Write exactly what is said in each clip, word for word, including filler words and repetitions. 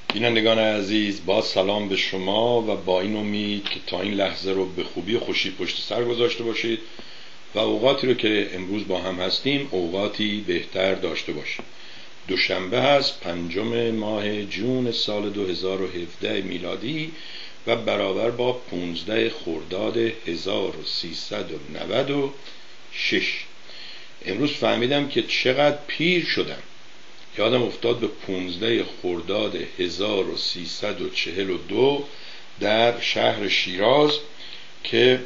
بینندگان عزیز، با سلام به شما و با این امید که تا این لحظه رو به خوبی و خوشی پشت سر گذاشته باشید و اوقاتی رو که امروز با هم هستیم اوقاتی بهتر داشته باشید. دوشنبه هست، پنجم ماه جون سال دو هزار و هفده میلادی و برابر با پونزده خرداد هزار و سیصد و نود و شش. امروز فهمیدم که چقدر پیر شدم. یادم افتاد به پونزده خرداد هزار و سیصد و چهل و دو در شهر شیراز که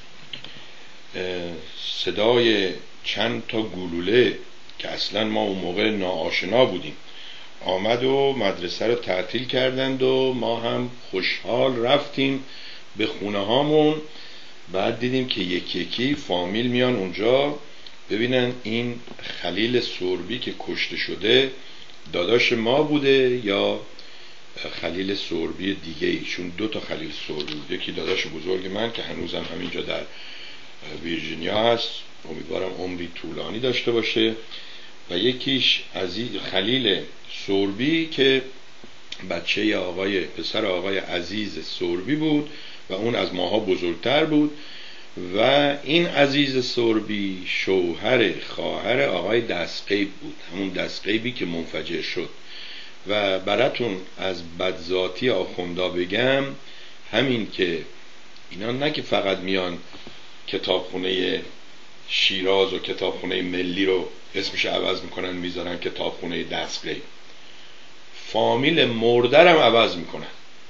صدای چند تا گلوله که اصلا ما اون موقع ناآشنا بودیم آمد و مدرسه رو تعطیل کردند و ما هم خوشحال رفتیم به خونه هامون. بعد دیدیم که یکی یکی فامیل میان اونجا ببینن این خلیل سربی که کشته شده داداش ما بوده یا خلیل سربی دیگه ای، چون دو تا خلیل سربی بود. یکی داداش بزرگ من که هنوزم همینجا در ویرجینیا هست، امیدوارم عمری طولانی داشته باشه، و یکیش عزیز خلیل سربی که بچه آقای پسر آقای عزیز سربی بود و اون از ماها بزرگتر بود و این عزیز سربی شوهر خواهر آقای دستقیب بود، همون دستقیبی که منفجر شد. و براتون از بدذاتی آخوندا بگم، همین که اینا نه که فقط میان کتابخونه شیراز و کتابخونه ملی رو اسمش عوض میکنن میذارن کتابخونه دستقیب، فامیل مردرم عوض میکنن.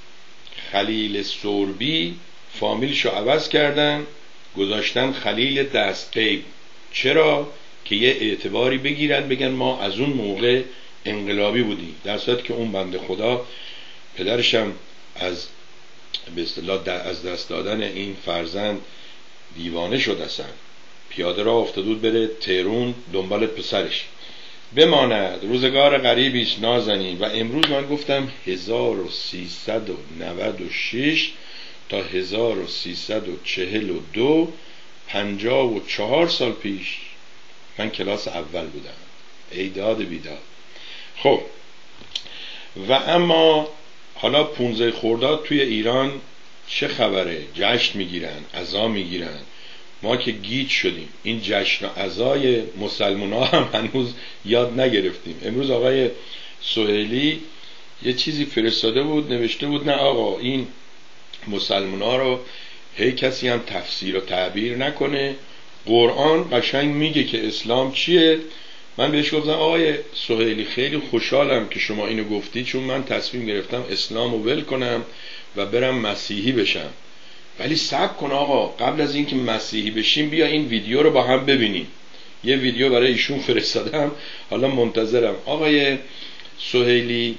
خلیل سربی فامیلشو عوض کردن گذاشتن خلیل دستقیب. چرا؟ که یه اعتباری بگیرن، بگن ما از اون موقع انقلابی بودیم، در صورتی که اون بنده خدا پدرشم از به اصطلاح از دست دادن این فرزند دیوانه شد، اصلا پیاده راه افتاده بود بره تهران دنبال پسرش. بماند روزگار غریبی است نازنین. و امروز من گفتم هزار و سیصد و نود و شش تا هزار و سیصد و چهل و دو، پنجاه و چهار سال پیش من کلاس اول بودم. ایداد بیداد. خب و اما حالا پونزده خرداد توی ایران چه خبره؟ جشن میگیرن، عزا میگیرن. ما که گیج شدیم، این جشن و عزای مسلمان ها هم هنوز یاد نگرفتیم. امروز آقای سهیلی یه چیزی فرستاده بود، نوشته بود نه آقا این مسلمان ها رو هی کسی هم تفسیر و تعبیر نکنه، قرآن قشنگ میگه که اسلام چیه. من بهش گفتم آقای سهیلی خیلی خوشحالم که شما اینو گفتی، چون من تصمیم گرفتم اسلام رو ول کنم و برم مسیحی بشم. ولی صبر کن آقا، قبل از اینکه مسیحی بشیم بیا این ویدیو رو با هم ببینیم. یه ویدیو برای ایشون فرستادم، حالا منتظرم. آقای سهیلی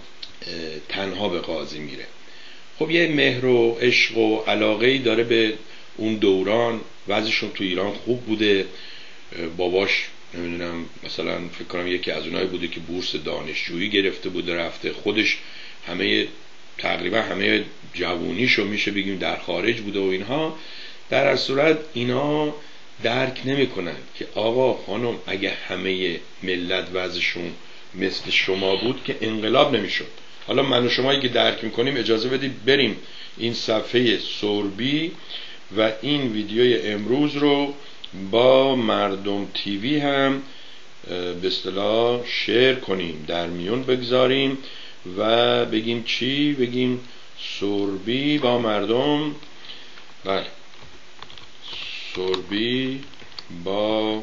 تنها به قاضی میره. خب یه مهر و عشق و علاقه‌ای داره به اون دوران، وضعشون تو ایران خوب بوده، باباش نمیدونم مثلا فکر کنم یکی از اونایی بوده که بورس دانشجویی گرفته بوده رفته، خودش همه تقریبا همه جوونیشو میشه بگیم در خارج بوده و اینها. در هر صورت اینا درک نمیکنن که آقا خانم اگه همه ملت وضعشون مثل شما بود که انقلاب نمیشد. حالا من و شمایی که درک میکنیم اجازه بدید بریم این صفحه سربی و این ویدیوی امروز رو با مردم تیوی هم به اصطلاح شیر کنیم، در میون بگذاریم و بگیم چی؟ بگیم سربی با مردم. بله، سربی با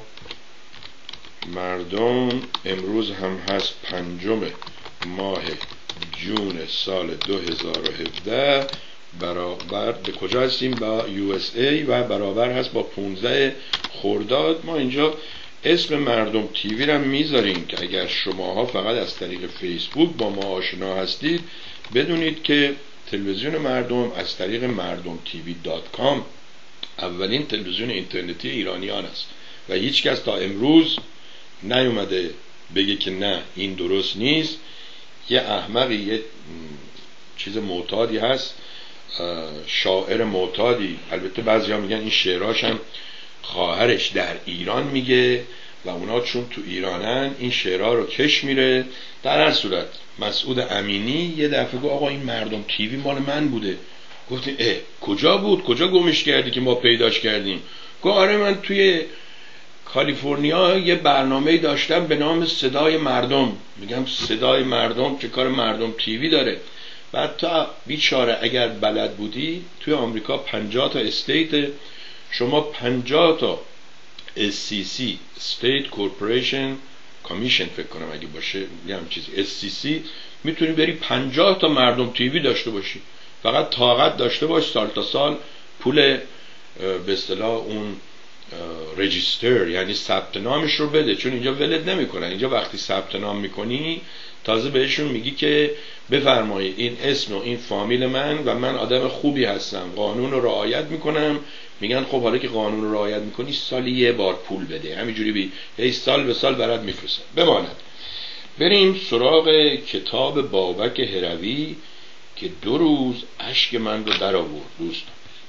مردم امروز هم هست پنجم ماه جون سال دو هزار و هفده، برابر به کجا هستیم؟ با یو اس ای و برابر هست با پونزده خرداد. ما اینجا اسم مردم تیوی رو میذاریم که اگر شماها فقط از طریق فیسبوک با ما آشنا هستید بدونید که تلویزیون مردم از طریق مردم تیوی دات کام اولین تلویزیون اینترنتی ایرانیان است و هیچ کس تا امروز نیومده بگه که نه این درست نیست. یه احمقی، یه چیز معتادی هست، شاعر معتادی، البته بعضی ها میگن این شعراش هم خواهرش در ایران میگه و اونا چون تو ایرانن این شعرها رو کش میره. در هر صورت مسعود امینی یه دفعه گفت آقا این مردم تیوی مال من بوده. گفتیم اه کجا بود، کجا گمش کردی که ما پیداش کردیم؟ گفت آره من توی کالیفرنیا یه برنامه داشتم به نام صدای مردم. میگم صدای مردم چه کار مردم تیوی داره؟ بعد تا بیچاره اگر بلد بودی توی آمریکا پنجاه تا استیت، شما پنجاه تا اس سی سی State Corporation Commission فکر کنم اگه باشه یه هم چیزی اس سی سی، میتونی بری پنجاه تا مردم تیوی داشته باشی. فقط طاقت داشته باش سال تا سال پول به اصطلاح اون رجیستر یعنی ثبت نامش رو بده، چون اینجا ولد نمیکنن. اینجا وقتی ثبت نام میکنی تازه بهشون میگی که بفرمایید این اسم و این فامیل من و من آدم خوبی هستم، قانون رو رعایت میکنم. میگن خب حالا که قانون رو رعایت میکنی سالی یه بار پول بده. همینجوری بی هی سال به سال برات میفرستن. بماند بریم سراغ کتاب بابک هروی که دو روز اشک من رو در آورد دوستان.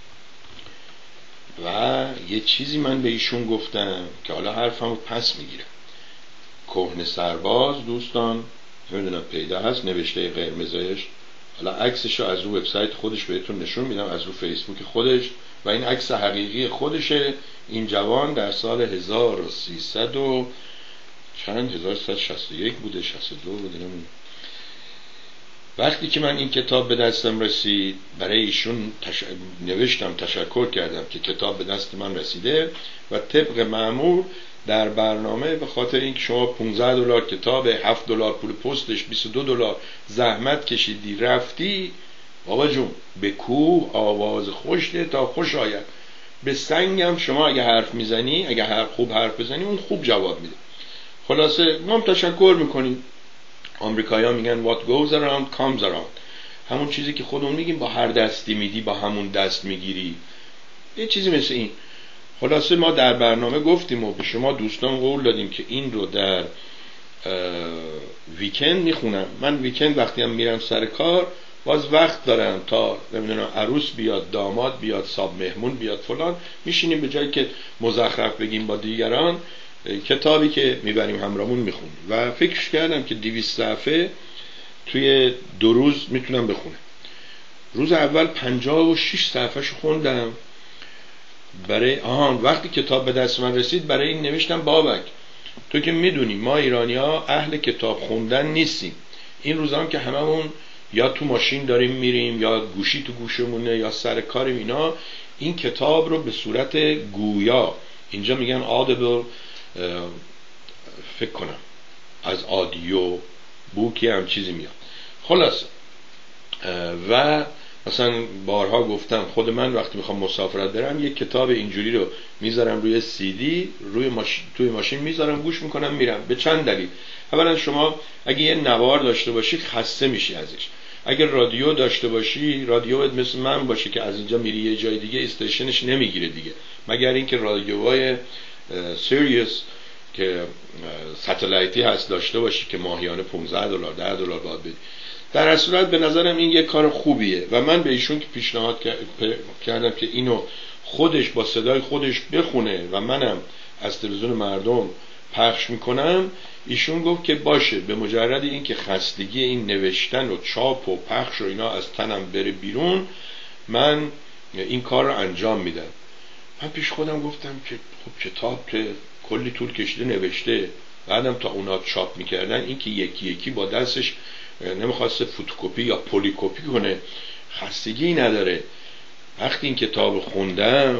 و یه چیزی من به ایشون گفتم که حالا حرفمو پس میگیرم. کهنه سرباز دوستان نمیدونم پیدا هست نوشته قرمزش، حالا عکسشو از رو وبسایت خودش بهتون نشون میدم، از رو فیسبوک خودش، و این عکس حقیقی خودشه. این جوان در سال هزار و سیصد و چند هزار و سیصد و شصت و یک بوده شصت و دو بوده نمیدونم. وقتی که من این کتاب به دستم رسید برای ایشون تش... نوشتم تشکر کردم که کتاب به دست من رسیده و طبق معمول در برنامه به خاطر اینکه شما پانزده دلار کتاب، هفت دلار پول پستش، بیست و دو دلار زحمت کشیدی رفتی، بابا جون به کوه آواز خوش ده تا خوش آید. به سنگم شما اگه حرف میزنی، اگه حرف خوب حرف بزنی اون خوب جواب میده. خلاصه ما هم تشکر میکنیم. آمریکایی‌ها میگن what goes around comes around. همون چیزی که خودمون میگیم با هر دستی میدی با همون دست میگیری، یه چیزی مثل این. خلاصه ما در برنامه گفتیم و به شما دوستان قول دادیم که این رو در ویکند میخونم. من ویکند وقتی هم میرم سر کار باز وقت دارم تا نمیدونم عروس بیاد، داماد بیاد، صاحب مهمون بیاد، فلان، میشینیم به جایی که مزخرف بگیم با دیگران کتابی که میبریم همراهمون میخونیم. و فکر کردم که دویست صفحه توی دو روز میتونم بخونم. روز اول پنجاه و شش صفحهش خوندم. برای آهان وقتی کتاب به دست من رسید برای این نوشتم بابک تو که میدونی ما ایرانی ها اهل کتاب خوندن نیستیم. این روزا هم که هممون یا تو ماشین داریم میریم یا گوشی تو گوشمونه یا سر کاریم، اینا این کتاب رو به صورت گویا، اینجا میگن audible، فکر کنم از آدیو بوکی هم چیزی میاد. خلاص و مثلا بارها گفتم خود من وقتی میخوام مسافرت برم یک کتاب اینجوری رو میذارم روی سی دی، روی ماشین، توی ماشین میذارم گوش میکنم میرم. به چند دلیل. اولا شما اگه یه نوار داشته باشی خسته میشی ازش. اگر رادیو داشته باشی، رادیوت مثل من باشه که از اینجا میری یه جای دیگه استیشنش نمیگیره دیگه، مگر اینکه رادیوهای سیریوس که ساتلایتی هست داشته باشی که ماهیانه پانزده دلار ده دلار باید بدی. در هر صورت به نظرم این یک کار خوبیه و من به ایشون که پیشنهاد کردم که اینو خودش با صدای خودش بخونه و منم از تلویزیون مردم پخش میکنم، ایشون گفت که باشه، به مجرد این که خستگی این نوشتن و چاپ و پخش و اینا از تنم بره بیرون من این کار رو انجام میدم. من پیش خودم گفتم که خب کتاب که کلی طول کشیده نوشته، بعدم تا اونا چاپ میکردن این که یکی یکی با دستش نمیخواسته فوتوکوپی یا پلیکوپی کنه، خستگی نداره. وقتی این کتاب خوندم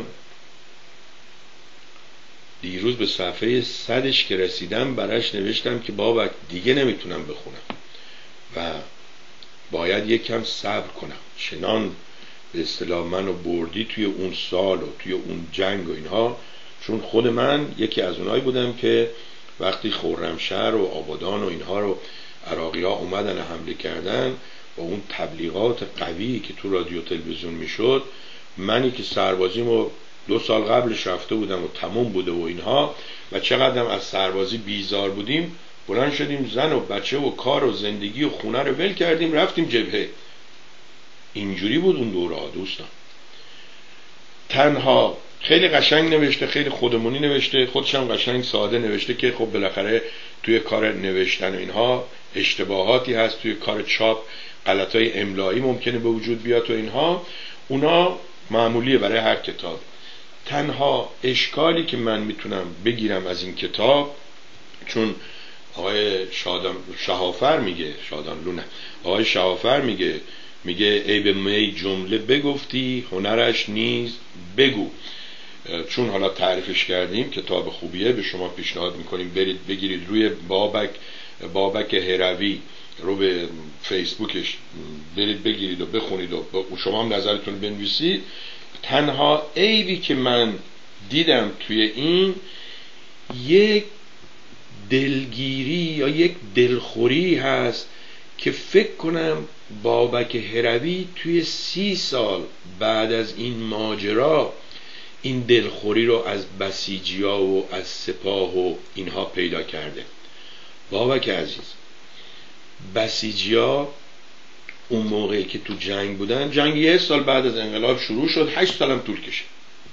دیروز به صفحه صدش که رسیدم براش نوشتم که بابا دیگه نمیتونم بخونم و باید یک کم صبر کنم. چنان به اصطلاح منو بردی توی اون سال و توی اون جنگ و اینها، چون خود من یکی از اونایی بودم که وقتی خرمشهر و آبادان و اینها رو عراقی ها اومدن حمله کردن با اون تبلیغات قوی که تو رادیو تلویزیون میشد، منی که سربازیمو دو سال قبلش رفته بودم و تموم بوده و اینها و چقدرم از سربازی بیزار بودیم، بلند شدیم زن و بچه و کار و زندگی و خونه رو ول کردیم رفتیم جبهه. اینجوری بود اون دوره ها دوستان. تنها خیلی قشنگ نوشته، خیلی خودمونی نوشته، خودش هم قشنگ ساده نوشته که خب بالاخره توی کار نوشتن و اینها اشتباهاتی هست، توی کار چاپ غلطای املایی ممکنه به وجود بیاد و اینها، اونا معمولیه برای هر کتاب. تنها اشکالی که من میتونم بگیرم از این کتاب، چون آقای شادان شهافر میگه، شادان لونه آقای شهافر میگه میگه ای به می جمله بگفتی هنرش نیز بگو. چون حالا تعریفش کردیم کتاب خوبیه، به شما پیشنهاد میکنیم برید بگیرید روی بابک بابک هروی رو به فیسبوکش برید بگیرید و بخونید و شما هم نظرتون بنویسید. تنها عیبی که من دیدم توی این یک دلگیری یا یک دلخوری هست که فکر کنم بابک هروی توی سی سال بعد از این ماجرا این دلخوری رو از بسیجیا و از سپاه و اینها پیدا کرده. بابک عزیز، بسیجیا اون موقعی که تو جنگ بودن، جنگ یه سال بعد از انقلاب شروع شد، هشت سالم طول کشید.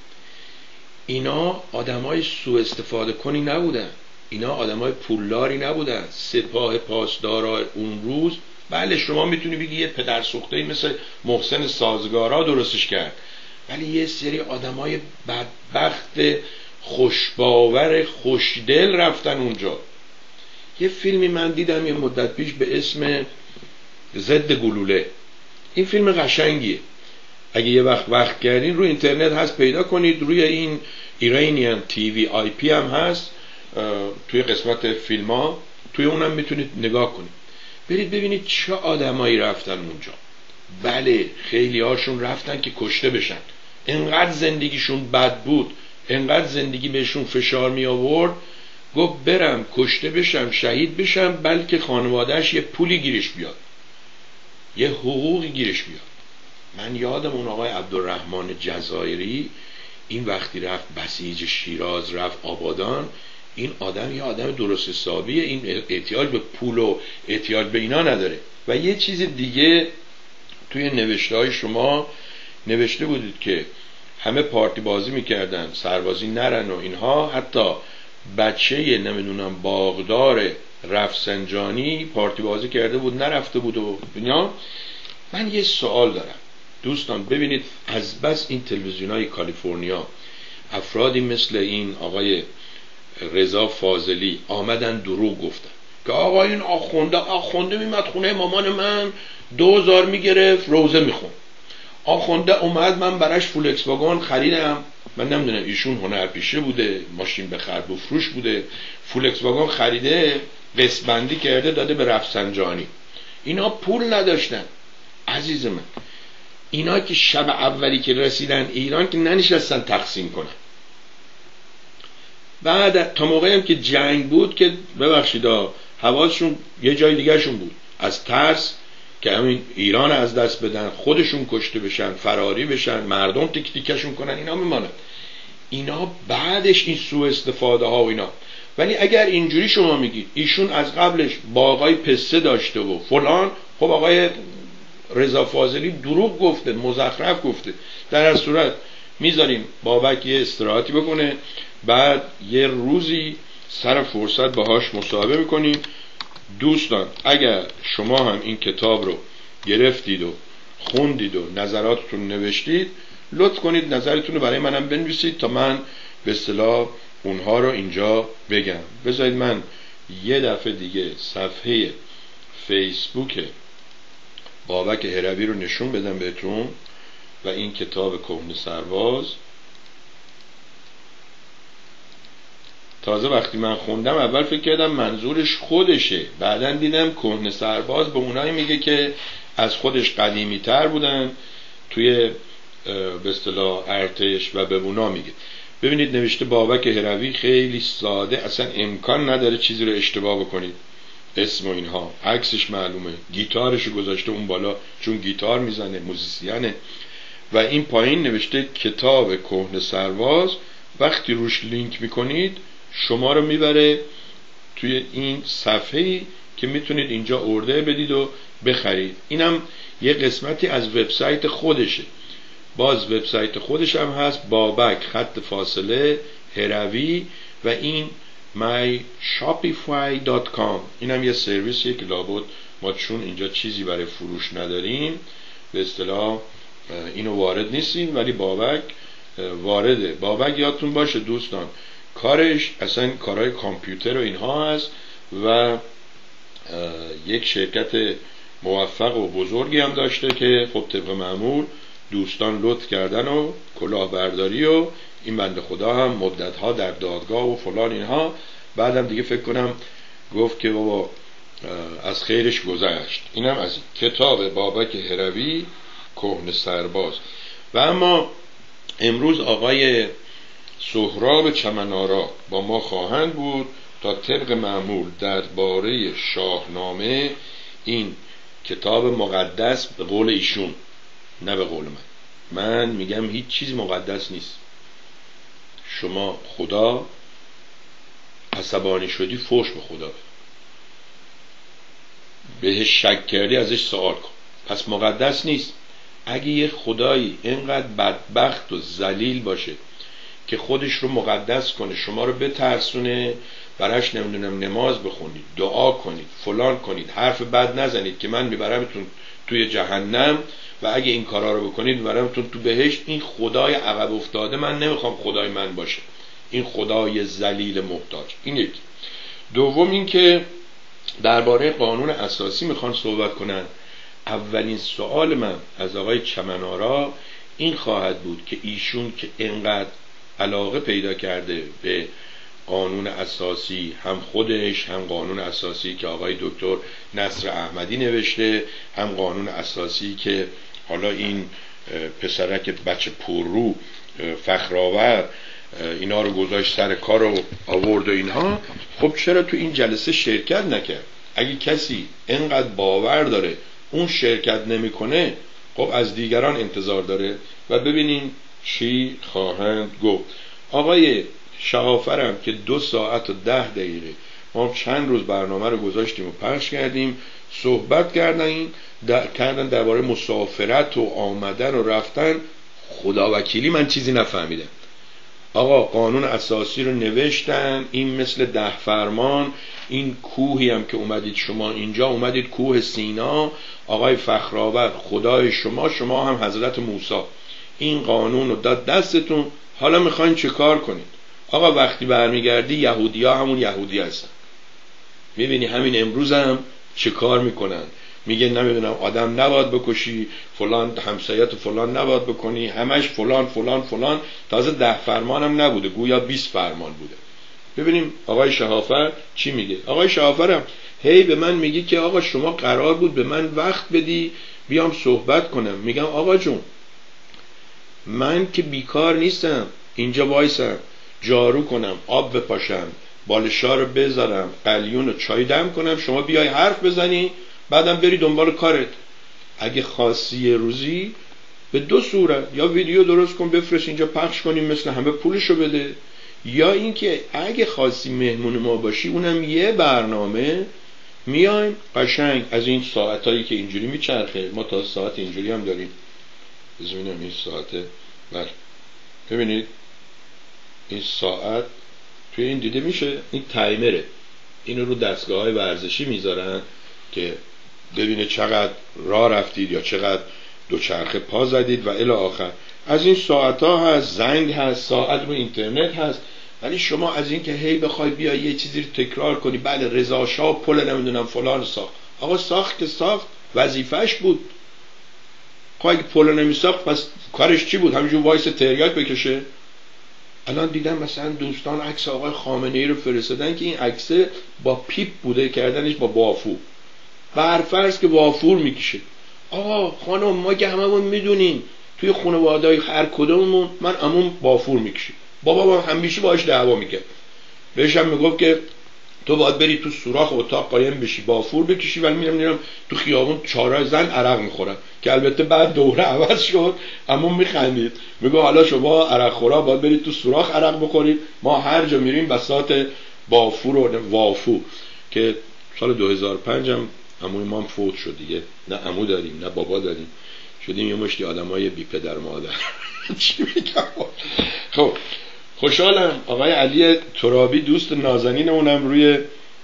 اینا آدمای سوء استفاده کنی نبودن، اینا آدمای پولداری نبودن. سپاه پاسدارا اون روز، بله شما میتونی بگی یه پدر سوخته‌ای مثل محسن سازگارا درستش کرد، ولی یه سری آدمای بدبخت خوشباور خوشدل رفتن اونجا. یه فیلمی من دیدم یه مدت پیش به اسم ضد گلوله. این فیلم قشنگیه، اگه یه وقت وقت کردین روی اینترنت هست پیدا کنید، روی این ایرانیان تی وی آی پی هم هست، توی قسمت فیلم ها توی اونم میتونید نگاه کنید، برید ببینید چه آدمایی رفتن اونجا. بله خیلی هاشون رفتن که کشته بشن، انقدر زندگیشون بد بود، انقدر زندگی بهشون فشار می آورد، گفت برم کشته بشم شهید بشم بلکه خانوادهش یه پولی گیرش بیاد، یه حقوقی گیرش بیاد. من یادم اون آقای عبدالرحمن جزایری این وقتی رفت بسیج شیراز، رفت آبادان، این آدم یه آدم درست حسابیه، این احتیاج به پول و احتیاج به اینا نداره. و یه چیز دیگه توی نوشته های شما نوشته بودید که همه پارتی بازی میکردن سربازی نرن و اینها، حتی بچه نمیدونم باغدار رفسنجانی پارتی بازی کرده بود نرفته بود و اینا. من یه سوال دارم دوستان، ببینید از بس این تلویزیون های کالیفرنیا افرادی مثل این آقای رضا فاضلی آمدن دروغ گفتن که آقا این آخونده آخونده میمد خونه مامان من دوزار میگرفت روزه میخون، آخونده اومد من براش فولکس واگن خریدم، من نمیدونم ایشون هنرپیشه بوده ماشین به خرج و فروش بوده، فولکس واگن خریده قسط بندی کرده داده به رفسنجانی. اینا پول نداشتن عزیز من، اینا که شب اولی که رسیدن ایران که ننشستن تقسیم کنن، بعد تا موقعی هم که جنگ بود که ببخشید حواسشون یه جای دیگه شون بود، از ترس که همین ایران از دست بدن، خودشون کشته بشن، فراری بشن، مردم تیک تیکشون کنن، اینا میمانن. اینا بعدش این سوء استفاده ها و اینا. ولی اگر اینجوری شما میگید ایشون از قبلش باغای پسته داشته و فلان، خب آقای رضا فاضلی دروغ گفته، مزخرف گفته. در هر صورت میذاریم بابک یه استراحتی بکنه، بعد یه روزی سر فرصت باهاش مصاحبه میکنیم. دوستان اگر شما هم این کتاب رو گرفتید و خوندید و نظراتتون نوشتید، لطف کنید نظرتون رو برای منم بنویسید تا من به اصطلاح اونها رو اینجا بگم. بذارید من یه دفعه دیگه صفحه فیسبوک بابک هروی رو نشون بدم بهتون و این کتاب کهنه سرباز. تازه وقتی من خوندم اول فکر کردم منظورش خودشه، بعدن دیدم کهنه سرباز به اونایی میگه که از خودش قدیمی تر بودن توی به اصطلاح ارتش و به اونا میگه. ببینید نوشته بابک هروی، خیلی ساده، اصلا امکان نداره چیزی رو اشتباه بکنید، اسم و اینها، عکسش معلومه، گیتارش گذاشته اون بالا چون گیتار میزنه، موزیسیانه. و این پایین نوشته کتاب کهنه سرباز. وقتی روش لینک میکنید شما رو میبره توی این صفحه‌ای که میتونید اینجا ارده بدید و بخرید. اینم یه قسمتی از وبسایت خودشه. باز وبسایت خودش هم هست، بابک خط فاصله هروی، و این my shopify دات کام. این هم یه سرویسیه که لابد ما چون اینجا چیزی برای فروش نداریم به اصطلاح اینو وارد نیستیم، ولی بابک وارده. بابک یادتون باشه دوستان کارش اصلا کارهای کامپیوتر و اینها هست و یک شرکت موفق و بزرگی هم داشته که خب طبق معمول دوستان لطف کردن و کلاهبرداری و این بنده خدا هم مدتها در دادگاه و فلان اینها، بعدم دیگه فکر کنم گفت که بابا از خیرش گذشت. اینم از کتاب بابک هروی کهنه سرباز. و اما امروز آقای سهراب چمن‌آرا با ما خواهند بود تا طبق معمول درباره شاهنامه، این کتاب مقدس به قول ایشون نه به قول من، من میگم هیچ چیز مقدس نیست. شما خدا عصبانی شدی فوش به خدا بده، بهش شک کردی ازش سوال کن، پس مقدس نیست. اگه یه خدایی اینقدر بدبخت و ذلیل باشه که خودش رو مقدس کنه، شما رو بترسونه، براش نمیدونم نماز بخونید، دعا کنید، فلان کنید، حرف بد نزنید که من میبرمتون توی جهنم و اگه این کارا رو بکنید میبرمتون تو بهشت، این خدای عقب افتاده من نمیخوام خدای من باشه، این خدای ذلیل محتاج. این یکی. دوم این که درباره قانون اساسی میخوان صحبت کنن. اولین سوال من از آقای چمن‌آرا این خواهد بود که ایشون که اینقدر علاقه پیدا کرده به قانون اساسی، هم خودش هم قانون اساسی که آقای دکتر نصر احمدی نوشته، هم قانون اساسی که حالا این پسرک بچه پررو فخرآور اینا رو گذاشت سر کار و آورد و اینها، خب چرا تو این جلسه شرکت نکرد؟ اگه کسی اینقدر باور داره اون شرکت نمیکنه، خب از دیگران انتظار داره. و ببینین چی خواهند گفت. آقای شهافرم که دو ساعت و ده دقیقه ما چند روز برنامه رو گذاشتیم و پخش کردیم، صحبت کردن در کردن درباره مسافرت و آمدن و رفتن. خدا وکیلی من چیزی نفهمیدم. آقا قانون اساسی رو نوشتن، این مثل ده فرمان، این کوهی هم که اومدید شما اینجا، اومدید کوه سینا، آقای فخرآور خدای شما، شما هم حضرت موسی، این قانون رو داد دستتون، حالا میخواین چه کار کنید؟ آقا وقتی برمیگردی یهودی ها همون یهودی هستن. میبینی همین امروز هم چه کار میکنن، میگه نمیدونم آدم نباید بکشی، فلان همسایت فلان نباید بکنی، همش فلان فلان فلان، تازه ده فرمان هم نبوده، گویا بیست فرمان بوده. ببینیم آقای شهافر چی میگه. آقای شهافرم هی به من میگه که آقا شما قرار بود به من وقت بدی بیام صحبت کنم. میگم آقا جون من که بیکار نیستم، اینجا وایسم جارو کنم، آب بپاشم، بالشا رو بذارم، قلیون رو چای دم کنم، شما بیای حرف بزنی، بعدم بری دنبال کارت. اگه خاصی روزی به دو صورت، یا ویدیو درست کن بفرست اینجا پخش کنیم مثل همه پولشو بده، یا اینکه اگه خاصی مهمون ما باشی اونم یه برنامه میایم قشنگ از این ساعتایی که اینجوری میچرخه، ما تا ساعت اینجوری هم داریم، ببینم این ساعته، بله ببینید این ساعت توی این دیده میشه، این تایمره، اینو رو دستگاه های ورزشی میذارن که ببینه چقدر راه رفتید یا چقدر دوچرخه پا زدید و الی آخر. از این ساعت ها هست، زنگ هست، ساعت رو اینترنت هست. ولی شما از این که هی بخوای بیا یه چیزی رو تکرار کنی، بله رضا شاه پل نمیدونم فلان ساخت، آقا ساخت که ساخت، وظیفش بود. خب اگه پل نمیساخت پس کارش چی بود؟ همینجور وایس تریاک بکشه؟ الان دیدم مثلا دوستان عکس آقای خامنه‌ای رو فرستادن که این عکس با پیپ بوده کردنش با بافور، برفرض که بافور میکشه. آقا خانم ما که هممون میدونیم توی خانواده‌های هر کدوممون من عموم بافور میکشه، بابا ما همیشه باهاش دعوا میکرد، بهش هم میگفت که تو باید بری تو سوراخ اتاق قایم بشی بافور بکشی، ولی میرم میرم تو خیابون چهار زن عرق میخورن، که البته بعد دوره عوض شد. عموم میخندید میگه حالا شما عرق خورا باید برید تو سوراخ عرق بخورید، ما هر جا میریم بساط بافور و وافور. که سال دو هزار و پنج هم عموی ما هم فوت شد دیگه، نه عمو داریم نه بابا داریم. شدیم یه مشتی آدمای بی پدر مادر. چی میگم؟ خب خوشحالم آقای علی ترابی دوست نازنینمونم روی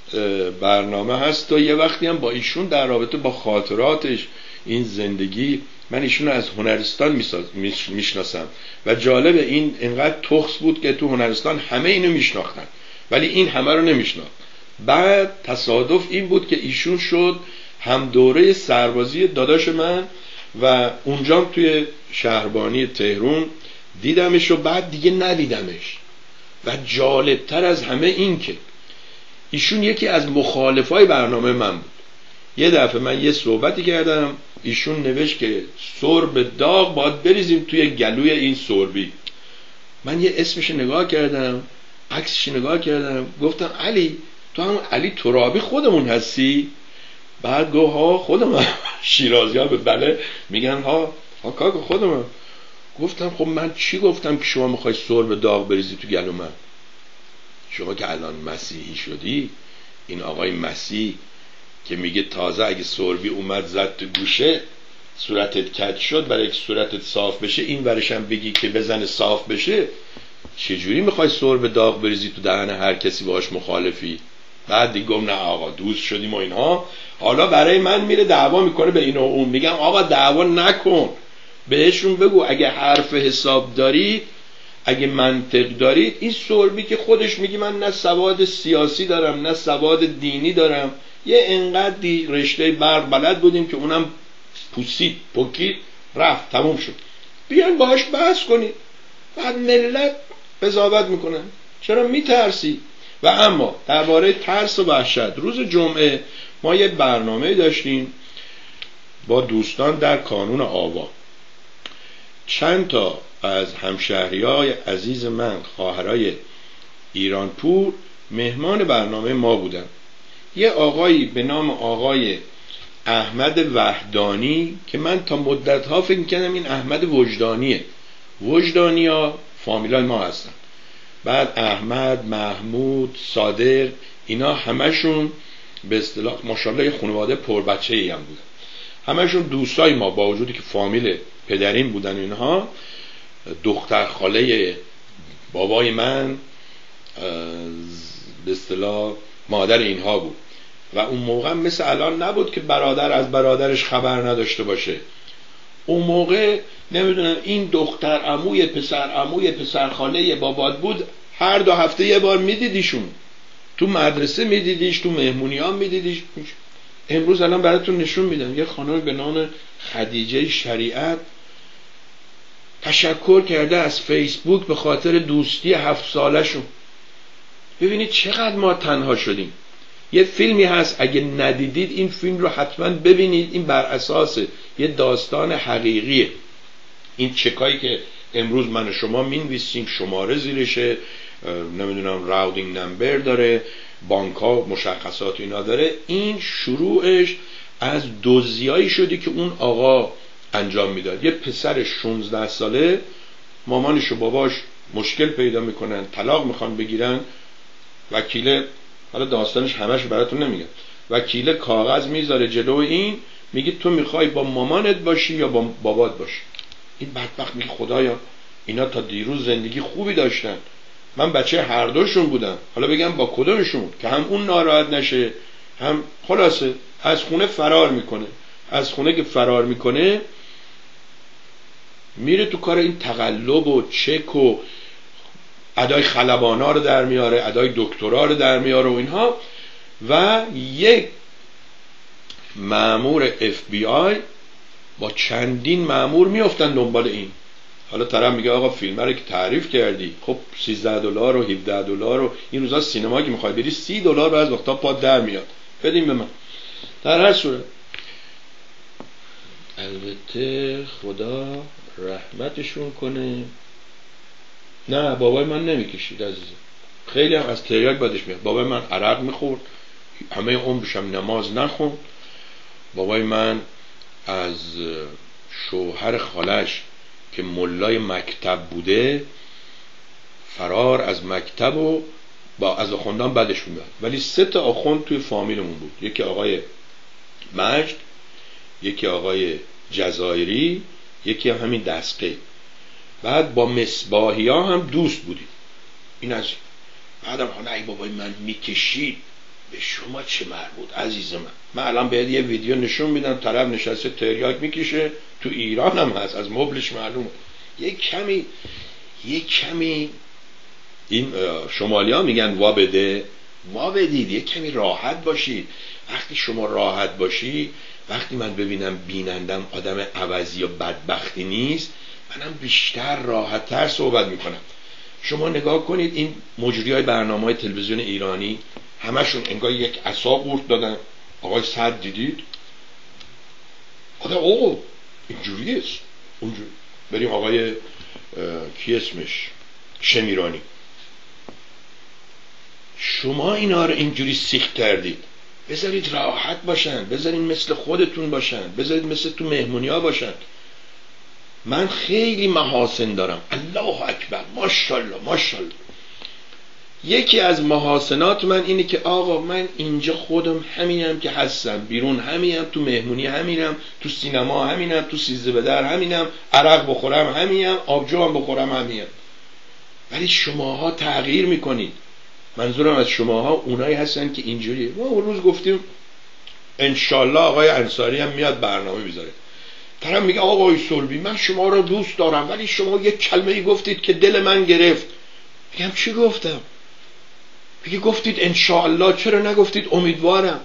برنامه هست و یه وقتی هم با ایشون در رابطه با خاطراتش این زندگی، من ایشون از هنرستان میشناسم و جالب این اینقدر تخص بود که تو هنرستان همه اینو میشناختن ولی این همه رو نمیشناخت. بعد تصادف این بود که ایشون شد هم دوره سربازی داداش من و اونجا توی شهربانی تهران دیدمش و بعد دیگه ندیدمش. و جالبتر از همه این که ایشون یکی از مخالفای برنامه من بود. یه دفعه من یه صحبتی کردم، ایشون نوشت که سرب داغ باید بریزیم توی گلوی این سربی. من یه اسمش نگاه کردم، عکسش نگاه کردم، گفتم علی تو هم علی ترابی خودمون هستی؟ بعد گفت ها خودم. شیرازی ها به بله میگن ها ها کاکا خودم. گفتم خب من چی گفتم که شما میخوای سرب داغ بریزی تو گلو من؟ شما که الان مسیحی شدی، این آقای مسیح که میگه تازه اگه سربی اومد زد تو گوشه صورتت کج شد، برای که صورتت صاف بشه این ورشم بگی که بزن صاف بشه، چجوری میخوای سرب داغ بریزی تو دهن هر کسی باهاش مخالفی؟ بعد دیگه گم نه آقا دوست شدیم و اینها. حالا برای من میره دعوا میکنه به این و اون. میگم آقا دعوا نکن، بهشون بگو اگه حرف حساب دارید، اگه منطق دارید، این سربی که خودش میگه من نه سواد سیاسی دارم نه سواد دینی دارم، یه انقدری رشته برق بلد بودیم که اونم پوسید پوکید رفت تموم شد، بیان باهاش بحث کنید. بعد ملت قضاوت میکنن چرا میترسی؟ و اما درباره ترس و وحشت، روز جمعه ما یه برنامه داشتیم با دوستان در کانون آوا. چند تا از همشهریای عزیز من، خواهرای ایرانپور، مهمان برنامه ما بودن. یه آقایی به نام آقای احمد وحدانی که من تا مدت‌ها فکر می‌کردم این احمد وجدانیه. وجدانی‌ها فامیلای ما هستن. بعد احمد، محمود، صادق، اینا همشون به اصطلاح ماشاءالله یه خانواده پر بچه‌ای هم بودن. همشون دوستای ما، با وجودی که فامیل پدرین بودن اینها. دختر خاله بابای من به اصطلاح مادر اینها بود و اون موقع مثل الان نبود که برادر از برادرش خبر نداشته باشه. اون موقع نمیدونم این دختر عموی پسر عموی پسر خاله بابات بود، هر دو هفته یه بار میدیدیشون، تو مدرسه میدیدیش، تو مهمونی ها میدیدیش. امروز الان براتون نشون میدم یه خانم به نام خدیجه شریعت تشکر کرده از فیسبوک به خاطر دوستی هفت سالشون. ببینید چقدر ما تنها شدیم. یه فیلمی هست اگه ندیدید این فیلم رو حتما ببینید، این بر اساس یه داستان حقیقیه. این چکایی که امروز من و شما مینویسیم شماره زیرشه، نمیدونم راودینگ نمبر داره، بانک ها مشخصات اینا داره، این شروعش از دزدیایی شده که اون آقا انجام میداد. یه پسر شانزده ساله، مامانش و باباش مشکل پیدا میکنن، طلاق میخوان بگیرن، وکیل، حالا داستانش همش براتون نمیگم، وکیل کاغذ میذاره جلو این، میگه تو میخوای با مامانت باشی یا با بابات باشی. این بدبخت میگه خدایا اینا تا دیروز زندگی خوبی داشتن، من بچه هر دوشون بودم، حالا بگم با کدومشون که هم اون ناراحت نشه هم. خلاصه از خونه فرار میکنه. از خونه که فرار میکنه میره تو کار این تقلب و چک و ادای خلبانا رو در میاره، ادای دکترا رو در میاره و اینها. و یک مأمور اف بی آی با چندین مأمور میافتن دنبال این. حالا طرف میگه آقا فیلم رو که تعریف کردی، خب سیزده دلار و هفده دلار و این روزا سینما که میخوای بری سی دلار رو از وقتا پا در میاد، بدیم به من. در هر صورت البته خدا رحمتشون کنه. نه بابای من نمیکشید عزیزم، خیلی هم از تریاک بدش میاد. بابای من عرق میخورد، همه عمرش هم نماز نخوند. بابای من از شوهر خالش که ملای مکتب بوده فرار از مکتب و با از آخوندان بدش میاد. ولی سه تا آخوند توی فامیلمون بود، یکی آقای مجد، یکی آقای جزایری، یکی هم همین دسقه. بعد با مصباحی ها هم دوست بودیم. این از این. بعدم حالا ای بابای من میکشید، به شما چه مربوط عزیز من؟ من الان بهت یه ویدیو نشون میدم، طرف نشسته تریاک میکشه، تو ایران هم هست، از مبلش معلومه. یه کمی یه کمی این شمالی ها میگن وا بده، وا بدید، یه کمی راحت باشید. وقتی شما راحت باشی، وقتی من ببینم بینندم آدم عوضی و بدبختی نیست، منم بیشتر راحت‌تر صحبت میکنم. شما نگاه کنید این مجری های برنامه های تلویزیون ایرانی همشون انگار یک عصا قورت دادن. آقای صد دیدید؟ آقا اوه اینجوری است اونجوری. بریم آقای کی اسمش، شمیرانی. شما اینا رو اینجوری سیخ کردید. بذارید راحت باشن، بذارید مثل خودتون باشن، بذارید مثل تو مهمونی ها باشن. من خیلی محاسن دارم، الله اکبر، ماشاءالله ماشاءالله. یکی از محاسنات من اینه که آقا من اینجا خودم همینم که هستم، بیرون همینم، تو مهمونی همینم، تو سینما همینم، تو سیزده به در همینم، عرق بخورم همینم، آبجو هم بخورم همینم. ولی شماها تغییر میکنید. منظورم از شماها اونایی هستن که اینجوریه. ما اون روز گفتیم انشالله آقای انصاری هم میاد برنامه میذاره. طرف میگه آقای صلبی من شما رو دوست دارم، ولی شما یک کلمه ای گفتید که دل من گرفت. میگم چی گفتم؟ میگه گفتید انشالله، چرا نگفتید امیدوارم؟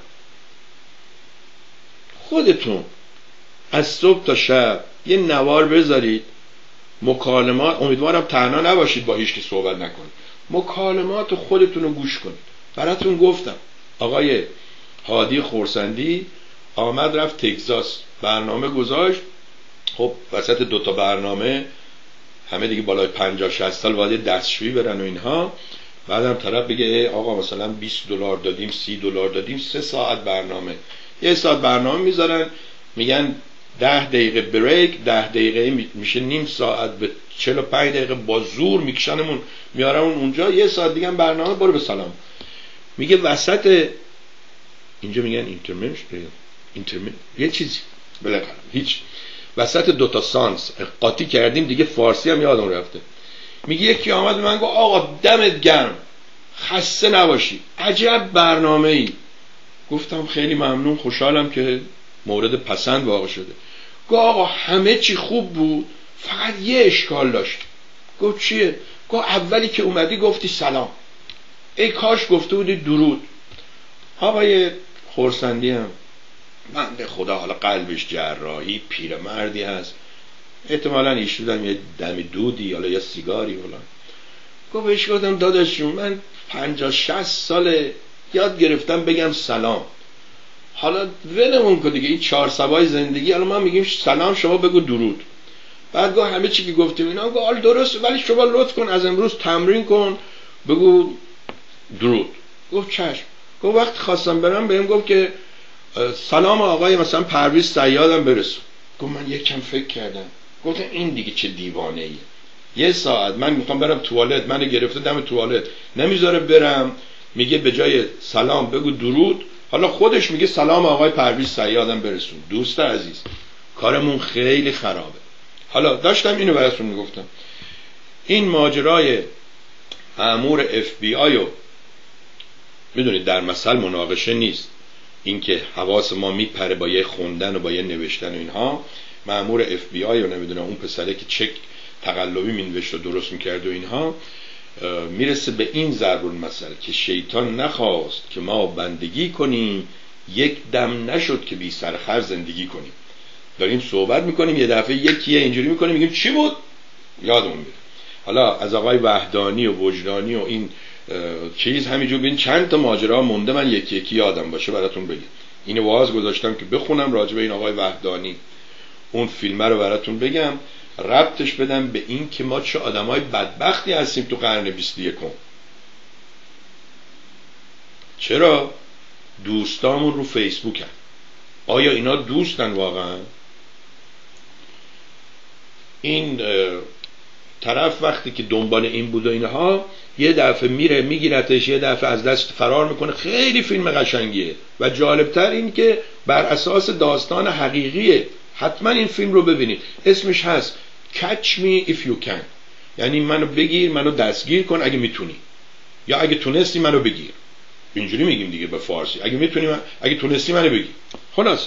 خودتون از صبح تا شب یه نوار بذارید، مکالمات، امیدوارم تنها نباشید با هیچ کی صحبت نکنید، مکالمات خودتون رو گوش کنید. براتون گفتم آقای هادی خورسندی آمد رفت تگزاس، برنامه گذاشت. خب وسط دوتا برنامه همه دیگه بالای پنجاه شصت سال باید دستشویی برن و اینها. بعدم طرف بگه آقا مثلا بیست دلار دادیم، سی دلار دادیم، سه ساعت برنامه، یه ساعت برنامه میذارن، میگن ده دقیقه بریک، ده دقیقه میشه نیم ساعت، به چهل و پنج دقیقه با زور میکشنمون میارمون اونجا، یه ساعت دیگه برنامه، برو به سلام. میگه وسط اینجا میگن اینترمنش اینترمن یه چیزی بالاخره هیچ، وسط دوتا سانس قاطی کردیم دیگه، فارسی هم یادم رفته. میگه یکی آمد من گفت آقا دمت گرم، خسته نباشی، عجب برنامه ای. گفتم خیلی ممنون، خوشحالم که مورد پسند واقع شده. گفت آقا همه چی خوب بود، فقط یه اشکال داشت. گفت چیه؟ گفت اولی که اومدی گفتی سلام، ای کاش گفته بودی درود. آقای خورسندی هم من به خدا حالا قلبش جراحی، پیرمردی هست، احتمالاً ایشون یه دم دودی حالا یا سیگاری فلان. گفت بهش گفتم داداشون من پنجاه شصت ساله یاد گرفتم بگم سلام، حالا ولمون کن دیگه این چهار سبای زندگی، حالا ما میگیم سلام شما بگو درود. بعد گفت همه چی که گفتیم اینا، گفت حالا درست، ولی شما لطف کن از امروز تمرین کن بگو درود. گفت چشم. گفت وقت خواستم برم بهم گفت که سلام آقای مثلا پرویز صیادم برسون. گفت من یکم فکر کردم، گفتم این دیگه چه دیوانه ایه، یه ساعت من میخوام برم توالت، منو گرفته دم توالت نمیذاره برم، میگه به جای سلام بگو درود، حالا خودش میگه سلام آقای پرویز صیادم برسون. دوست عزیز کارمون خیلی خرابه. حالا داشتم اینو براتون میگفتم، این ماجرای مأمور اف بی آی رو میدونید در مثل مناقشه نیست، اینکه حواس ما میپره با یه خوندن و با یه نوشتن و اینها. مأمور اف بی آی رو نمیدونم اون پسره که چک تقلبی مینوشت و درست میکرد و اینها، میرسه به این ضرب المثل که شیطان نخواست که ما بندگی کنیم، یک دم نشد که بی سرخر زندگی کنیم. داریم صحبت میکنیم یه دفعه یکیه اینجوری میکنیم میگیم چی بود یادمون میره. حالا از آقای وحدانی و وجدانی و این چیز همینجور ببین چند تا ماجرا مونده، من یکی یکی یادم باشه براتون بگم. اینو واز گذاشتم که بخونم راجع به این آقای وحدانی، اون فیلم رو براتون بگم، ربطش بدم به این که ما چه آدمای بدبختی هستیم تو قرن بیست و یکم. چرا دوستامون رو فیسبوک هست؟ آیا اینا دوستن واقعا؟ این طرف وقتی که دنبال این بود و اینها، یه دفعه میره میگیرتش، یه دفعه از دست فرار میکنه. خیلی فیلم قشنگیه و جالبتر این که بر اساس داستان حقیقیه، حتما این فیلم رو ببینید، اسمش هست Catch Me If You Can، یعنی منو بگیر، منو دستگیر کن اگه میتونی، یا اگه تونستی منو بگیر. اینجوری میگیم دیگه به فارسی، اگه میتونی من... اگه تونستی منو بگیر. خلاص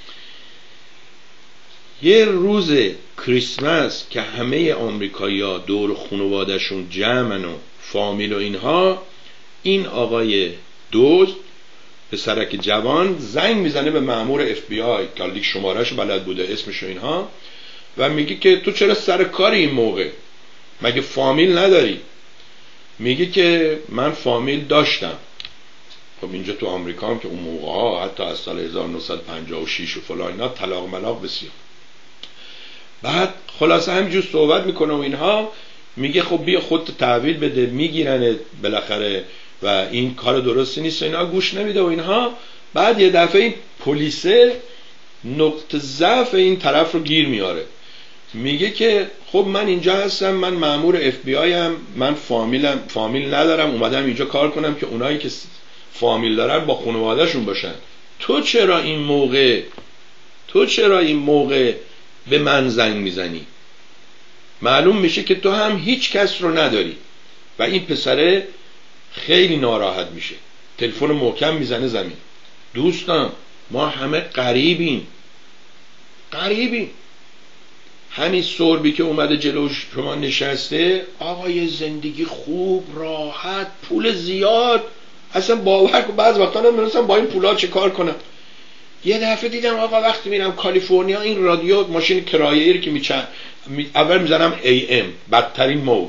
یه روز کریسمس که همه آمریکایی‌ها دور خانواده‌شون جمعن و فامیل و اینها، این آقای دوست پسرک جوان زنگ میزنه به مأمور اف بی آی که لیک شمارهشو بلد بوده اسمشو اینها، و میگه که تو چرا سر کاری این موقع، مگه فامیل نداری؟ میگه که من فامیل داشتم. خب اینجا تو آمریکا هم که اون موقع ها حتی از سال هزار و نهصد و پنجاه و شش و فلان اینا طلاق ملاق بسیار. بعد خلاصه همینجور صحبت میکنه و اینها، میگه خب بیا خودت تحویل بده، میگیرن بالاخره و این کار درستی نیست و اینا، گوش نمیده و اینها. بعد یه دفعه این پلیسه نقطه ضعف این طرف رو گیر میاره، میگه که خب من اینجا هستم، من مأمور اف بی آی ام، من فامیلم فامیل ندارم، اومدم اینجا کار کنم که اونایی که فامیل دارن با خانواده‌شون باشن. تو چرا این موقع تو چرا این موقع به من زنگ میزنی؟ معلوم میشه که تو هم هیچ کس رو نداری. و این پسره خیلی ناراحت میشه، تلفن محکم میزنه زمین. دوستان ما همه غریبیم غریبیم همین سوربی که اومده جلوش شما نشسته، آقای زندگی خوب، راحت، پول زیاد، اصلا باور کن بعض وقتا نمیدونستم با این پولا چه کار کنم. یه دفعه دیدم آقا وقتی میرم کالیفرنیا این رادیو ماشین کرایه‌ای که میچن می... اول میزنم ای ام بدترین موج،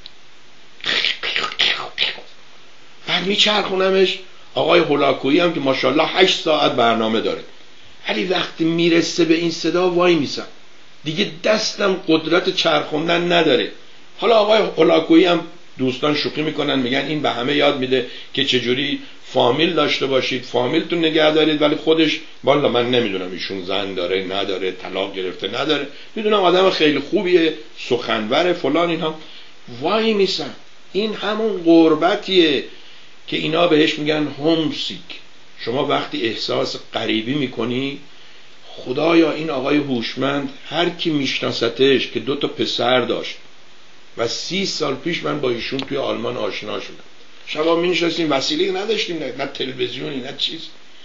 بعد میچرخونمش آقای هولاکویی هم که ماشاءالله هشت ساعت برنامه داره، ولی وقتی میرسه به این صدا وای میسم دیگه، دستم قدرت چرخوندن نداره. حالا آقای هولاکویی هم دوستان شوخی میکنن، میگن این به همه یاد میده که چجوری فامیل داشته باشید، فامیلتون نگه دارید، ولی خودش والا من نمیدونم ایشون زن داره نداره، طلاق گرفته نداره، میدونم آدم خیلی خوبیه، سخنوره فلان اینها. وای میسم این همون غربتیه که اینا بهش میگن هومسیک. شما وقتی احساس غریبی میکنی، خدایا این آقای هوشمند هر کی میشناستش که دو تا پسر داشت و سی سال پیش من با ایشون توی آلمان آشنا شدم، شبا می نشستیم، وسیله نداشتیم، نه, نه تلویزیونی نه چیز،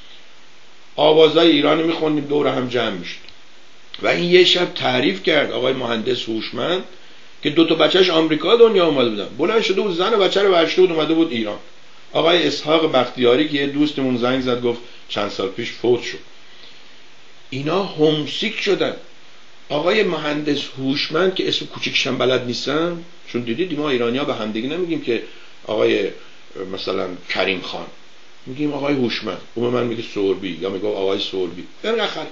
آوازهای ایرانی می خوندیم، دور هم جمع میشد. و این یه شب تعریف کرد آقای مهندس هوشمند که دو تا بچهش آمریکا دنیا اومده بودن، بلند شده بود زن و بچه رو برشته بود اومده بود ایران. آقای اسحاق بختیاری که یه دوستمون زنگ زد گفت چند سال پیش فوت شد. اینا هومسیک شدن. آقای مهندس هوشمند که اسم کوچیکشم بلد نیستم، چون دیدید ما ایرانی‌ها به همدیگه نمیگیم که آقای مثلا کریم خان، میگیم آقای هوشمند. اون من میگه سوربی یا میگه آقای سوربی. بالاخره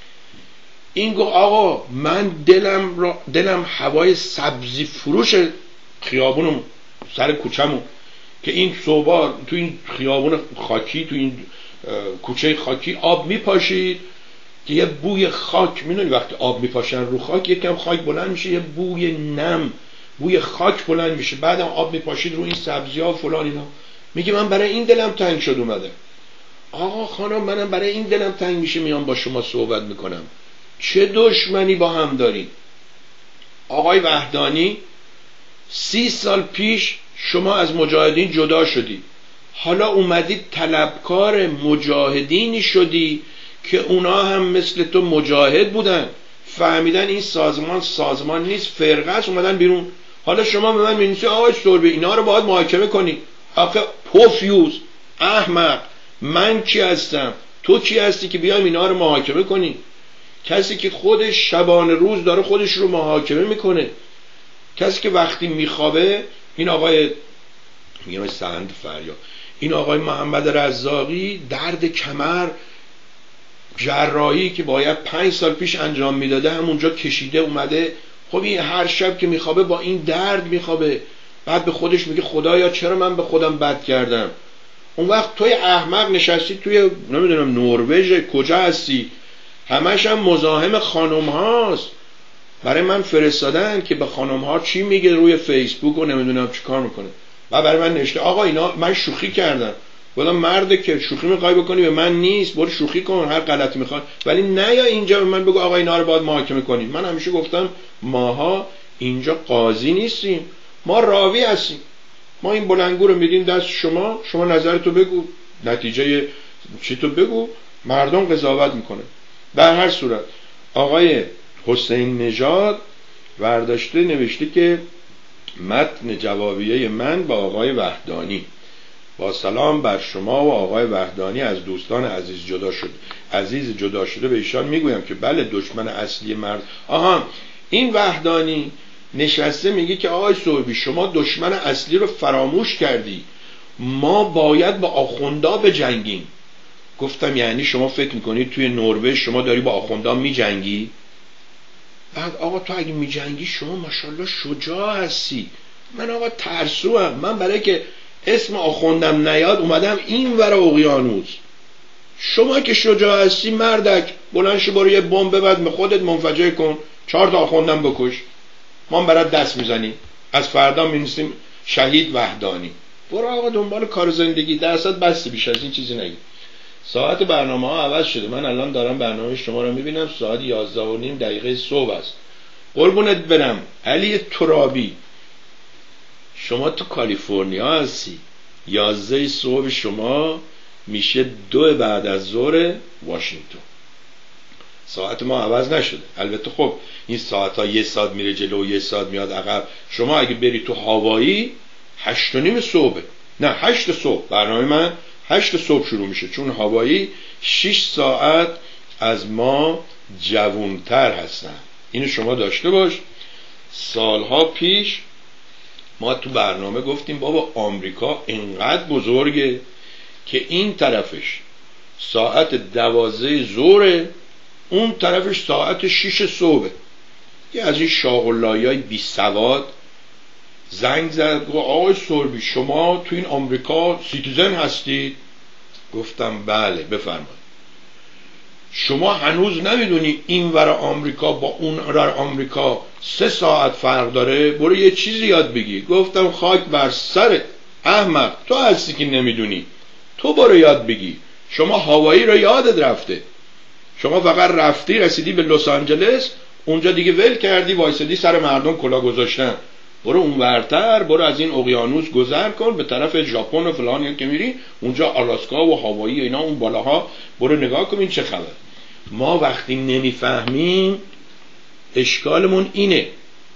این گفت آقا من دلم را دلم هوای سبزی فروش خیابونم سر کوچمون که این صبح تو این خیابون خاکی، تو این کوچه خاکی آب میپاشید که یه بوی خاک، میدونی وقتی آب میپاشن رو خاک یکم خاک بلند میشه، یه بوی نم، بوی خاک بلند میشه، بعدم آب میپاشید رو این سبزی ها فلان اینا. میگه من برای این دلم تنگ شد اومده. آقا خانم منم برای این دلم تنگ میشه میام با شما صحبت میکنم. چه دشمنی با هم دارین؟ آقای وحدانی سی سال پیش شما از مجاهدین جدا شدی، حالا اومدی طلبکار مجاهدینی شدی که اونا هم مثل تو مجاهد بودن، فهمیدن این سازمان سازمان نیست، فرقه است، اومدن بیرون. حالا شما به من می‌نویسی آقای سوربی اینا رو باید محاکمه کنی. آخه پوفیوز احمق، من کی هستم؟ تو کی هستی که بیایم اینا رو محاکمه کنی؟ کسی که خودش شبانه روز داره خودش رو محاکمه میکنه، کسی که وقتی میخوابه، این آقای میگم سند فریاد، این آقای محمد رزاقی درد کمر جراحی که باید پنج سال پیش انجام میداده همونجا کشیده اومده. خب این هر شب که میخوابه با این درد میخوابه، بعد به خودش میگه خدایا چرا من به خودم بد کردم. اون وقت توی احمق نشستی توی نمیدونم نروژ کجا هستی، همش هم مزاحم خانم هاست، برای من فرستادن که به خانم ها چی میگه روی فیسبوک و نمیدونم چی کار میکنه. و برای من نوشته آقا اینا من شوخی کردم. گفتم مرده که شوخی میخوای بکنی به من نیست، برو شوخی کن هر غلطی میخوای، ولی نه یا اینجا به من بگو آقا اینا رو باید محاکمه کنیم. من همیشه گفتم ماها اینجا قاضی نیستیم، ما راوی هستیم. ما این بلنگو رو میدیم دست شما، شما نظرتو بگو، نتیجه چی تو بگو، مردم قضاوت میکنه. در هر صورت آقای حسین نژاد برداشته نوشته که متن جوابیه من با آقای وحدانی: با سلام بر شما و آقای وحدانی، از دوستان عزیز جدا شد عزیز جدا شده به ایشان میگویم که بله دشمن اصلی مرد. آها، این وحدانی نشسته میگه که آقای صوبی شما دشمن اصلی رو فراموش کردی، ما باید با آخوندا بجنگیم. گفتم یعنی شما فکر میکنید توی نروژ شما داری با آخوندا میجنگی؟ بعد آقا تو اگه میجنگی شما ماشاءالله شجاع هستی، من آقا ترسوام، من برای که اسم آخوندم نیاد اومدم این ور اقیانوس. شما که شجاع هستی مردک، بلند شو برو یه بمب ببند به خودت منفجر کن، چهار تا آخوندم بکش، ما برات دست میزنیم، از فردا می‌نویسیم شهید وحدانی. برو آقا دنبال کار زندگی، درصد بس بیش از این چیزی نگی. ساعت برنامه ها عوض شده، من الان دارم برنامه شما رو میبینم، ساعت یازده و نیم دقیقه صبح است. قربونت برم علی ترابی، شما تو کالیفرنیا هستی، یازده صبح شما میشه دو بعد از ظهر واشنگتن. ساعت ما عوض نشده. البته خب این ساعت ها یه ساعت میره جلو و یه ساعت میاد عقب. شما اگه بری تو هاوایی هشت و نیم صبح، نه هشت صبح، برنامه من هشت صبح شروع میشه، چون هاوایی شش ساعت از ما جوانتر هستن. اینو شما داشته باش. سالها پیش ما تو برنامه گفتیم بابا آمریکا اینقدر بزرگه که این طرفش ساعت دوازده ظهر، اون طرفش ساعت شش صبح. یه از این شاغلایای بی سواد زنگ زد گفت آقای سوربی شما تو این آمریکا سیتیزن هستید؟ گفتم بله بفرمایید. شما هنوز نمیدونی این ور آمریکا با اون ور آمریکا سه ساعت فرق داره؟ برو یه چیزی یاد بگی. گفتم خاک بر سرت احمق، تو هستی که نمیدونی، تو برو یاد بگی. شما هاوایی رو یادت رفته، شما فقط رفتی رسیدی به لس آنجلس، اونجا دیگه ول کردی وایسادی سر مردم کلا گذاشتن. برو اون ورتر، برو از این اقیانوس گذر کن به طرف ژاپن و فلان که میری اونجا آلاسکا و هاوایی و اینا اون بالاها، برو نگاه کن این چه خبر. ما وقتی نمیفهمیم اشکالمون اینه،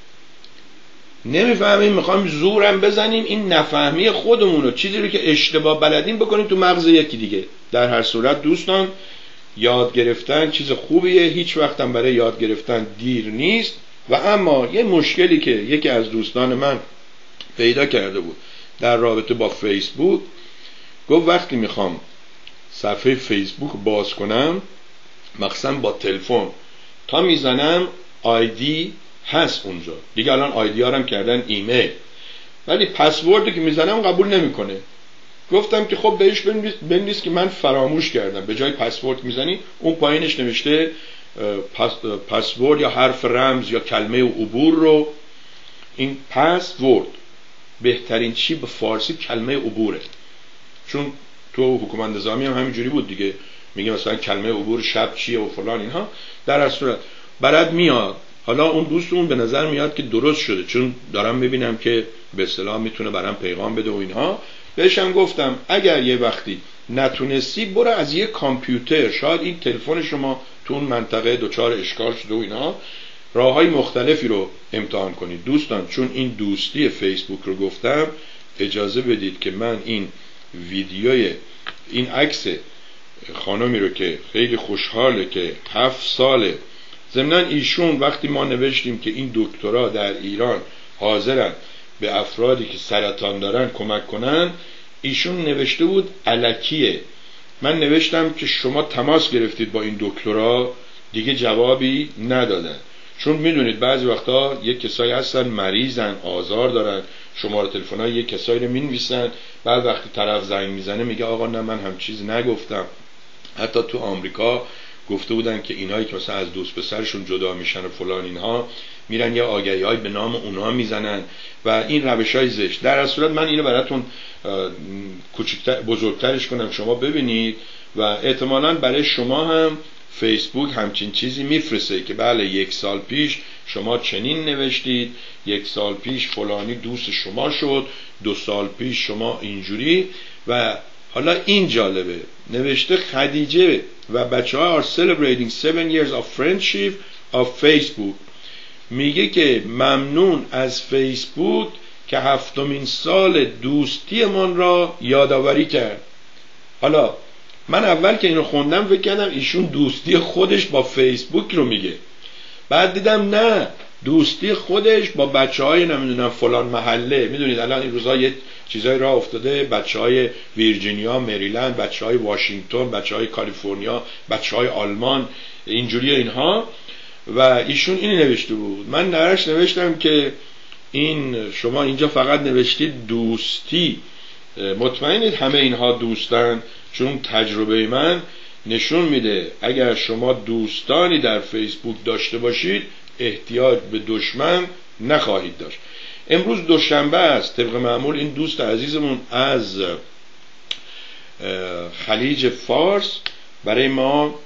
نمیفهمیم میخوایم زورم بزنیم این نفهمی خودمونو، چیزی رو که اشتباه بلدیم بکنیم تو مغز یکی دیگه. در هر صورت دوستان یاد گرفتن چیز خوبیه، هیچ وقتم برای یاد گرفتن دیر نیست. و اما یه مشکلی که یکی از دوستان من پیدا کرده بود در رابطه با فیسبوک، گفت وقتی میخوام صفحه فیسبوک باز کنم مخصوصا با تلفن تا میزنم آیدی هست اونجا دیگه، الان آیدی ها هم کردن ایمیل، ولی پسوردی که میزنم قبول نمیکنه. گفتم که خب بهش بنویس که من فراموش کردم. به جای پسورد میزنی اون پایینش نوشته پس، پسورد یا حرف رمز یا کلمه عبور رو. این پسورد بهترین چی به فارسی کلمه عبوره، چون تو حکومت نظامی هم همینجوری بود دیگه، میگه مثلا کلمه عبور شب چیه و فلان اینها. در اصل صورت برات میاد. حالا اون دوستمون به نظر میاد که درست شده، چون دارم میبینم که به اصطلاح میتونه برام پیغام بده و اینها. بهشم گفتم اگر یه وقتی نتونستی برو از یه کامپیوتر، شاید این تلفن شما تو اون منطقه دچار اشکال شده و اینا، راههای مختلفی رو امتحان کنید. دوستان چون این دوستی فیسبوک رو گفتم، اجازه بدید که من این ویدیوی این عکس خانمی رو که خیلی خوشحاله که هفت ساله، ضمناً ایشون وقتی ما نوشتیم که این دکترا در ایران حاضرن به افرادی که سرطان دارن کمک کنن، ایشون نوشته بود الکیه. من نوشتم که شما تماس گرفتید با این دکترا، دیگه جوابی ندادن. چون میدونید بعضی وقتا یک کسایی هستن مریضن، آزار دارن، شماره تلفن‌های یک کسایی رو می‌نویسن، بعد وقتی طرف زنگ میزنه میگه آقا نه من هم چیز نگفتم. حتی تو آمریکا گفته بودن که اینایی که مثلا از دوست پسرشون جدا میشن و فلان اینها میرن یه آگهی‌های به نام اونها میزنن و این روش‌های زشت. در اصل صورت من اینو براتون کوچیک‌تر بزرگترش کنم شما ببینید و احتمالاً برای شما هم فیسبوک همچین چیزی میفرسته که بله یک سال پیش شما چنین نوشتید، یک سال پیش فلانی دوست شما شد، دو سال پیش شما اینجوری. و حالا این جالبه، نوشته خدیجه و بچه ها are celebrating seven years of friendship of Facebook. میگه که ممنون از فیسبوک که هفتمین سال دوستی من را یادآوری کرد. حالا من اول که اینو خوندم فکر کردم ایشون دوستی خودش با فیسبوک رو میگه، بعد دیدم نه، دوستی خودش با بچه های نمیدونم فلان محله. میدونید الان این روزها یه چیزایی راه افتاده، بچه های ویرجینیا، مریلند، بچه های واشنگتن، بچه های کالیفرنیا، بچه های آلمان، اینجوری اینها. و ایشون اینی نوشته بود، من درش نوشتم که این شما اینجا فقط نوشتید دوستی، مطمئنید همه اینها دوستن؟ چون تجربه من نشون میده اگر شما دوستانی در فیسبوک داشته باشید احتیاج به دشمن نخواهید داشت. امروز دوشنبه است، طبق معمول این دوست عزیزمون از خلیج فارس برای ما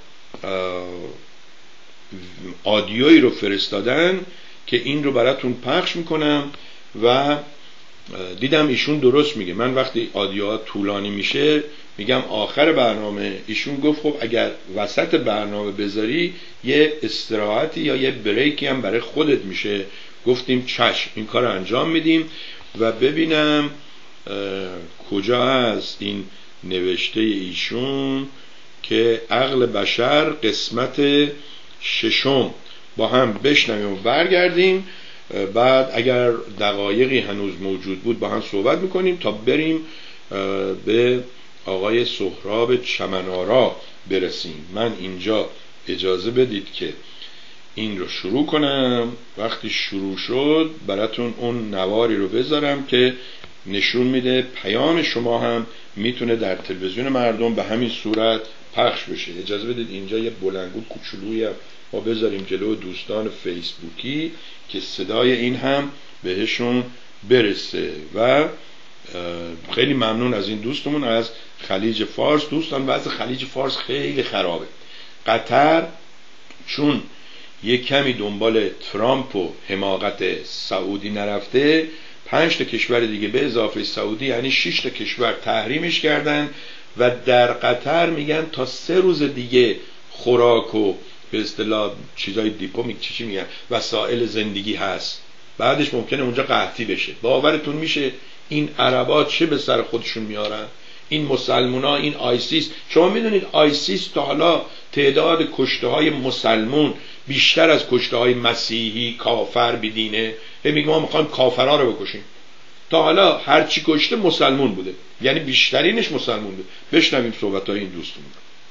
آدیویی رو فرستادن که این رو براتون پخش میکنم و دیدم ایشون درست میگه. من وقتی آدیوها طولانی میشه میگم آخر برنامه، ایشون گفت خب اگر وسط برنامه بذاری یه استراحتی یا یه بریکی هم برای خودت میشه. گفتیم چشم، این کار رو انجام میدیم. و ببینم کجا هست این نوشته ایشون که عقل بشر قسمت ششم، با هم بشنویم و برگردیم. بعد اگر دقایقی هنوز موجود بود با هم صحبت میکنیم تا بریم به آقای سهراب چمنارا برسیم. من اینجا اجازه بدید که این رو شروع کنم. وقتی شروع شد براتون اون نواری رو بذارم که نشون میده پیام شما هم میتونه در تلویزیون مردم به همین صورت پخش بشه. اجازه بدید اینجا یه بلندگو کوچولویی ما بذاریم جلو دوستان فیسبوکی که صدای این هم بهشون برسه. و خیلی ممنون از این دوستمون از خلیج فارس. دوستان وضع خلیج فارس خیلی خرابه. قطر چون یک کمی دنبال ترامپ و حماقت سعودی نرفته، پنج تا کشور دیگه به اضافه سعودی یعنی شش تا کشور تحریمش کردن و در قطر میگن تا سه روز دیگه خوراک و به اصطلاح چیزای دیپو می چی میگن وسایل زندگی هست، بعدش ممکنه اونجا قحطی بشه. باورتون میشه این عربا چه به سر خودشون میارن؟ این مسلمونا، این آیسیس. شما میدونید آیسیس تا حالا تعداد کشته های مسلمون بیشتر از کشته های مسیحی کافر بدینه. میگم ما میخوایم کافرها رو بکشیم. تا حالا هر چی کشته مسلمون بوده، یعنی بیشترینش مسلمون بوده. بشنویم صحبت های این دوستمون.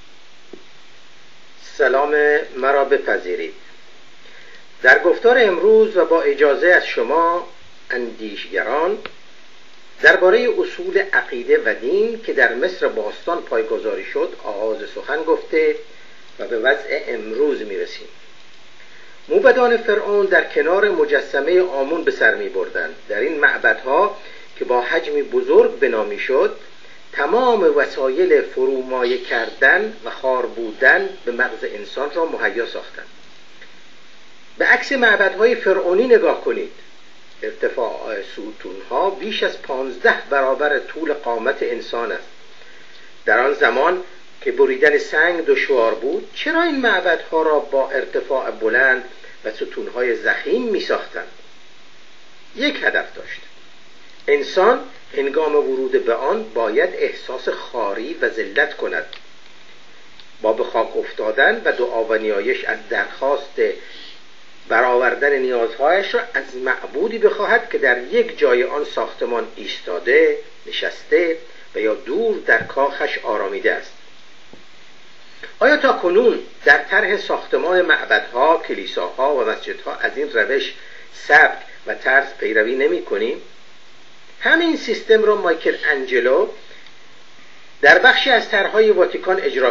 سلام مرا بپذیرید. در گفتار امروز و با اجازه از شما اندیشگران درباره اصول عقیده و دین که در مصر باستان پایگذاری شد آغاز سخن گفته و به وضع امروز میرسیم. موبدان فرعون در کنار مجسمه آمون به سر می بردن. در این معبدها که با حجمی بزرگ بنا می شد تمام وسایل فرومایه کردن و خار بودن به مغز انسان را مهیا ساختند. به عکس معبدهای فرعونی نگاه کنید. ارتفاع ستونها بیش از پانزده برابر طول قامت انسان است. در آن زمان که بریدن سنگ دشوار بود، چرا این معبدها را با ارتفاع بلند و ستونهای ضخیم می ساختند؟ یک هدف داشت. انسان هنگام ورود به آن باید احساس خاری و ذلت کند، با به خاک افتادن و دعا و نیایش از درخواست برآوردن نیازهایش را از معبودی بخواهد که در یک جای آن ساختمان ایستاده، نشسته و یا دور در کاخش آرامیده است. آیا تا کنون در طرح ساختمان معبدها، کلیساها و مسجدها از این روش سبک و طرز پیروی نمی کنیم؟ همین سیستم را مایکل انجلو در بخشی از طرحهای واتیکان اجرا کرد.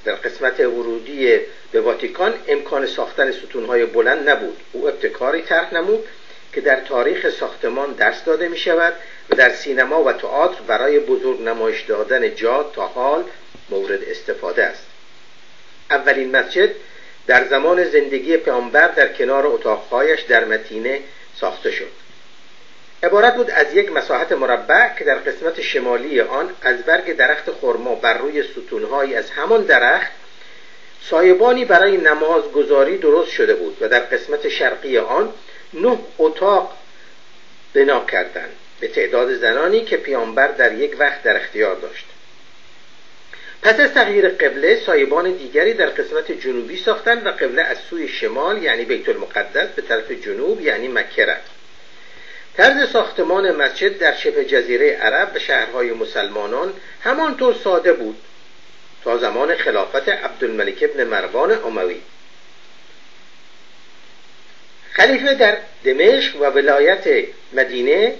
در قسمت ورودی به واتیکان امکان ساختن ستونهای بلند نبود. او ابتکاری طرح نمود که در تاریخ ساختمان درس داده می شود و در سینما و تئاتر برای بزرگ نمایش دادن جا تا حال مورد استفاده است. اولین مسجد در زمان زندگی پیامبر در کنار اتاقهایش در مدینه ساخته شد. عبارت بود از یک مساحت مربع که در قسمت شمالی آن از برگ درخت خرما بر روی ستونهایی از همان درخت سایبانی برای نمازگزاری درست شده بود و در قسمت شرقی آن نه اتاق بنا کردند به تعداد زنانی که پیامبر در یک وقت در اختیار داشت. پس از تغییر قبله سایبان دیگری در قسمت جنوبی ساختند و قبله از سوی شمال یعنی بیت المقدس به طرف جنوب یعنی مکه رفت. طرز ساختمان مسجد در شبه جزیره عرب و شهرهای مسلمانان همانطور ساده بود تا زمان خلافت عبدالملک ابن مروان اموی. خلیفه در دمشق و ولایت مدینه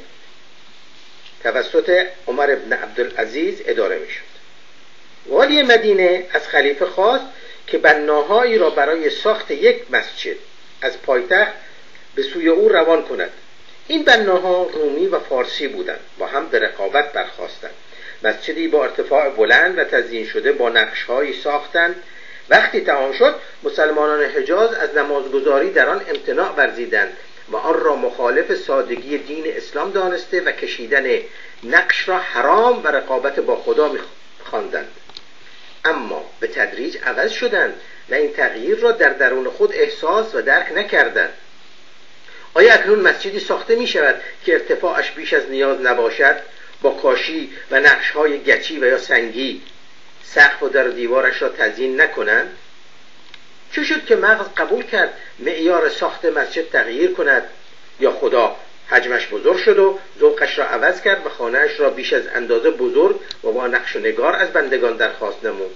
توسط عمر ابن عبدالعزیز اداره می شد. والی مدینه از خلیفه خواست که بناهایی را برای ساخت یک مسجد از پایتخت به سوی او روان کند. این بناها رومی و فارسی بودند، با هم به رقابت برخاستند. مسجدی با ارتفاع بلند و تزیین شده با نقش‌هایی ساختند. وقتی تمام شد مسلمانان حجاز از نمازگزاری در آن امتناع ورزیدند و آن را مخالف سادگی دین اسلام دانسته و کشیدن نقش را حرام و رقابت با خدا می‌خواندند. اما به تدریج عوض شدند و این تغییر را در درون خود احساس و درک نکردند. آیا اکنون مسجدی ساخته می شود که ارتفاعش بیش از نیاز نباشد، با کاشی و نقش‌های گچی و یا سنگی سقف و در دیوارش را تزیین نکنند؟ چه شد که مغز قبول کرد معیار ساخت مسجد تغییر کند؟ یا خدا حجمش بزرگ شد و ذوقش را عوض کرد و خانه‌اش را بیش از اندازه بزرگ و با نقش و نگار از بندگان درخواست نمود؟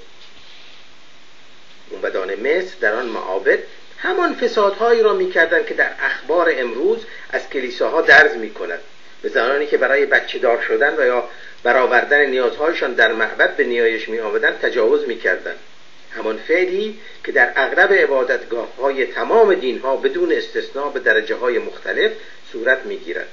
موبدان مصر در آن معابد همان فسادهایی را می‌کردند که در اخبار امروز از کلیساها درز می‌کند. به زنانی که برای بچه دار شدن و یا برآوردن نیازهایشان در معبد به نیایش می‌آمدند تجاوز می‌کردند. همان فعلی که در اغلب عبادتگاه‌های تمام دین‌ها بدون استثناء به درجه‌های مختلف صورت می‌گیرد.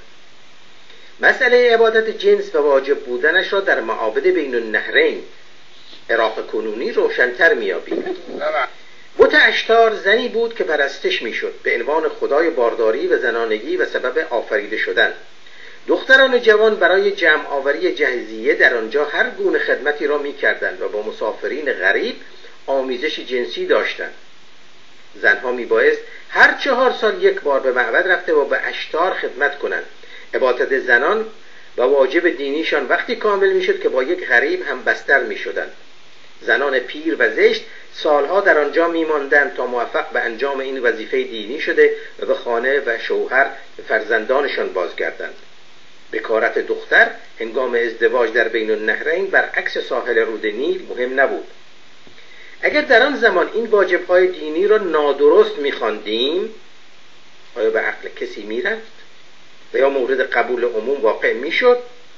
مسئله عبادت جنس و واجب بودنش را در معابد بین النهرین عراق کنونی روشن‌تر می‌یابیم. بت اشتار زنی بود که پرستش میشد به عنوان خدای بارداری و زنانگی و سبب آفریده شدن. دختران جوان برای جمع آوری جهیزیه در آنجا هر گونه خدمتی را میکردند و با مسافرین غریب آمیزش جنسی داشتند. زنها میبایست هر چهار سال یک بار به معبد رفته و به اشتار خدمت کنند. عبادت زنان و واجب دینیشان وقتی کامل میشد که با یک غریب هم بستر میشدند. زنان پیر و زشت سالها در آنجا میماندند تا موفق به انجام این وظیفه دینی شده و به خانه و شوهر و فرزندانشان بازگردند. بکارت دختر هنگام ازدواج در بین النهرین برعکس ساحل رود نیل مهم نبود. اگر در آن زمان این واجب‌های دینی را نادرست می‌خواندیم، آیا به عقل کسی میرفت و یا مورد قبول عموم واقع میشد؟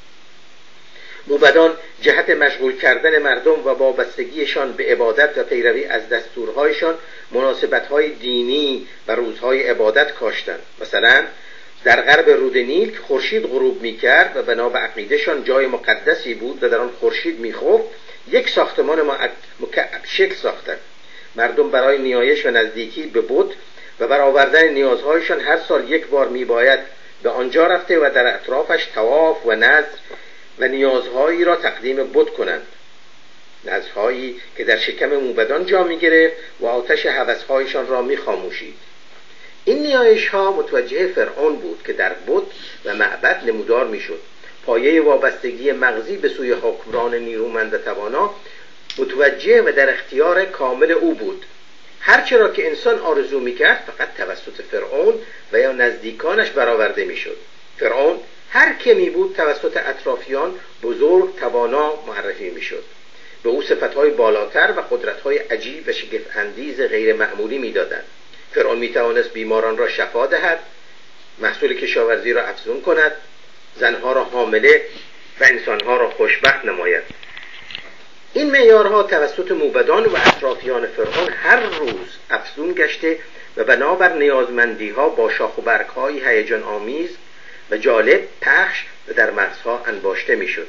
موبدان جهت مشغول کردن مردم و وابستگیشان به عبادت و پیروی از دستورهایشان مناسبت‌های دینی و روزهای عبادت کاشتند. مثلا در غرب رود نیل که خورشید غروب می‌کرد و بنا به عقیدهشان جای مقدسی بود و در آن خورشید می‌خفت، یک ساختمان مکعب شکل ساختند. مردم برای نیایش و نزدیکی به بت و برآوردن نیازهایشان هر سال یک بار می‌باید به آنجا رفته و در اطرافش طواف و نذر و نیازهایی را تقدیم بت کنند. نذرهایی که در شکم موبدان جا می‌گرفت و آتش هوس‌هایشان را می‌خاموشید. این نیایش ها متوجه فرعون بود که در بت و معبد نمودار میشد. پایه وابستگی مغزی به سوی حکمران نیرومند و توانا متوجه و در اختیار کامل او بود. هرچه را که انسان آرزو میکرد فقط توسط فرعون و یا نزدیکانش برآورده میشد. فرعون هر که می بود توسط اطرافیان بزرگ توانا معرفی میشد. به او صفتهای بالاتر و قدرتهای عجیب و شگفت انگیز غیر معمولی میدادند. فرعون می توانست بیماران را شفا دهد، محصول کشاورزی را افزون کند، زنها را حامله و انسانها را خوشبخت نماید. این معیارها توسط موبدان و اطرافیان فرعون هر روز افزون گشته و بنابر نیازمندی‌ها با شاخ و برگ‌های هیجان آمیز و جالب پخش و در مغزها انباشته می‌شد.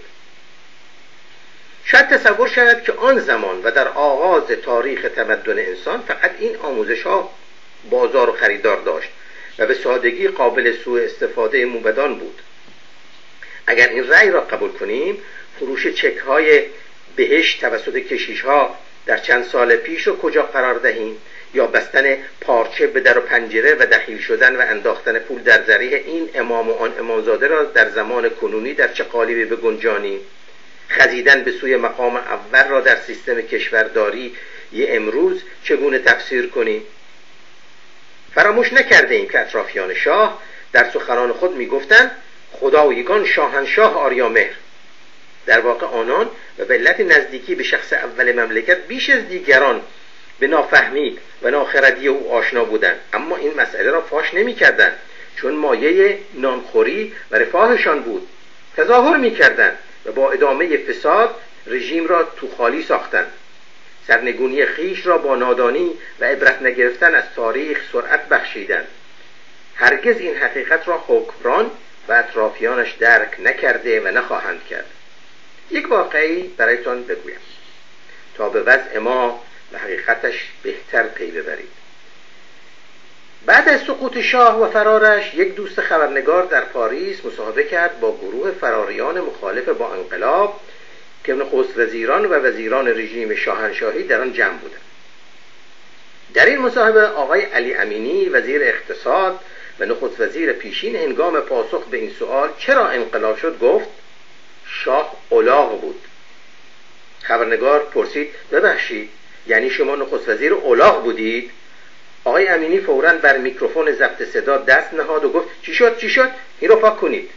شاید تصور شود که آن زمان و در آغاز تاریخ تمدن انسان فقط این آموزش‌ها بازار و خریدار داشت و به سادگی قابل سوء استفاده موبدان بود. اگر این رأی را قبول کنیم، فروش چک‌های بهشت توسط کشیش‌ها در چند سال پیش رو کجا قرار دهیم؟ یا بستن پارچه به در و پنجره و دخیل شدن و انداختن پول در ذریح این امام و آن امامزاده را در زمان کنونی در چه قالبی بگنجانیم؟ خزیدن به سوی مقام اول را در سیستم کشورداری یه امروز چگونه تفسیر کنیم؟ فراموش نکرده ایم که اطرافیان شاه در سخنان خود میگفتند خدا و یگان شاهنشاه آریامهر. در واقع آنان و به علت نزدیکی به شخص اول مملکت بیش از دیگران به نافهمی و ناخردی او آشنا بودند، اما این مسئله را فاش نمی کردن، چون مایه نانخوری و رفاهشان بود. تظاهر می کردن و با ادامه فساد رژیم را توخالی ساختند. سرنگونی خیش را با نادانی و عبرت نگرفتن از تاریخ سرعت بخشیدند. هرگز این حقیقت را حکمران و اطرافیانش درک نکرده و نخواهند کرد. یک واقعی برایتان بگویم تا به وضع ما و حقیقتش بهتر پی ببرید. بعد از سقوط شاه و فرارش، یک دوست خبرنگار در پاریس مصاحبه کرد با گروه فراریان مخالف با انقلاب که نخست وزیران و وزیران رژیم شاهنشاهی در آن جمع بودند. در این مصاحبه آقای علی امینی وزیر اقتصاد و نخست وزیر پیشین هنگام پاسخ به این سوال چرا انقلاب شد گفت شاه الاغ بود. خبرنگار پرسید ببخشید یعنی شما نخست وزیر الاغ بودید؟ آقای امینی فوراً بر میکروفون ضبط صدا دست نهاد و گفت چی شد چی شد این رو پاک کنید.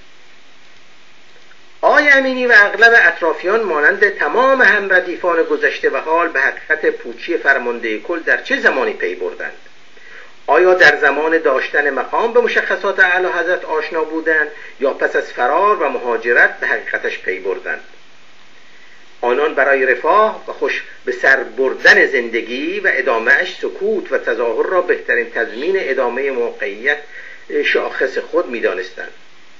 آقای امینی و اغلب اطرافیان مانند تمام همردیفان گذشته و حال به حقیقت پوچی فرمانده کل در چه زمانی پی بردند؟ آیا در زمان داشتن مقام به مشخصات اعلی حضرت آشنا بودند یا پس از فرار و مهاجرت به حقیقتش پی بردند؟ آنان برای رفاه و خوش به سر بردن زندگی و ادامهش سکوت و تظاهر را بهترین تضمین ادامه موقعیت شاخص خود می دانستند.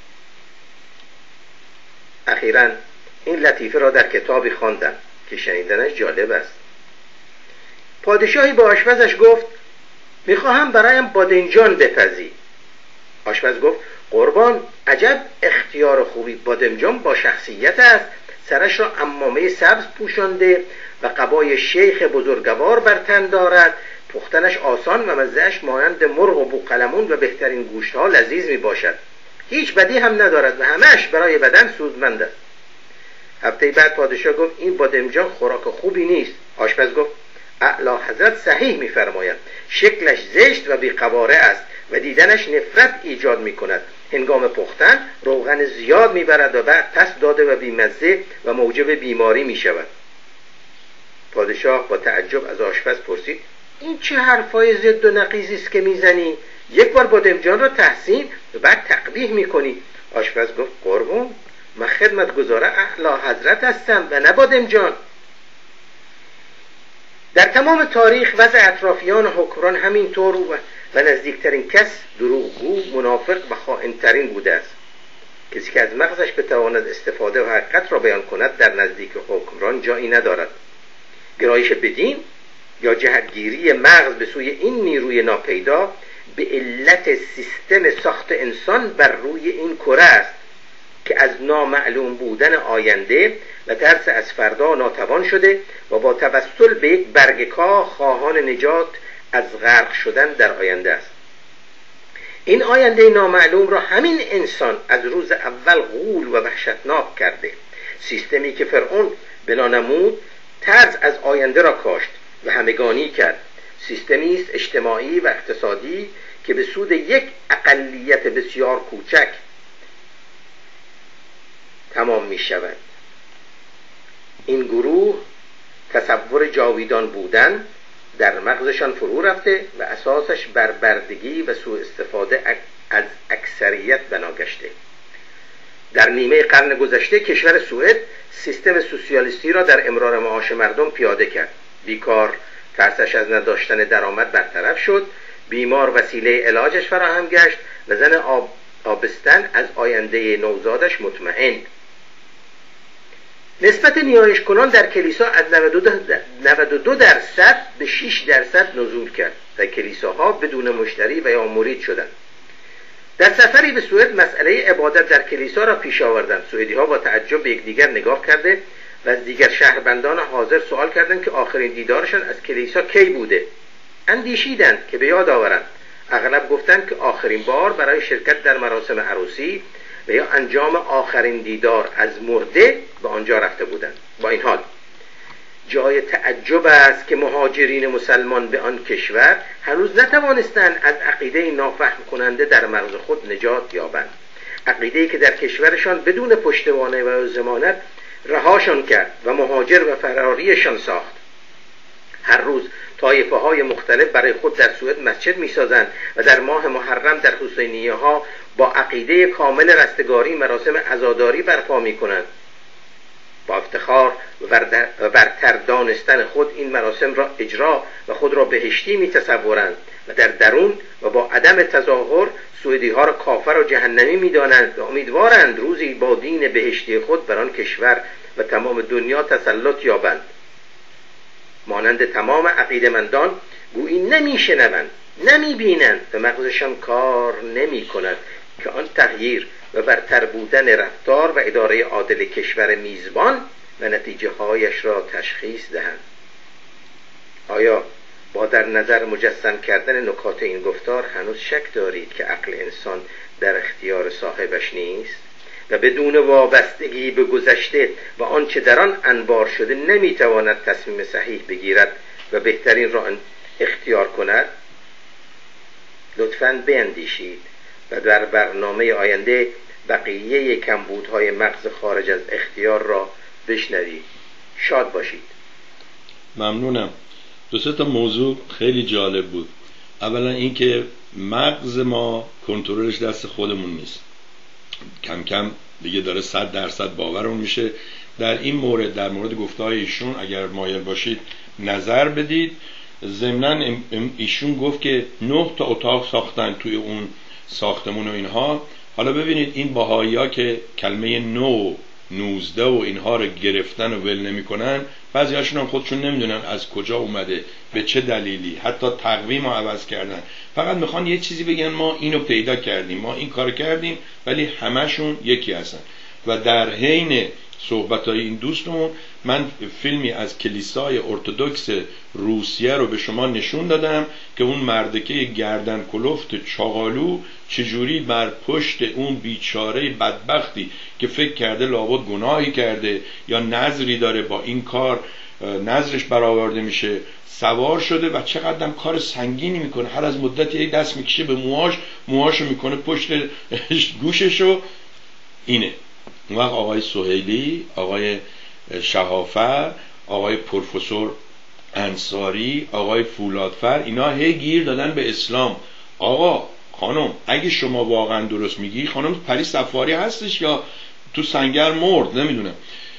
اخیراً این لطیفه را در کتابی خواندم که شنیدنش جالب است. پادشاهی با آشپزش گفت میخواهم برایم بادمجان بپزی. آشپز گفت قربان عجب اختیار خوبی، بادمجان با شخصیت است، سرش را عمامه سبز پوشانده و قبای شیخ بزرگوار بر تن دارد، پختنش آسان و مزه‌اش مانند مرغ و بوقلمون و بهترین گوشت‌ها لذیذ می باشد، هیچ بدی هم ندارد و همه‌اش برای بدن سودمند است. هفته بعد پادشاه گفت این بادمجان خوراک خوبی نیست. آشپز گفت اعلی حضرت صحیح می‌فرمایند، شکلش زشت و بی‌قواره است و دیدنش نفرت ایجاد می‌کند. هنگام پختن روغن زیاد می‌برد و بعد پس داده و بیمزه و موجب بیماری می‌شود. پادشاه با تعجب از آشپز پرسید این چه حرفای ضد و نقیضی است که میزنی؟ یک بار بادمجان را تحسین و بعد تقبیح میکنی. آشپز گفت قربون من خدمتگزار اعلی حضرت هستم و نه بادمجان. در تمام تاریخ وضع اطرافیان و حکمران همین طور و, و نزدیکترین کس دروغگو، منافق و خائن‌ترین بوده است. کسی که از مغزش بتواند استفاده و حقیقت را بیان کند در نزدیک حکمران جایی ندارد. گرایش بدین یا جهتگیری مغز به سوی این نیروی ناپیدا به علت سیستم ساخت انسان بر روی این کره است که از نامعلوم بودن آینده و ترس از فردا ناتوان شده و با توسل به یک برگ کاه خواهان نجات از غرق شدن در آینده است. این آینده نامعلوم را همین انسان از روز اول غول و وحشتناک کرده. سیستمی که فرعون بنا نمود ترس از آینده را کاشت و همگانی کرد. سیستمی است اجتماعی و اقتصادی که به سود یک اقلیت بسیار کوچک تمام می شود. این گروه تصور جاویدان بودن در مغزشان فرو رفته و اساسش بر بردگی و سوء استفاده از اکثریت بنا گشته. در نیمه قرن گذشته کشور سوئد سیستم سوسیالیستی را در امرار معاش مردم پیاده کرد. بیکار ترسش از نداشتن درآمد برطرف شد، بیمار وسیله علاجش فراهم گشت و زن آب آبستن از آینده نوزادش مطمئن. نسبت نیایش کنان در کلیسا از نود و دو درصد به شش درصد نزول کرد و کلیساها بدون مشتری و یا مرید شدند. در سفری به سوئد مسئله عبادت در کلیسا را پیش آوردند. سوئدی ها با تعجب به یکدیگر نگاه کرده و از دیگر شهروندان حاضر سوال کردند که آخرین دیدارشان از کلیسا کی بوده. اندیشیدند که به یاد آورند. اغلب گفتند که آخرین بار برای شرکت در مراسم عروسی و یا انجام آخرین دیدار از مرده به آنجا رفته بودند. با این حال جای تعجب است که مهاجرین مسلمان به آن کشور هنوز نتوانستند از عقیده نافهم کننده در مغز خود نجات یابند. عقیده‌ای که در کشورشان بدون پشتوانه و ضمانت رهاشان کرد و مهاجر و فراریشان ساخت. هر روز طایفه های مختلف برای خود در سوئد مسجد می سازند و در ماه محرم در حسینیه ها با عقیده کامل رستگاری مراسم عزاداری برپا می کنند. با افتخار و برتر دانستن خود این مراسم را اجرا و خود را بهشتی می تصورند و در درون و با عدم تظاهر سوئدی ها را کافر و جهنمی می دانند و امیدوارند روزی با دین بهشتی خود بر آن کشور و تمام دنیا تسلط یابند. مانند تمام عقیده‌مندان گویی نمی شنوند، نمی بینند و مغزشان کار نمی کند که آن تغییر و برتر بودن رفتار و اداره عادل کشور میزبان و نتیجه هایش را تشخیص دهند. آیا با در نظر مجسم کردن نکات این گفتار هنوز شک دارید که عقل انسان در اختیار صاحبش نیست و بدون وابستگی به گذشته و آنچه در آن انبار شده نمیتواند تصمیم صحیح بگیرد و بهترین را اختیار کند؟ لطفاً بیندیشید و در برنامه آینده بقیه کمبودهای مغز خارج از اختیار را بشنوید. شاد باشید. ممنونم. دو سه تا موضوع خیلی جالب بود. اولا اینکه مغز ما کنترلش دست خودمون نیست. کم کم دیگه داره صد درصد باورمون میشه. در این مورد در مورد گفته‌های ایشون اگر مایل باشید نظر بدید. ضمناً ایشون گفت که نه تا اتاق ساختن توی اون ساختمون و اینها. حالا ببینید این بهائی‌ها که کلمه نو نوزده و اینها رو گرفتن و ول نمی‌کنن، بعضی‌هاشون هم خودشون نمیدونن از کجا اومده، به چه دلیلی، حتی تقویم رو عوض کردن. فقط میخوان یه چیزی بگن ما اینو پیدا کردیم، ما این کارو کردیم، ولی همشون یکی هستن. و در حین صحبت‌های این دوستمون من فیلمی از کلیسای ارتدوکس روسیه رو به شما نشون دادم که اون مردکه گردن کلفت چاقالو چجوری بر پشت اون بیچاره بدبختی که فکر کرده لابد گناهی کرده یا نظری داره با این کار نظرش برآورده میشه سوار شده و چقدرم کار سنگینی میکنه. هر از مدتی یک دست میکشه به موهاش، موهاشو میکنه پشت گوششو. اینه اون وقت آقای سهیلی، آقای شهافر، آقای پروفسور انصاری، آقای فولادفر، اینا هی گیر دادن به اسلام. آقا خانم اگه شما واقعا درست میگی، خانم پری صفاری هستش یا تو سنگر مرد نمیدونم،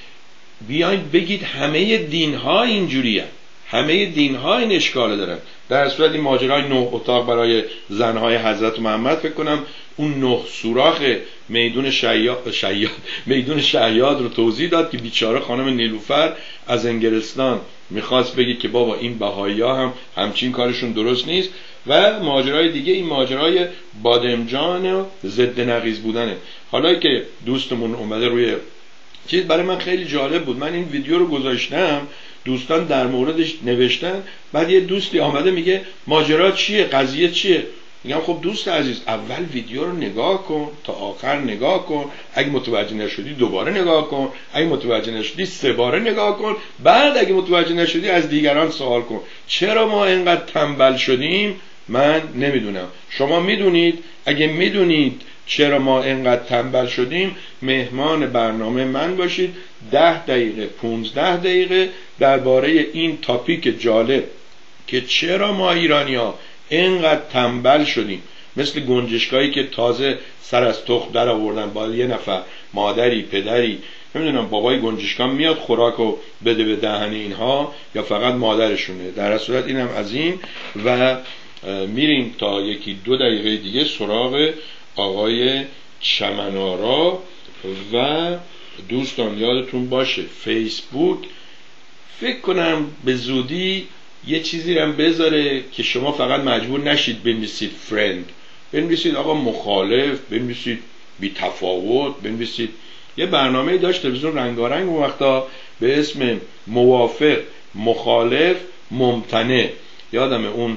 بیاین بگید همه دین ها اینجوریه، همه دین ها این اشکال دارن. در صورت این ماجرای نه اتاق برای زنهای حضرت محمد فکر کنم اون نه سوراخ میدون شیاد شیاد میدون شیاد رو توضیح داد که بیچاره خانم نیلوفر از انگلستان میخواست بگی که بابا این بهائی‌ها هم همچین کارشون درست نیست. و ماجرای دیگه این ماجرای بادمجان و ضد نقیض بودنه. حالا که دوستمون اومده روی چیز، برای من خیلی جالب بود. من این ویدیو رو گذاشتم، دوستان در موردش نوشتن، بعد یه دوستی آمده میگه ماجرا چیه، قضیه چیه؟ میگم خب دوست عزیز اول ویدیو رو نگاه کن تا آخر نگاه کن، اگه متوجه نشدی دوباره نگاه کن، اگه متوجه نشدی سه باره نگاه کن، بعد اگه متوجه نشدی از دیگران سوال کن. چرا ما اینقدر تنبل شدیم من نمیدونم. شما میدونید؟ اگه میدونید چرا ما اینقدر تنبل شدیم، مهمان برنامه من باشید. ده دقیقه پونزده دقیقه درباره این تاپیک جالب که چرا ما ایرانی ها اینقدر تنبل شدیم مثل گنجشگاهی که تازه سر از تخم در آوردن، با یه نفر مادری پدری نمیدونم بابای گنجشکان میاد خوراکو بده به دهن اینها یا فقط مادرشونه. در صورت اینم از این و میریم تا یکی دو دقیقه دیگه سراغ آقای چمنارا. و دوستان یادتون باشه فیسبوک فکر کنم به زودی یه چیزی رو بذاره که شما فقط مجبور نشید بنویسید فرند، بنویسید آقا مخالف، بنویسید بی تفاوت، بنویسید. یه برنامه داشت تلویزیون رنگارنگ اون وقتا به اسم موافق مخالف ممتنع، یادم اون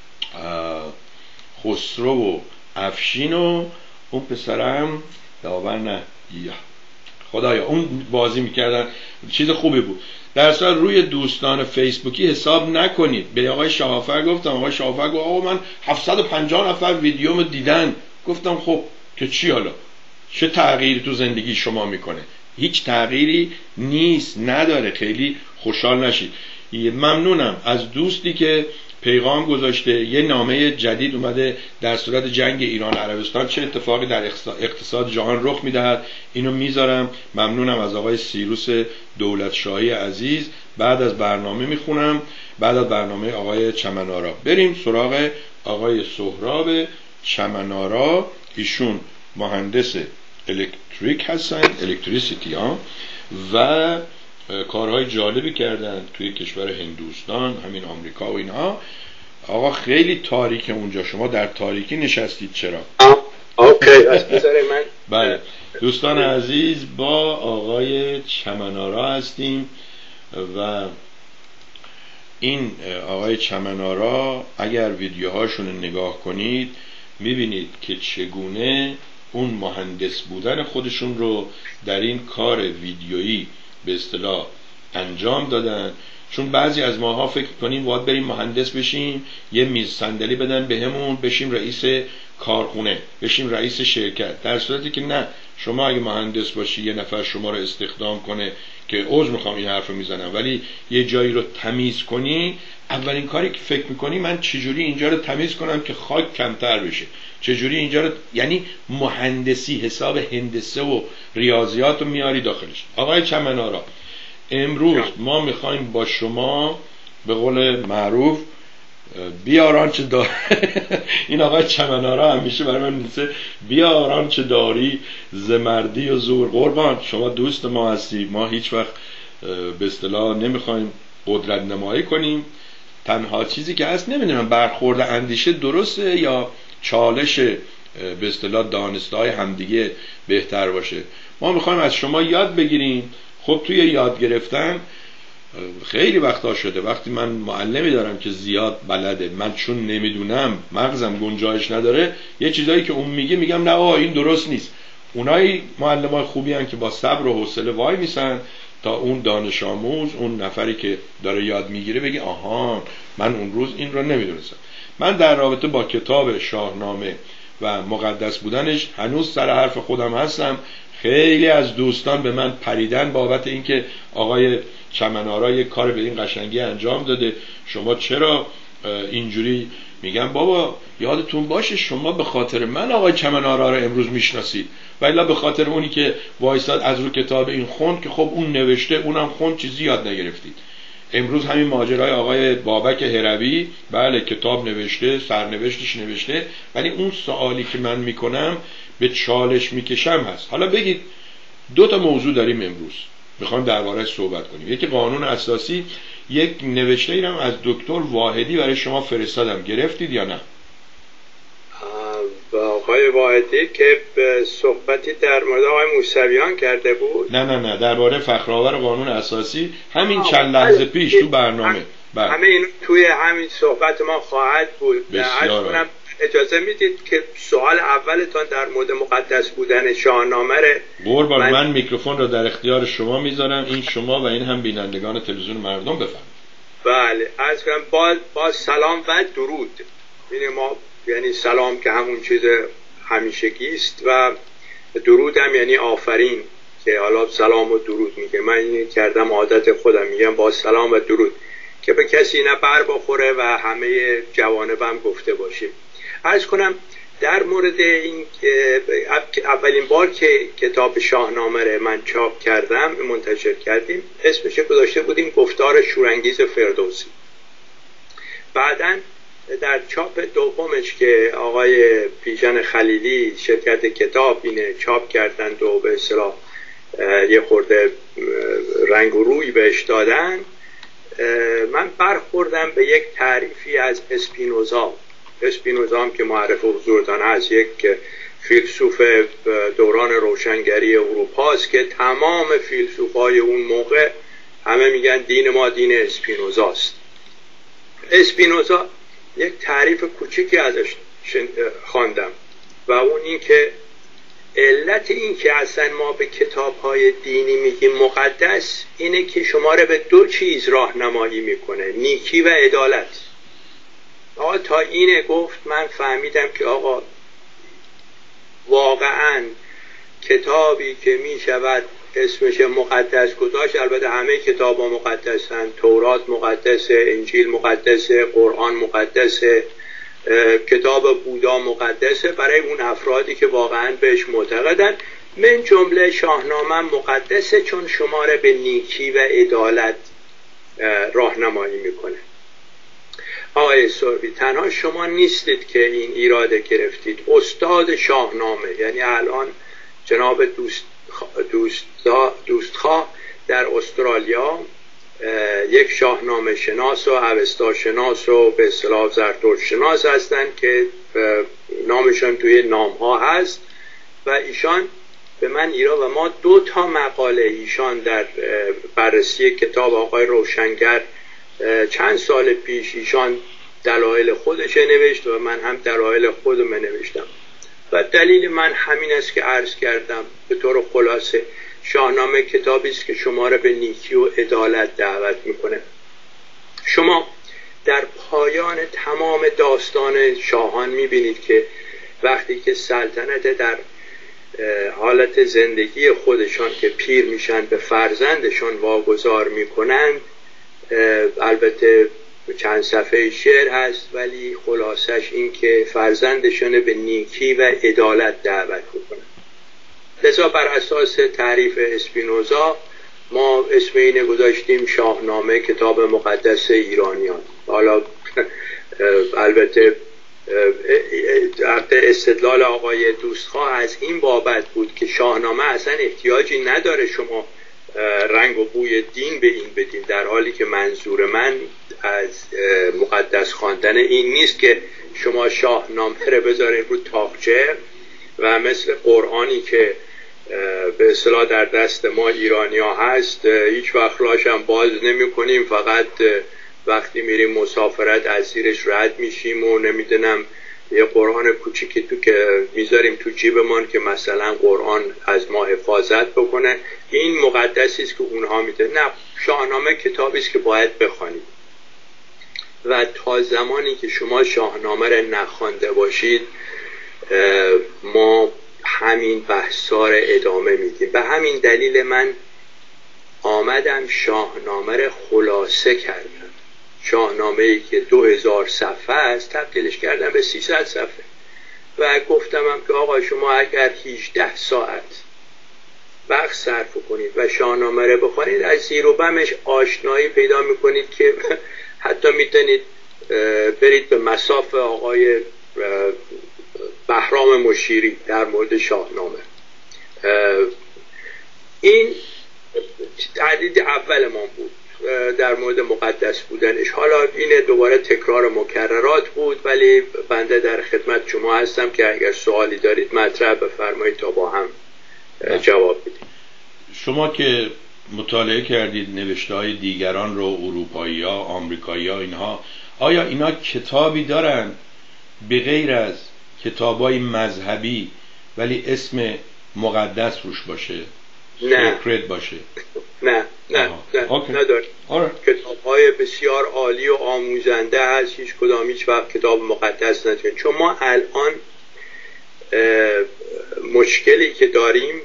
خسرو و افشین و اون پسرم داور نه یا خدایا اون بازی میکردن، چیز خوبی بود. در اصل روی دوستان فیسبوکی حساب نکنید. به آقای شهافر گفتم، آقای شهافر گفت آقا من هفتصد و پنجاه نفر ویدیومو دیدن. گفتم خب که چی حالا؟ چه تغییری تو زندگی شما میکنه؟ هیچ تغییری نیست، نداره. خیلی خوشحال نشید. ممنونم از دوستی که پیغام گذاشته یه نامه جدید اومده در صورت جنگ ایران عربستان چه اتفاقی در اقتصاد جهان رخ میدهد، اینو میذارم. ممنونم از آقای سیروس دولتشاهی عزیز. بعد از برنامه میخونم، بعد از برنامه آقای چمنارا. بریم سراغ آقای سهراب چمنارا. ایشون مهندس الکتریک هستن، الکتریسیتی ها، و کارهای جالبی کردن توی کشور هندوستان، همین آمریکا و اینها. آقا خیلی تاریکه اونجا، شما در تاریکی نشستید چرا؟ اوکی از بذاره من. بله دوستان عزیز، با آقای چمنارا هستیم و این آقای چمنارا اگر ویدیوهاشون رو نگاه کنید میبینید که چگونه اون مهندس بودن خودشون رو در این کار ویدیویی به اصطلاح انجام دادن. چون بعضی از ماها فکر کنیم باید بریم مهندس بشیم، یه میز صندلی بدن بهمون بشیم رئیس کارخونه، بشیم رئیس شرکت، در صورتی که نه. شما اگه مهندس باشی یه نفر شما رو استخدام کنه که عذر میخوام این حرف رو میزنم، ولی یه جایی رو تمیز کنی، اولین کاری که فکر میکنی من چجوری اینجا رو تمیز کنم که خاک کمتر بشه، چجوری اینجا رو، یعنی مهندسی، حساب هندسه و ریاضیات رو میاری داخلش. آقای چمنارا امروز ما میخوایم با شما به قول معروف بیاران چه داری این آقای چمنارا همیشه برای من میگه بیاران چه داری ز مردی و زور. قربان شما دوست ما هستی، ما هیچ وقت به اصطلاح نمیخوایم قدرت نمایی کنیم. تنها چیزی که هست نمیدونم برخورد اندیشه درسته یا چالش به اصطلاح دانسته‌های همدیگه بهتر باشه. ما میخوایم از شما یاد بگیریم. خب توی یاد گرفتن خیلی وقتا شده وقتی من معلمی دارم که زیاد بلده، من چون نمیدونم مغزم گنجایش نداره، یه چیزایی که اون میگه میگم نه آه این درست نیست. اونایی معلمای خوبی هن که با صبر و حوصله وای میسن تا اون دانش آموز، اون نفری که داره یاد میگیره بگه آها من اون روز این رو نمیدونستم. من در رابطه با کتاب شاهنامه و مقدس بودنش هنوز سر حرف خودم هستم. خیلی از دوستان به من پریدن بابت اینکه آقای چمنارا یک کار به این قشنگی انجام داده، شما چرا اینجوری؟ میگم بابا یادتون باشه شما به خاطر من آقای چمنارا رو امروز میشناسید، ولی به خاطر اونی که وایساد از رو کتاب این خوند که خب اون نوشته اونم خوند چیزی یاد نگرفتید. امروز همین ماجرای آقای بابک هروی، بله کتاب نوشته، سرنوشتش نوشته، ولی اون سوالی که من میکنم به چالش میکشم هست. حالا بگید دو تا موضوع داریم امروز میخوام درباره‌اش صحبت کنیم. یکی قانون اساسی، یک نوشته ایرم از دکتر واحدی برای شما فرستادم، گرفتید یا نه؟ آقای واحدی که صحبتی در مورد آقای موسویان کرده بود؟ نه نه نه درباره فخرآور قانون اساسی، همین چند لحظه پیش تو برنامه. بله همه این توی همین صحبت ما خواهد بود. بسیار اجازه میدید که سوال اولتان در مورد مقدس بودن شاهنامه ره قربان من, من میکروفون رو در اختیار شما میذارم، این شما و این هم بینندگان تلویزیون مردم بفرمایید. بله عرض کنم با, با سلام و درود. یعنی ما یعنی سلام که همون چیز همیشگی است و درود هم یعنی آفرین، که حالا سلام و درود میگه. من این کردم عادت خودم میگم با سلام و درود که به کسی نه بر بخوره و همه جوانبم گفته باشیم. عرض کنم در مورد این اولین بار که کتاب شاهنامه رو من چاپ کردم منتشر کردیم اسمش گذاشته بودیم گفتار شورانگیز فردوسی. بعداً در چاپ دومش که آقای پیژن خلیلی شرکت کتاب اینه چاپ کردند و به اصطلاح یه خورده رنگ و روی بهش دادن، من برخوردم به یک تعریفی از اسپینوزا. اسپینوزا هم که معرف حضورتان هست، یک فیلسوف دوران روشنگری اروپا است که تمام فیلسوفای اون موقع همه میگن دین ما دین اسپینوزاست. اسپینوزا یک تعریف کوچیکی ازش خواندم و اون این که علت این که اصلا ما به کتاب‌های دینی میگیم مقدس اینه که شما رو به دو چیز راهنمایی میکنه، نیکی و عدالت. آقا تا اینه گفت من فهمیدم که آقا واقعا کتابی که میشود اسمش مقدس گذاشت، البته همه کتاب ها مقدسن، تورات مقدسه، انجیل مقدسه، قرآن مقدسه، کتاب بودا مقدسه برای اون افرادی که واقعا بهش معتقدن. من جمله شاهنامه مقدسه چون شما را به نیکی و عدالت راهنمایی میکنه. آقای سوربی تنها شما نیستید که این ایراده گرفتید، استاد شاهنامه، یعنی الان جناب دوست دوست دوستخواه در استرالیا یک شاهنامه شناس و اوستا شناس و به اصطلاح زرتشت شناس هستن که نامشان توی نام‌ها هست و ایشان به من ایرا و ما دو تا مقاله ایشان در بررسی کتاب آقای روشنگر چند سال پیش ایشان دلایل خودش نوشت و من هم دلایل خودم نوشتم و دلیل من همین است که عرض کردم. به طور خلاصه شاهنامه کتابی است که شما را به نیکی و عدالت دعوت میکنه. شما در پایان تمام داستان شاهان میبینید که وقتی که سلطنت در حالت زندگی خودشان که پیر میشن به فرزندشان واگذار میکنند، البته چند صفحه شعر هست ولی خلاصش این که فرزندشان به نیکی و عدالت دعوت میکنند. لذا بر اساس تعریف اسپینوزا ما اسم اینه گذاشتیم شاهنامه کتاب مقدس ایرانیان. حالا البته استدلال آقای دوستخواه از این بابت بود که شاهنامه اصلا احتیاجی نداره شما رنگ و بوی دین به این بدین، در حالی که منظور من از مقدس خواندن این نیست که شما شاهنامه رو بذارین رو تاقچه و مثل قرآنی که به اصطلاح در دست ما ایرانی ها هست هیچ وقت لاش هم باز نمی کنیم، فقط وقتی میریم مسافرت از زیرش رد میشیم و نمیدونم یه قرآن کوچیکی تو که میذاریم تو جیبمان که مثلا قرآن از ما حفاظت بکنه. این مقدسی است که اونها میده. نه، شاهنامه کتابی است که باید بخوانید و تا زمانی که شما شاهنامه را نخوانده باشید ما همین بحثا را ادامه میدیم. به همین دلیل من آمدم شاهنامه را خلاصه کردم. شاهنامه‌ای که دو هزار صفحه است تبدیلش کردم به سیصد صفحه و گفتم هم که آقا شما اگر هجده ساعت وقت صرف کنید و شاهنامه را بخونید از زیر و بمش آشنایی پیدا میکنید که حتی میتونید برید به مصاف آقای بهرام مشیری در مورد شاهنامه. این تعدید اول ما بود در مورد مقدس بودنش. حالا این دوباره تکرار مکررات بود ولی بنده در خدمت شما هستم که اگر سوالی دارید مطرح بفرمایید تا با هم جواب بدیم. شما که مطالعه کردید نوشته های دیگران رو، اروپایی ها، آمریکایی ها، اینها آیا اینا کتابی دارن به غیر از کتابای مذهبی ولی اسم مقدس روش باشه؟ نه باشه؟ نه نه نه نداره. کتاب‌های بسیار عالی و آموزنده هست، هیچ کدام هیچ وقت کتاب مقدس نداره. چون ما الان مشکلی که داریم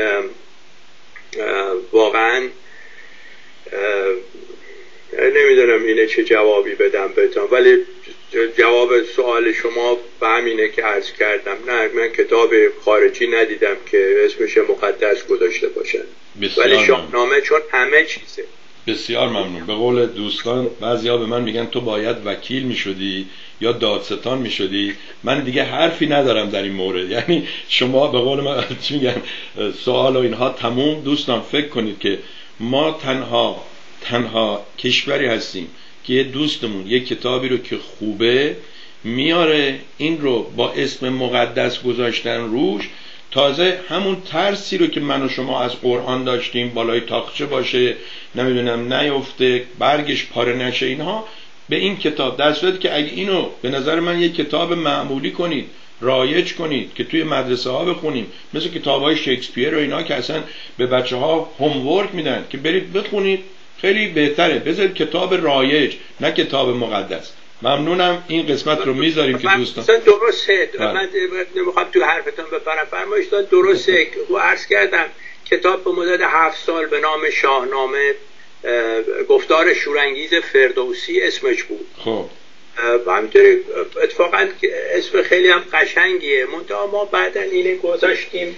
واقعا نمیدونم اینه چه جوابی بدم بهتون، ولی جواب سوال شما به همینه که عرض کردم. نه، من کتاب خارجی ندیدم که اسمش مقدس گذاشته باشن، ولی شاهنامه چون همه چیزه. بسیار ممنون. به قول دوستان بعضیا به من میگن تو باید وکیل میشدی یا دادستان میشدی. من دیگه حرفی ندارم در این مورد. یعنی شما به قول من چی میگن سوال و اینها تموم. دوستان فکر کنید که ما تنها تنها کشوری هستیم که یه دوستمون یک کتابی رو که خوبه میاره، این رو با اسم مقدس گذاشتن روش، تازه همون ترسی رو که من و شما از قرآن داشتیم بالای تاقچه باشه، نمیدونم نیفته، برگش پاره نشه، اینها به این کتاب، در صورتی که اگه اینو به نظر من یک کتاب معمولی کنید، رایج کنید که توی مدرسه ها بخونیم، مثل کتاب های شکسپیر و اینا که اصلا به بچه ها هومورک میدن که برید بخونید، خیلی بهتره. بذارید کتاب رایج، نه کتاب مقدس. ممنونم. این قسمت رو میذاریم که دوستان من درسته. من نمیخوام تو حرفتون بپرم، فرمایش داد درسته. و عرض کردم کتاب به مدت هفت سال به نام شاهنامه، گفتار شورانگیز فردوسی اسمش بود. خب و همینطوری اتفاقا اسم خیلی هم قشنگیه، منتها ما بعدن اینه گذاشتیم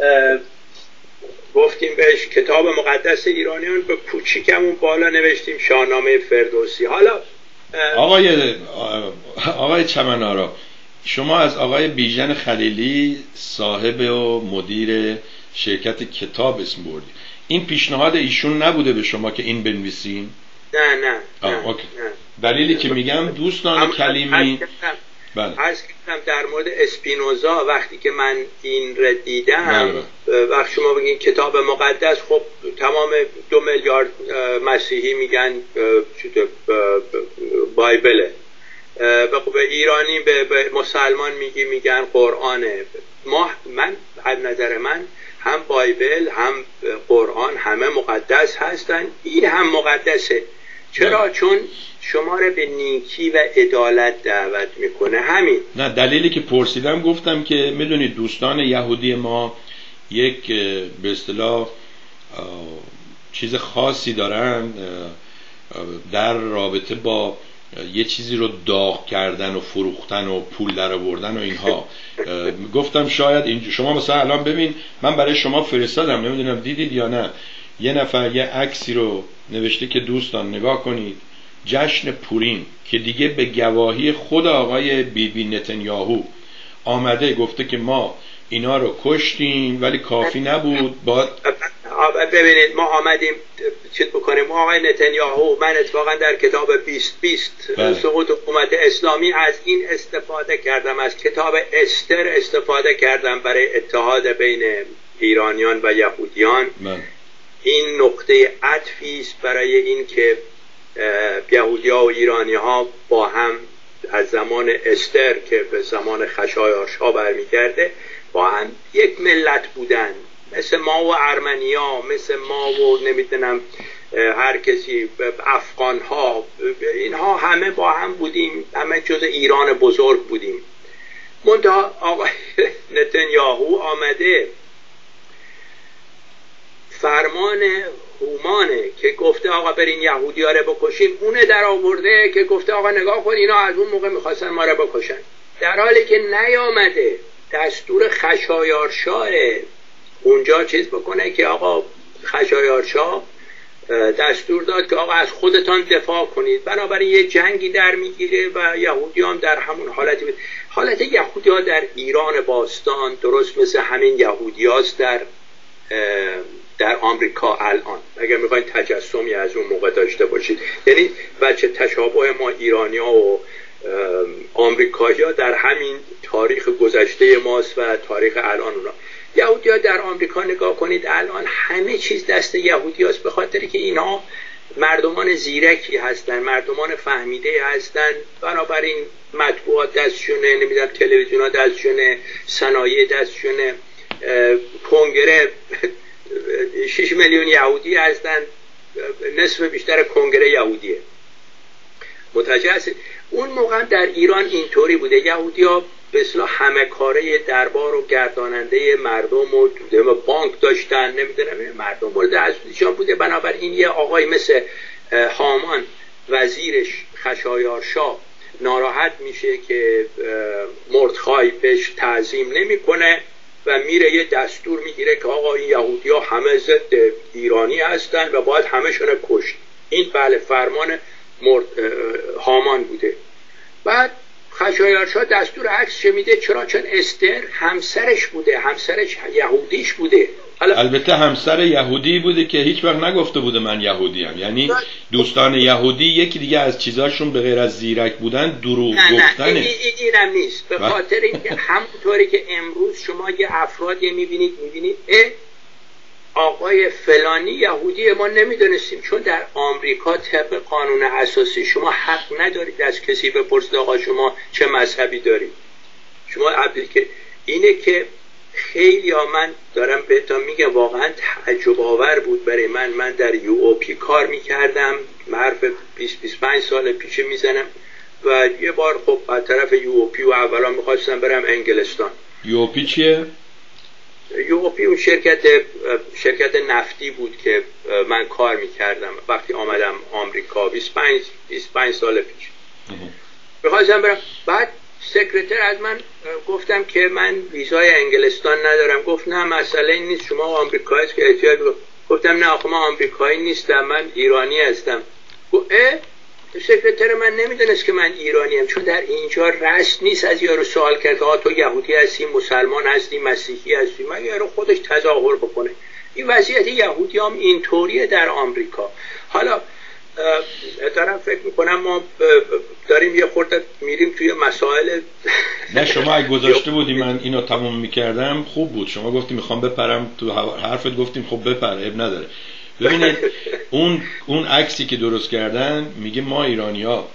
گفتیم بهش کتاب مقدس ایرانیان، به کوچیکمون بالا نوشتیم شاهنامه فردوسی. حالا آقای آقای چمنارا، شما از آقای بیژن خلیلی صاحب و مدیر شرکت کتاب اسم بردی، این پیشنهاد ایشون نبوده به شما که این بنویسین؟ نه نه, نه, نه. دلیلی که میگم دوستان کلیمی بله. عرض کردم در مورد اسپینوزا وقتی که من این را دیدم، وقتی شما بگین کتاب مقدس، خب تمام دو میلیارد مسیحی میگن بایبله، به ایرانی به مسلمان میگی میگن قرآنه. ما من از نظر من هم بایبل هم قرآن همه مقدس هستن، این هم مقدسه. چرا؟ چون شما رو به نیکی و عدالت دعوت میکنه. همین. نه، دلیلی که پرسیدم گفتم که میدونید دوستان یهودی ما یک به اصطلاح چیز خاصی دارن در رابطه با یه چیزی رو داغ کردن و فروختن و پول در آوردن و اینها. گفتم شاید این شما مثلا الان ببین، من برای شما فرستادم، نمیدونم دیدید یا نه، یه نفر یه عکسی رو نوشته که دوستان نگاه کنید، جشن پوریم، که دیگه به گواهی خود آقای بی بی نتانیاهو آمده گفته که ما اینا رو کشتیم ولی کافی نبود. با ببینید ما آمدیم چیز بکنیم. ما آقای نتانیاهو، من اتفاقا در کتاب بیست بیست سقوط حکومت اسلامی از این استفاده کردم، از کتاب استر استفاده کردم برای اتحاد بین ایرانیان و یهودیان. من. این نقطه عطفی است برای این که یهودی‌ها و ایرانی‌ها با هم از زمان استر که به زمان خشایارشا برمیگرده با هم یک ملت بودن، مثل ما و ارمنیا، مثل ما و نمیدونم هر کسی، افغان‌ها، اینها همه با هم بودیم، همه جز ایران بزرگ بودیم. منتها آقای نتانیاهو آمده فرمان هومانه که گفته آقا برین یهودی ها رو بکشیم، اونه در آورده که گفته آقا نگاه کن اینا از اون موقع میخواستن ما رو بکشن، در حالی که نیامده. دستور خشایارشاه اونجا چیز بکنه که آقا خشایارشاه دستور داد که آقا از خودتان دفاع کنید، بنابراین یه جنگی در میگیره و یهودی هم در همون حالتی بود. حالت یهودی ها در ایران باستان درست مثل همین یهودی هاست در در آمریکا الان، اگر میخواین تجسمی از اون موقع داشته باشید. یعنی بچه تشابه ما ایرانی ها و آمریکایی ها در همین تاریخ گذشته ماست و تاریخ الان اونا. یهودی ها در آمریکا نگاه کنید الان همه چیز دست یهودی هاست، به خاطر که اینا مردمان زیرکی هستن، مردمان فهمیده هستن، بنابراین مطبوعات دستشونه، نمیدونم تلویزیون ها دستشونه، صنایع دستشونه، کنگره شش میلیون یهودی هستن، نصف بیشتر کنگره یهودیه. متوجه هستید؟ اون موقع در ایران اینطوری بوده، یهودی ها به اصطلاح همه کاره دربار و گرداننده مردم و بانک داشتن، نمیدونم مردم مورد حسودیشان بوده. بنابراین یه آقای مثل هامان وزیرش خشایارشا ناراحت میشه که مردخای بهش تعظیم نمیکنه و میره یه دستور میگیره که آقا این یهودی ها همه ضد ایرانی هستن و باید همه‌شون کشت. این بله فرمان مرد هامان بوده. بعد خشایارشا دستور عکس چه میده؟ چرا؟ چون استر همسرش بوده، همسرش یهودیش بوده. البته همسر یهودی بوده که هیچ وقت نگفته بوده من یهودیم، یعنی دوستان یهودی یکی دیگه از چیزاشون به غیر از زیرک بودن دروغ گفتنه. نه نه اینم نیست، به خاطر اینکه همونطوری که امروز شما یه افرادی میبینید میبینید آقای فلانی یهودی، ما نمیدونستیم، چون در آمریکا طبق قانون اساسی شما حق ندارید از کسی بپرسید آقا شما چه مذهبی دارید. شما که اینه که خیلی ها، من دارم بهتون میگم واقعا تعجب آور بود برای من. من در یو او پی کار میکردم، حرف بیست بیست و پنج سال پیش میزنم و یه بار خب از طرف یو او پی و اولا میخواستم برم انگلستان. یو او پی چیه؟ یو او پی اون شرکت شرکت نفتی بود که من کار میکردم وقتی آمدم آمریکا بیست و پنج سال پیش. میخواستم برم. بعد سکرتر از من گفتم که من ویزای انگلستان ندارم. گفت نه مسئله نیست، شما آمریکایی که احتیاج. گفتم نه آخه من آمریکایی نیستم، من ایرانی هستم. گفت اه سکرتر من نمیدونست که من ایرانیم، چون در اینجا رسم نیست از یارو سوال کرد آ تو یهودی هستی، مسلمان هستی، مسیحی هستی، مگه یارو خودش تظاهر بکنه. این وضعیت یهودی هم اینطوریه در آمریکا. حالا دارم فکر میکنم ما داریم یه خورده میریم توی مسائل. نه شما اگه گذاشته بودی من اینو تموم میکردم خوب بود. شما گفتی میخوام بپرم، تو حرفت گفتیم خب بپر، اب نداره. ببینید اون اون عکسی که درست کردن میگه ما ایرانی‌ها،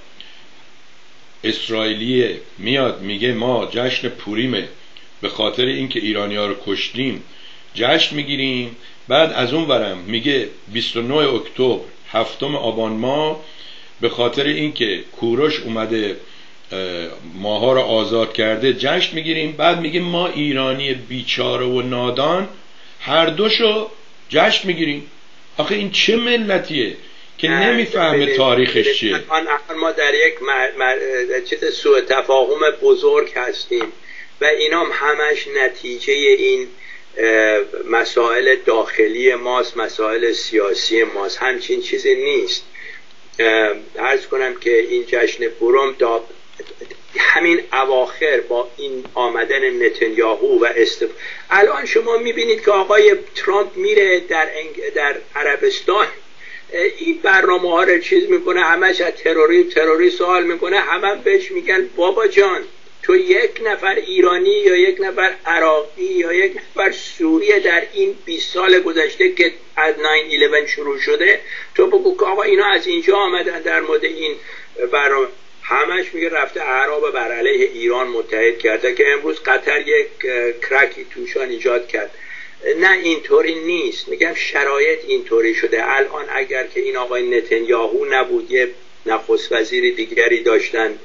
اسرائیلیه میاد میگه ما جشن پوریمه به خاطر اینکه ایرانی‌ها رو کشتیم جشن میگیریم. بعد از اون ورم میگه بیست و نه اکتبر هفتم آبان ماه به خاطر اینکه کوروش اومده ماها رو آزاد کرده جشن میگیریم. بعد میگه ما ایرانی بیچاره و نادان هر دوشو جشن میگیریم. آخه این چه ملتیه که نمیفهمه تاریخش چیه؟ ما در یک مر... مر... چیز سوء تفاهم بزرگ هستیم و اینام همش نتیجه این مسائل داخلی ماست، مسائل سیاسی ماست. همچین چیزی نیست. عرض کنم که این جشن پورم دا همین اواخر با این آمدن نتانیاهو و استف الان شما میبینید که آقای ترامپ میره در انگ... در عربستان این برنامه ها رو چیز میکنه، همش از تروری تروری سوال میکنه، همه هم بهش میگن بابا جان تو یک نفر ایرانی یا یک نفر عراقی یا یک نفر سوریه در این بیست سال گذشته که از نه یازده شروع شده تو بگو که آقا اینا از اینجا آمدن در مورد این برنامه. همش میگه رفته اعراب بر علیه ایران متحد کرده که امروز قطر یک کرکی توشان ایجاد کرد. نه اینطوری نیست. میگم شرایط اینطوری شده. الان اگر که این آقای نتانیاهو نبود یه نخست وزیر دیگری داشتن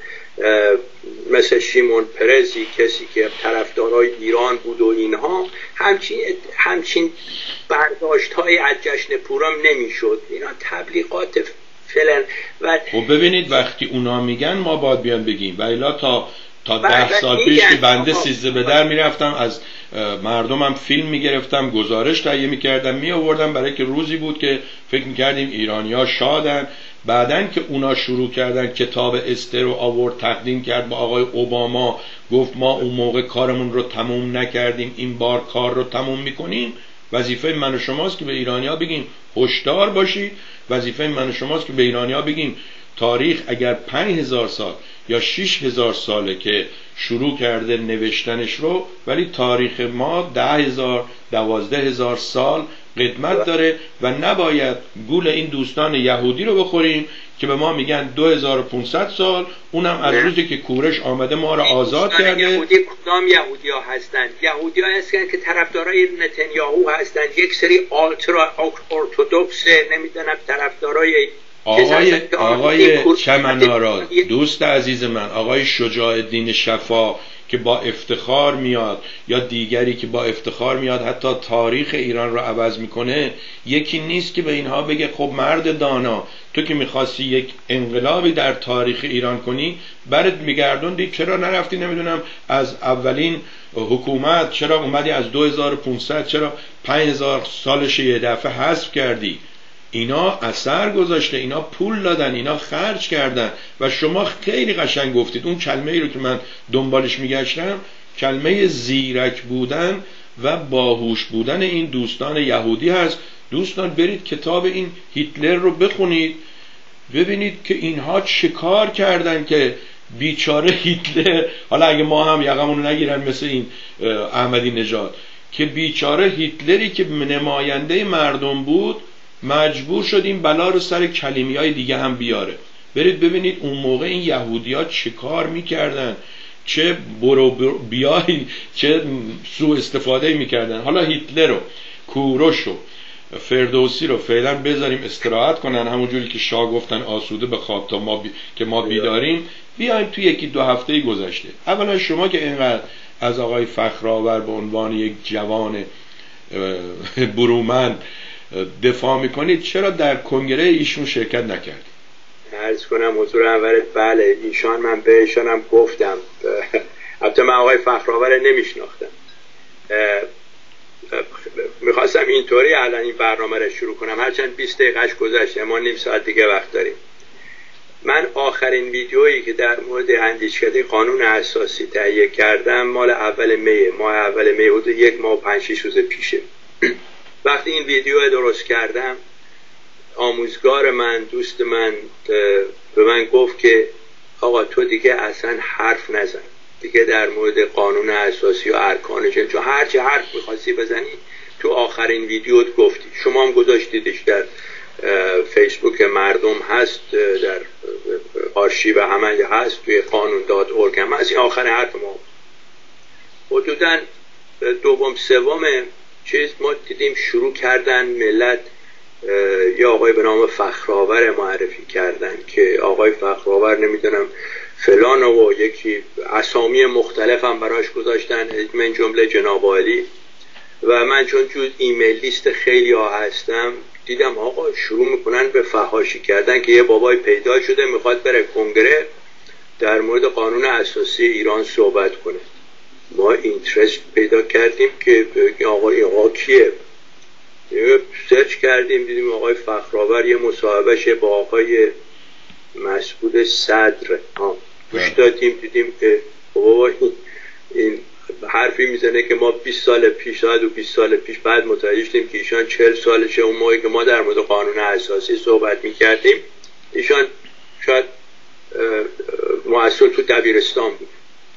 مثل شیمون پرزی، کسی که طرفدارای ایران بود و اینها، همچین همچین برداشت های از جشن پورم نمیشد. اینا تبلیغات فلان. و خب ببینید وقتی اونا میگن ما باید بیان بگیم و الا تا تا ده سال پیش که بنده سیزده به در میرفتم از مردمم فیلم میگرفتم، گزارش تهیه میکردم میآوردم، برای که روزی بود که فکر میکردیم ایرانی‌ها شادن. بعدن که اونا شروع کردن کتاب استر رو آورد تقدیم کرد با آقای اوباما، گفت ما اون موقع کارمون رو تموم نکردیم، این بار کار رو تموم میکنیم. وظیفه من و شماست که به ایرانی‌ها بگیم هوشیار باشید. وظیفه من و شماست که به ایرانی‌ها بگیم تاریخ اگر پنج هزار سال یا شش هزار ساله که شروع کرده نوشتنش رو، ولی تاریخ ما ده هزار دوازده هزار سال قدمت داره و نباید گول این دوستان یهودی رو بخوریم که به ما میگن دو هزار و پانصد سال، اونم از روزی که کورش آمده ما رو آزاد کرده. یهودی کدام یهودی ها هستن؟ یهودی ها هستن که طرفدارای نتانیاهو هستن، یک سری آلترا ارتودکس نمیدونم طرفدارای آقای آقای چمنارا، دوست عزیز من، آقای شجاع الدین شفا که با افتخار میاد، یا دیگری که با افتخار میاد حتی تاریخ ایران رو عوض میکنه، یکی نیست که به اینها بگه خب مرد دانا، تو که میخواستی یک انقلابی در تاریخ ایران کنی برات میگردوندی، چرا نرفتی نمیدونم از اولین حکومت، چرا اومدی از دو هزار و پانصد، چرا پنج هزار سالش یه دفعه حذف کردی؟ اینا اثر گذاشته، اینا پول دادن، اینا خرج کردن. و شما خیلی قشنگ گفتید، اون کلمه ای رو که من دنبالش میگشتم، کلمه زیرک بودن و باهوش بودن این دوستان یهودی هست. دوستان برید کتاب این هیتلر رو بخونید، ببینید که اینها چه کار کردن که بیچاره هیتلر، حالا اگه ما هم یقمون رو نگیرن مثل این احمدی نژاد، که بیچاره هیتلری که نماینده مردم بود مجبور شد این بلا رو سر کلیمی های دیگه هم بیاره. برید ببینید اون موقع این یهودی ها چه کار میکردن، چه برو بیای، چه سوء استفاده میکردن. حالا هیتلر رو، کوروش رو، فردوسی رو فعلا بذاریم استراحت کنن، همونجوری که شاه گفتن آسوده به خواب تا ما بی... که ما بیداریم. بیایم توی یکی دو هفته گذشته. اولا شما که اینقدر از آقای فخرآور به عنوان یک جوان برومند دفاع میکنید، چرا در کنگره ایشون شرکت نکردید؟ عرض کنم حضور اولت، بله ایشان، من به ایشانم گفتم، البته من آقای فخرآور نمیشناختم، میخواستم اینطوری الان این برنامه رو شروع کنم، هرچند بیست دقیقهش گذشته، ما نیم ساعت دیگه وقت داریم. من آخرین ویدیویی که در مورد اندیشکده قانون اساسی تهیه کردم مال اول می، ماه اول می، حدود یک ماه و پنج شش روز پیشه. وقتی این ویدیو درست کردم، آموزگار من، دوست من به من گفت که آقا تو دیگه اصلا حرف نزن دیگه در مورد قانون اساسی و ارکانش، چون هرچه حرف میخواستی بزنی تو آخرین ویدیوت گفتی. شما هم گذاشتیدش در فیسبوک مردم هست، در آرشیو همه هست، توی قانون دات اورگ هم هست. این آخرین حرف ما حدوداً دوم سوم چیز ما دیدیم شروع کردن ملت یا آقای به نام فخرآور معرفی کردن که آقای فخرآور نمیدونم فلان و یکی اسامی مختلف هم براش گذاشتن، من جمله جناب عالی. و من چون جز ایمیل لیست خیلی ها هستم دیدم آقا شروع میکنن به فحاشی کردن که یه بابای پیدا شده میخواد بره کنگره در مورد قانون اساسی ایران صحبت کنه. ما اینترست پیدا کردیم که آقای آقا کیه، سرچ کردیم دیدیم آقای فخرآور یه مصاحبهشه با آقای مسعود صدر گوش دادیم، دیدیم بابا این حرفی میزنه که ما بیست سال پیش، شاید و بیست سال پیش، بعد متوجه شدیم که ایشان چهل سالشه. اون موقعی که ما در مورد قانون اساسی صحبت میکردیم ایشان شاید مؤثر تو دبیرستان بود.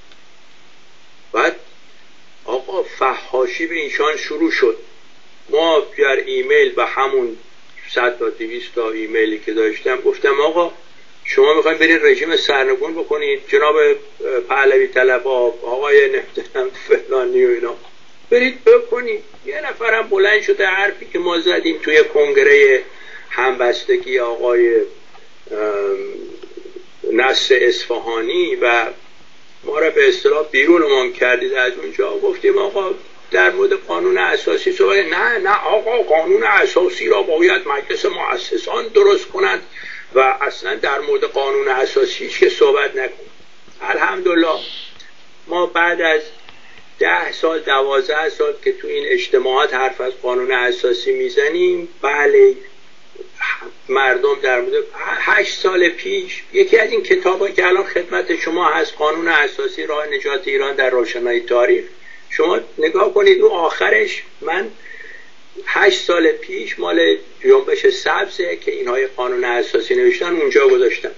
بعد آقا فحاشی به ایشان شروع شد. ما در ایمیل به همون صد تا دویست تا ایمیلی که داشتم گفتم آقا شما میخواین برید رژیم سرنگون بکنید، جناب پهلوی طلبها، آقای نمیدونم فلانی و اینا، برید بکنید. یه نفرم بلند شده حرفی که ما زدیم توی کنگره همبستگی آقای نصر اصفهانی و ما را به اصطلاح بیرونمان کردید از اونجا. گفتیم آقا در مورد قانون اساسی صحبت، نه نه آقا قانون اساسی را باید مجلس مؤسسان درست کنند و اصلا در مورد قانون اساسی که صحبت نکن. الحمدلله ما بعد از ده سال دوازده سال که تو این اجتماعات حرف از قانون اساسی میزنیم، بله مردم در مورد هشت سال پیش یکی از این کتابایی که الان خدمت شما هست، قانون اساسی راه نجات ایران در روشنایی تاریخ، شما نگاه کنید اون آخرش من هشت سال پیش مال جنبش سبزه که اینهای قانون اساسی نوشتن اونجا گذاشتم.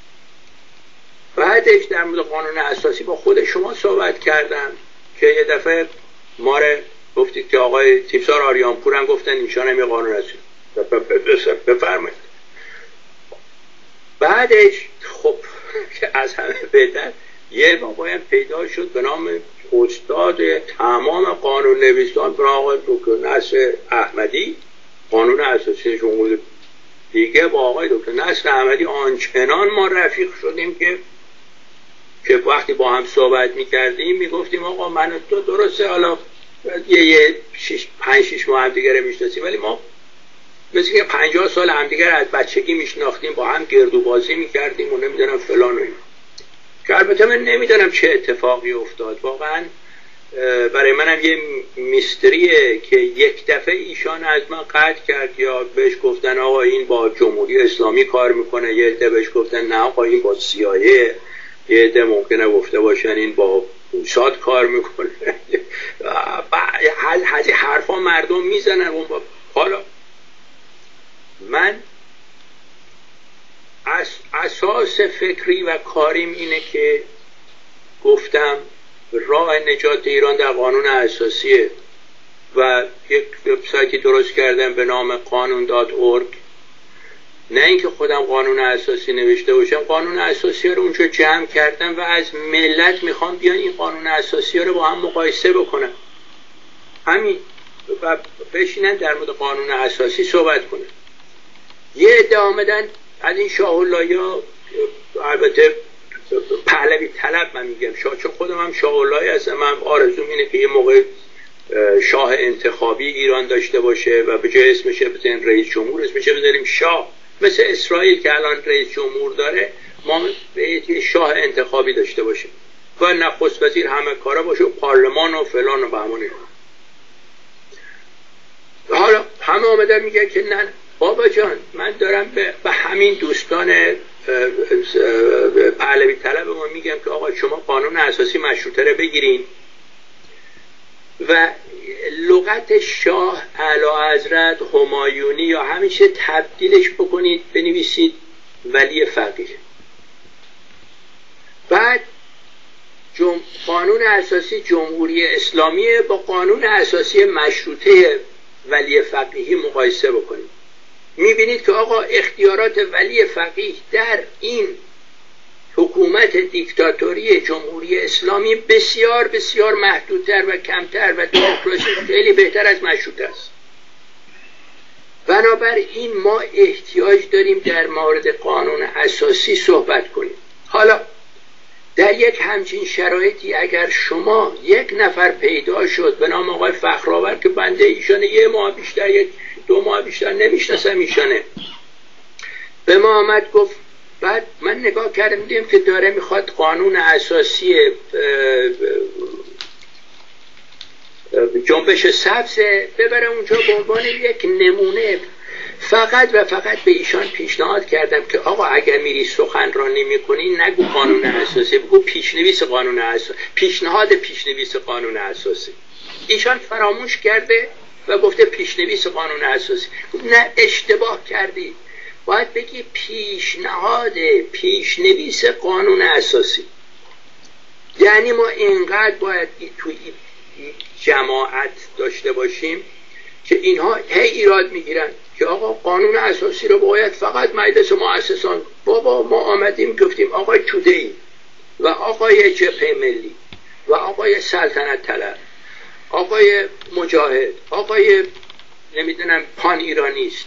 بعدش در مورد قانون اساسی با خود شما صحبت کردم که یه دفعه ما رو گفتید که آقای تیمسار آریانپور هم گفتن اینشان هم یه قانون اساسی بفرمایید. بعدش خب که از همه بهتر یه بابایی پیدا شد به نام استاد تمام قانون نویسان، برای آقای دکتر نصر احمدی، قانون اساسی جمهوری دیگه با آقای دکتر نصر احمدی آنچنان ما رفیق شدیم که که وقتی با هم صحبت میکردیم میگفتیم آقا من تو درسته حالا یه یه شش پنج شش ماه هم دیگه رو میشناسیم، ولی ما مثل که پنجاه سال همدیگر از بچگی میشناختیم، با هم گردو بازی میکردیم و نمیدونم فلان و این. که البته من نمیدونم چه اتفاقی افتاد، واقعا برای منم یه میستریه که یک دفعه ایشان از من قطع کرد یا بهش گفتن آقا این با جمهوری اسلامی کار میکنه، یه عده بهش گفتن نه آقا این با سیایه، یه عده ممکنه گفته باشن این با موساد کار میکنه. حل حل حرفا مردم میزنن. حالا من اساس فکری و کاریم اینه که گفتم راه نجات ایران در قانون اساسیه و یک وبسایتی درست کردم به نام قانون دات اورگ. نه اینکه خودم قانون اساسی نوشته باشم، قانون اساسی رو اونجا جمع کردم و از ملت میخوام بیان این قانون اساسی رو با هم مقایسه بکنن، همین، و بشینن در مورد قانون اساسی صحبت کنن. یه عده آمدن از این شاه الله‌ها، البته پهلوی طلب من میگم شاه، چون خودم هم شاه اللهی هستم، من آرزوم اینه که یه موقع شاه انتخابی ایران داشته باشه و به جای اسمش بزنیم رئیس جمهور اسمش بذاریم شاه، مثل اسرائیل که الان رئیس جمهور داره، ما یه شاه انتخابی داشته باشیم و نخست وزیر همه کارا باشه و پارلمان و فلان و بهمان. حالا همه آمدن میگن که نه بابا جان من دارم به, به همین دوستان پهلوی طلب ما میگم که آقا شما قانون اساسی مشروطه رو بگیرین و لغت شاه، اعلیحضرت، همایونی یا همیشه تبدیلش بکنید بنویسید ولی فقیه. بعد جم... قانون اساسی جمهوری اسلامی با قانون اساسی مشروطه ولی فقیهی مقایسه بکنید. میبینید که آقا اختیارات ولی فقیه در این حکومت دیکتاتوری جمهوری اسلامی بسیار بسیار محدودتر و کمتر و دموکراسی خیلی بهتر از مشروطه است. بنابراین ما احتیاج داریم در مورد قانون اساسی صحبت کنیم. حالا در یک همچین شرایطی اگر شما یک نفر پیدا شد به نام آقای فخرآور که بنده ایشانه یه ماه بیشتر یک دو ماه بیشتر نمیشناسم ایشانه، به ما آمد گفت، بعد من نگاه کردم دیدم که داره میخواد قانون اساسی جنبش سبز ببره اونجا به عنوان یک نمونه. فقط و فقط به ایشان پیشنهاد کردم که آقا اگر میری سخنرانی میکنی نگو قانون اساسی، بگو پیشنویس قانون اساسی، پیشنهاد پیشنویس قانون اساسی. ایشان فراموش کرده و گفته پیشنویس قانون اساسی. نه، اشتباه کردی، باید بگی پیشنهاد پیشنویس قانون اساسی. یعنی ما اینقدر باید توی جماعت داشته باشیم که اینها هی ایراد میگیرن که آقا قانون اساسی رو باید فقط مجلس مؤسسان. بابا ما آمدیم گفتیم آقای توده‌ای و آقای جبهه ملی و آقای سلطنت طلب، آقای مجاهد، آقای نمیدونم پان ایرانیست،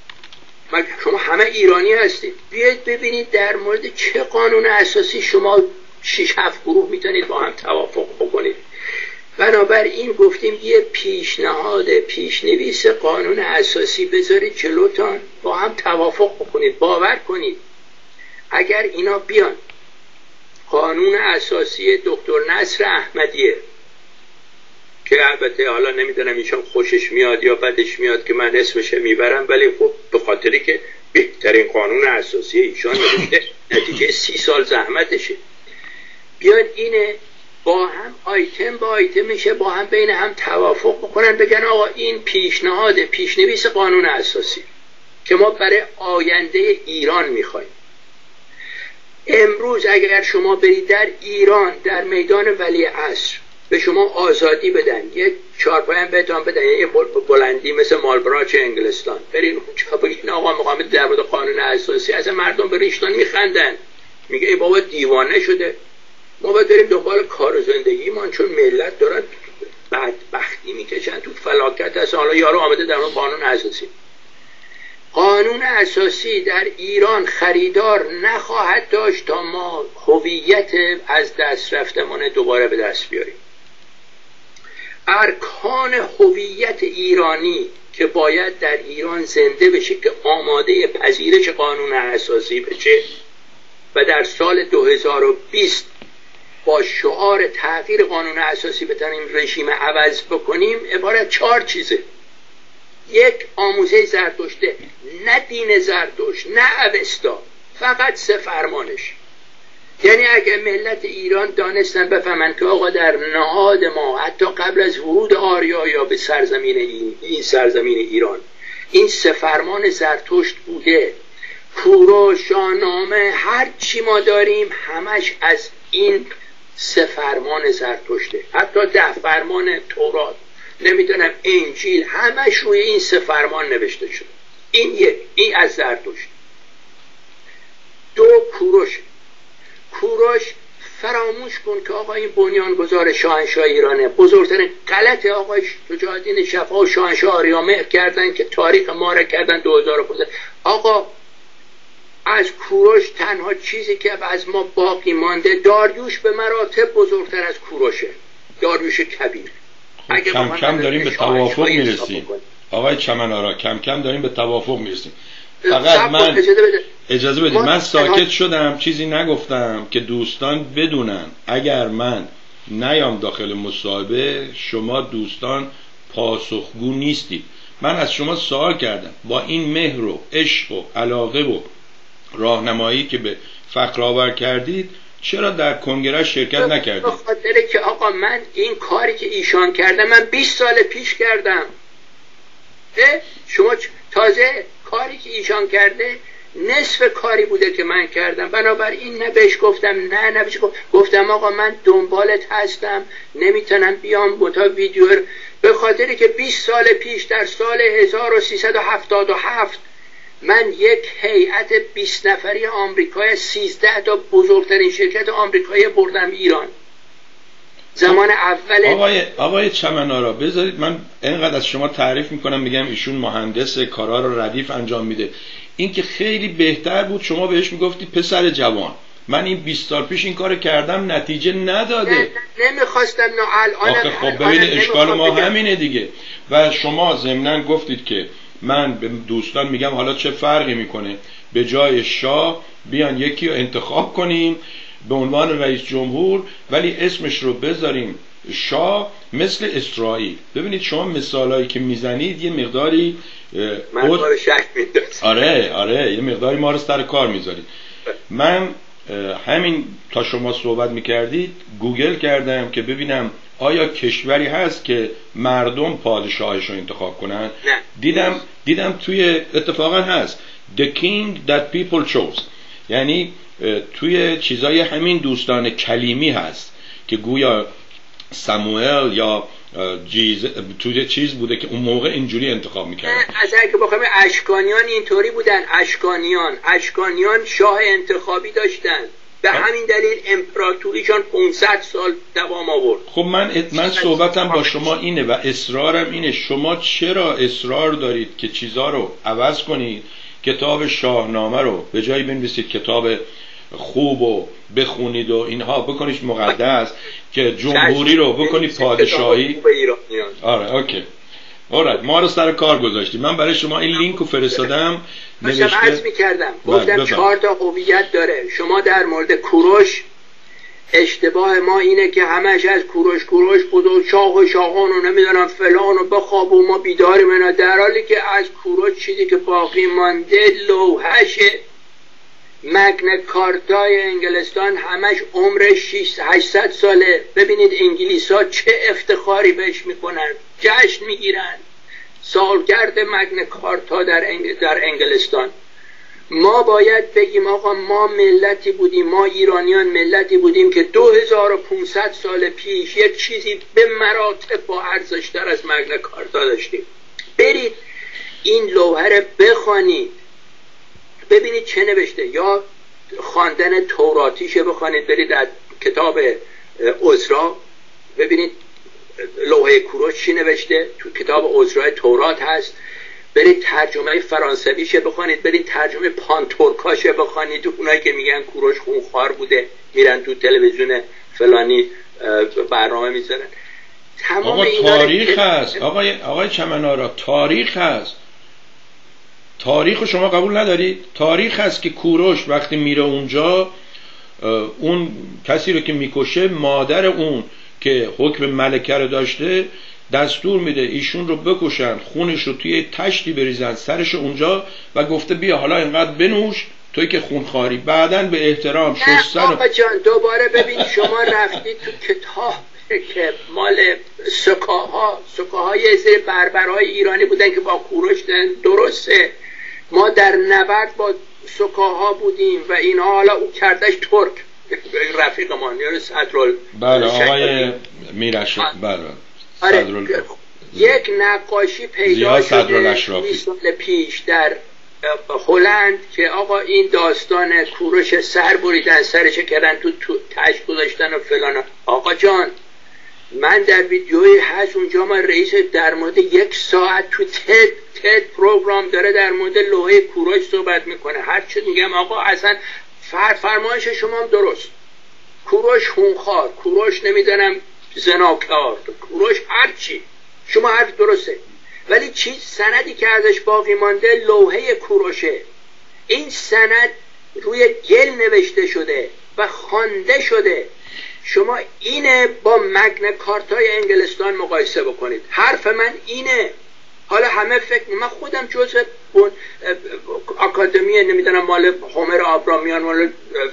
شما همه ایرانی هستید، بیاید ببینید در مورد چه قانون اساسی شما شش هفت گروه میتونید با هم توافق بکنید. بنابراین گفتیم یه پیشنهاد پیشنویس قانون اساسی بذارید جلوتان، با هم توافق بکنید. باور کنید اگر اینا بیان قانون اساسی دکتر نصر احمدیه که البته حالا نمیدونم ایشان خوشش میاد یا بدش میاد که من اسمش میبرم، ولی خب به خاطری که بهترین قانون اساسی ایشان نوشته، نتیجه سی سال زحمتشه، بیان اینه با هم آیتم با آیتم میشه با هم بین هم توافق بکنن، بگن آقا این پیشنهاد پیشنویس قانون اساسی که ما برای آینده ایران میخوایم. امروز اگر شما برید در ایران در میدان ولیعصر به شما آزادی بدن، یک چارپایم بهتون بدن، یه بلندی مثل مالبراچ انگلستان، برین اونجا بگین آقا میخوام در مورد قانون اساسی، از مردم به ریشتان میخندن، میگه ای بابا دیوانه شده. ما باید داریم دنبال کار و زندگی ما، چون ملت دارن بدبختی میکشن تو فلاکت هست. حالا یارو آمده در اون قانون اساسی. قانون اساسی در ایران خریدار نخواهد داشت تا ما هویت از دست رفتمان دوباره به دست بیاریم. ارکان هویت ایرانی که باید در ایران زنده بشه که آماده پذیرش قانون اساسی بشه و در سال دو هزار و بیست با شعار تغییر قانون اساسی بتونیم رژیم عوض بکنیم، عبارت چهار چیزه. یک، آموزه زرتشته، نه دین زرتشت، نه اوستا، فقط سه فرمانش. یعنی اگر ملت ایران دانستن بفهمن که آقا در نهاد ما حتی قبل از ورود آریا یا به سرزمین این, این سرزمین ایران این سه فرمان زرتشت بوده، کوروش، شاهنامه، هر چی ما داریم همش از این سه فرمان زرتشته، حتی ده فرمان تورات، نمیدونم انجیل، همش روی این سه فرمان نوشته شده. این یک، این از زرتشت. دو، کوروش. کوروش فراموش کن که آقا این بنیانگذار شاهنشاه ایرانه، بزرگترین غلط آقای شجاع الدین شفا و شاهنشاه آریامهر کردن که تاریخ ما را کردن دو هزار و پانزده. آقا از کوروش تنها چیزی که از ما باقی مانده، داریوش به مراتب بزرگتر از کوروشه، داریوش کبیر. خب کم کم داریم به توافق میرسیم آقای چمن‌آرا، کم کم داریم به توافق میرسیم. فقط من اجازه بدید من ساکت شدم، چیزی نگفتم که دوستان بدونن اگر من نیام داخل مصاحبه شما دوستان پاسخگو نیستید. من از شما سوال کردم با این مهر و عشق و علاقه و راهنمایی که به فقر آور کردید چرا در کنگره شرکت نکردید؟ به خاطر که آقا من این کاری که ایشان کرده من بیست سال پیش کردم. شما تازه کاری که ایشان کرده نصف کاری بوده که من کردم، بنابراین نه بهش گفتم نه نه بهش گفتم آقا من دنبالت هستم، نمیتونم بیام با تا ویدیو، به خاطری که بیست سال پیش در سال هزار و سیصد و هفتاد و هفت من یک هیئت بیست نفری آمریکای سیزده تا بزرگترین شرکت آمریکایی بردم ایران. زمان اول آقای آقای چمن‌آرا بذارید من اینقدر از شما تعریف میکنم، میگم ایشون مهندس، کارا رو ردیف انجام میده. این که خیلی بهتر بود شما بهش میگفتی پسر جوان من این بیست سال پیش این کارو کردم نتیجه نداده. نه نمیخواستم نه الان. آخه خب ببین اشکال ما همینه دیگه. و شما ضمناً گفتید که من به دوستان میگم حالا چه فرقی میکنه به جای شاه بیان یکی رو انتخاب کنیم به عنوان رئیس جمهور ولی اسمش رو بذاریم شاه مثل اسرائیل. ببینید شما مثالایی که میزنید یه مقداری من ما رو شک میدارم. آره آره یه مقداری ما رو سر کار میذارید. من همین تا شما صحبت میکردید گوگل کردم که ببینم آیا کشوری هست که مردم پادشاهش رو انتخاب کنن. نه. دیدم دیدم توی اتفاقا هست The King That People Chose، یعنی توی چیزای همین دوستان کلیمی هست که گویا سموئل یا جیز توی چیز بوده که اون موقع اینجوری انتخاب میکردن. از اگه بخوایم اشکانیان اینطوری بودن، اشکانیان اشکانیان شاه انتخابی داشتن، به همین دلیل امپراتوریشان پانصد سال دوام آورد. خب من من صحبتم با شما اینه و اصرارم اینه شما چرا اصرار دارید که چیزا رو عوض کنید؟ کتاب شاهنامه رو به جایی بنویسید کتاب خوب و بخونید و اینها بکنید مقدس، که جمهوری رو بکنید پادشاهی. آره اوکی آره ما رو سر کار گذاشتید. من برای شما این لینک رو فرستادم نوشته. من عرض می‌کردم گفتم چهار تا هویت داره. شما در مورد کوروش اشتباه ما اینه که همش از کوروش کوروش بزرگ شاه و شاهان و نمیدونم فلان و بخواب و ما بیداریم اینا، در حالی که از کوروش چیزی که باقی مانده لوحشه. مگنا کارتای انگلستان همش عمرش هشتصد ساله. ببینید انگلیسا چه افتخاری بهش میکنن، جشن میگیرن سالگرد مگنا کارتا در, انگ... در انگلستان. ما باید بگیم آقا ما ملتی بودیم، ما ایرانیان ملتی بودیم که دو هزار و پانصد سال پیش یک چیزی به مراتب با ارزشتر از مگنا کارتا داشتیم. برید این لوحه رو بخوانید ببینید چه نوشته، یا خواندن توراتیشه بخوانید، برید از کتاب عزرا ببینید لوحه کوروش چی نوشته، تو کتاب عزرا تورات هست. برید ترجمه فرانسویشه بخونید، برید ترجمه پانتورکاشه بخونید، اونایی که میگن کوروش خونخوار بوده میرن تو تلویزیون فلانی برنامه میذارن. تمام آقا این تاریخ هست آقای آقای چمنارا، تاریخ هست. تاریخ شما قبول ندارید؟ تاریخ هست که کوروش وقتی میره اونجا، اون کسی رو که میکشه مادر اون که حکم ملکه رو داشته دستور میده ایشون رو بکشن، خونش رو توی تشتی بریزن سرش اونجا و گفته بیا حالا اینقدر بنوش توی که خونخواری. بعدن به احترام شستن. آقا جان دوباره ببین شما رفتید تو کتاب که مال سکاها سکاهای یه سری بربرهای ایرانی بودن که با کوروش دن. درسته ما در نبرد با سکاها بودیم و اینها، حالا او کردش ترک رفیق ما نیاره صدرال. بله آقای میرش بله آره. یک نقاشی پیدا شده بیست سال پیش در هلند که آقا این داستان کوروش سر بریدن سرش کردن تو, تو تش گذاشتن و فلان. آقا جان من در ویدیوی هست اونجا ما رئیس در مورد یک ساعت تو تد تد پروگرام داره در مورد لوحه کوروش صحبت میکنه. هرچی میگم آقا اصلا فر فرمایش شما هم درست، کوروش خونخوار، کوروش نمیدونم زناکار، کوروش هرچی شما حرف درسته، ولی چیز سندی که ازش باقی مانده لوحه کوروشه. این سند روی گل نوشته شده و خوانده شده. شما اینه با مگنا کارتای انگلستان مقایسه بکنید. حرف من اینه. حالا همه فکر، من خودم جزء آکادمی نمیدونم مال هومر آبرامیان مال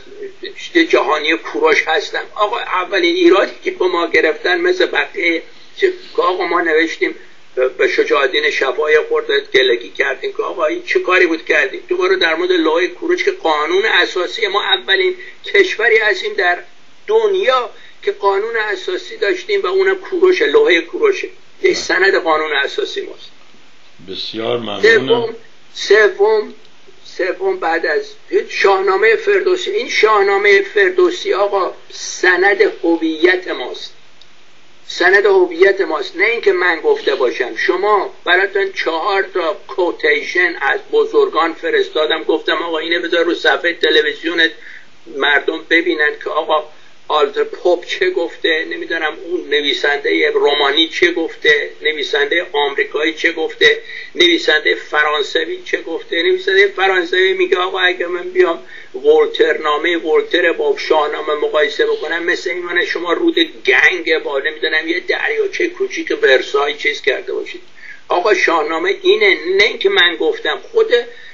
جهانی کوروش هستم. آقا اولین ایرادی که با ما گرفتن مثل بقیه که آقا ما نوشتیم به شجاعالدین شفای خردت گلگی کردیم که آقا این چه کاری بود کردیم. دوباره در مورد لوحه کوروش که قانون اساسی، ما اولین کشوری هستیم در دنیا که قانون اساسی داشتیم و اونم کوروش، لوحه کوروشه، یک سند قانون اساسی ماست. بسیار ممنونم. سوم سوم بعد از شاهنامه فردوسی، این شاهنامه فردوسی آقا سند هویت ماست، سند هویت ماست، نه اینکه من گفته باشم. شما براتون چهار تا کوتیشن از بزرگان فرستادم، گفتم آقا اینه بذار رو صفحه تلویزیونت مردم ببینن که آقا آلتر پاپ چه گفته، نمیدونم اون نویسنده رومانی چه گفته، نویسنده آمریکایی چه گفته، نویسنده فرانسوی چه گفته. نویسنده فرانسوی میگه آقا اگه من بیام ولتر نامه ولتر با شاهنامه مقایسه بکنم مثل این شما رود گنگ با نمیدونم یه دریاچه کوچیک ورسای چیز کرده باشید. آقا شاهنامه اینه، نه اینکه من گفتم. خود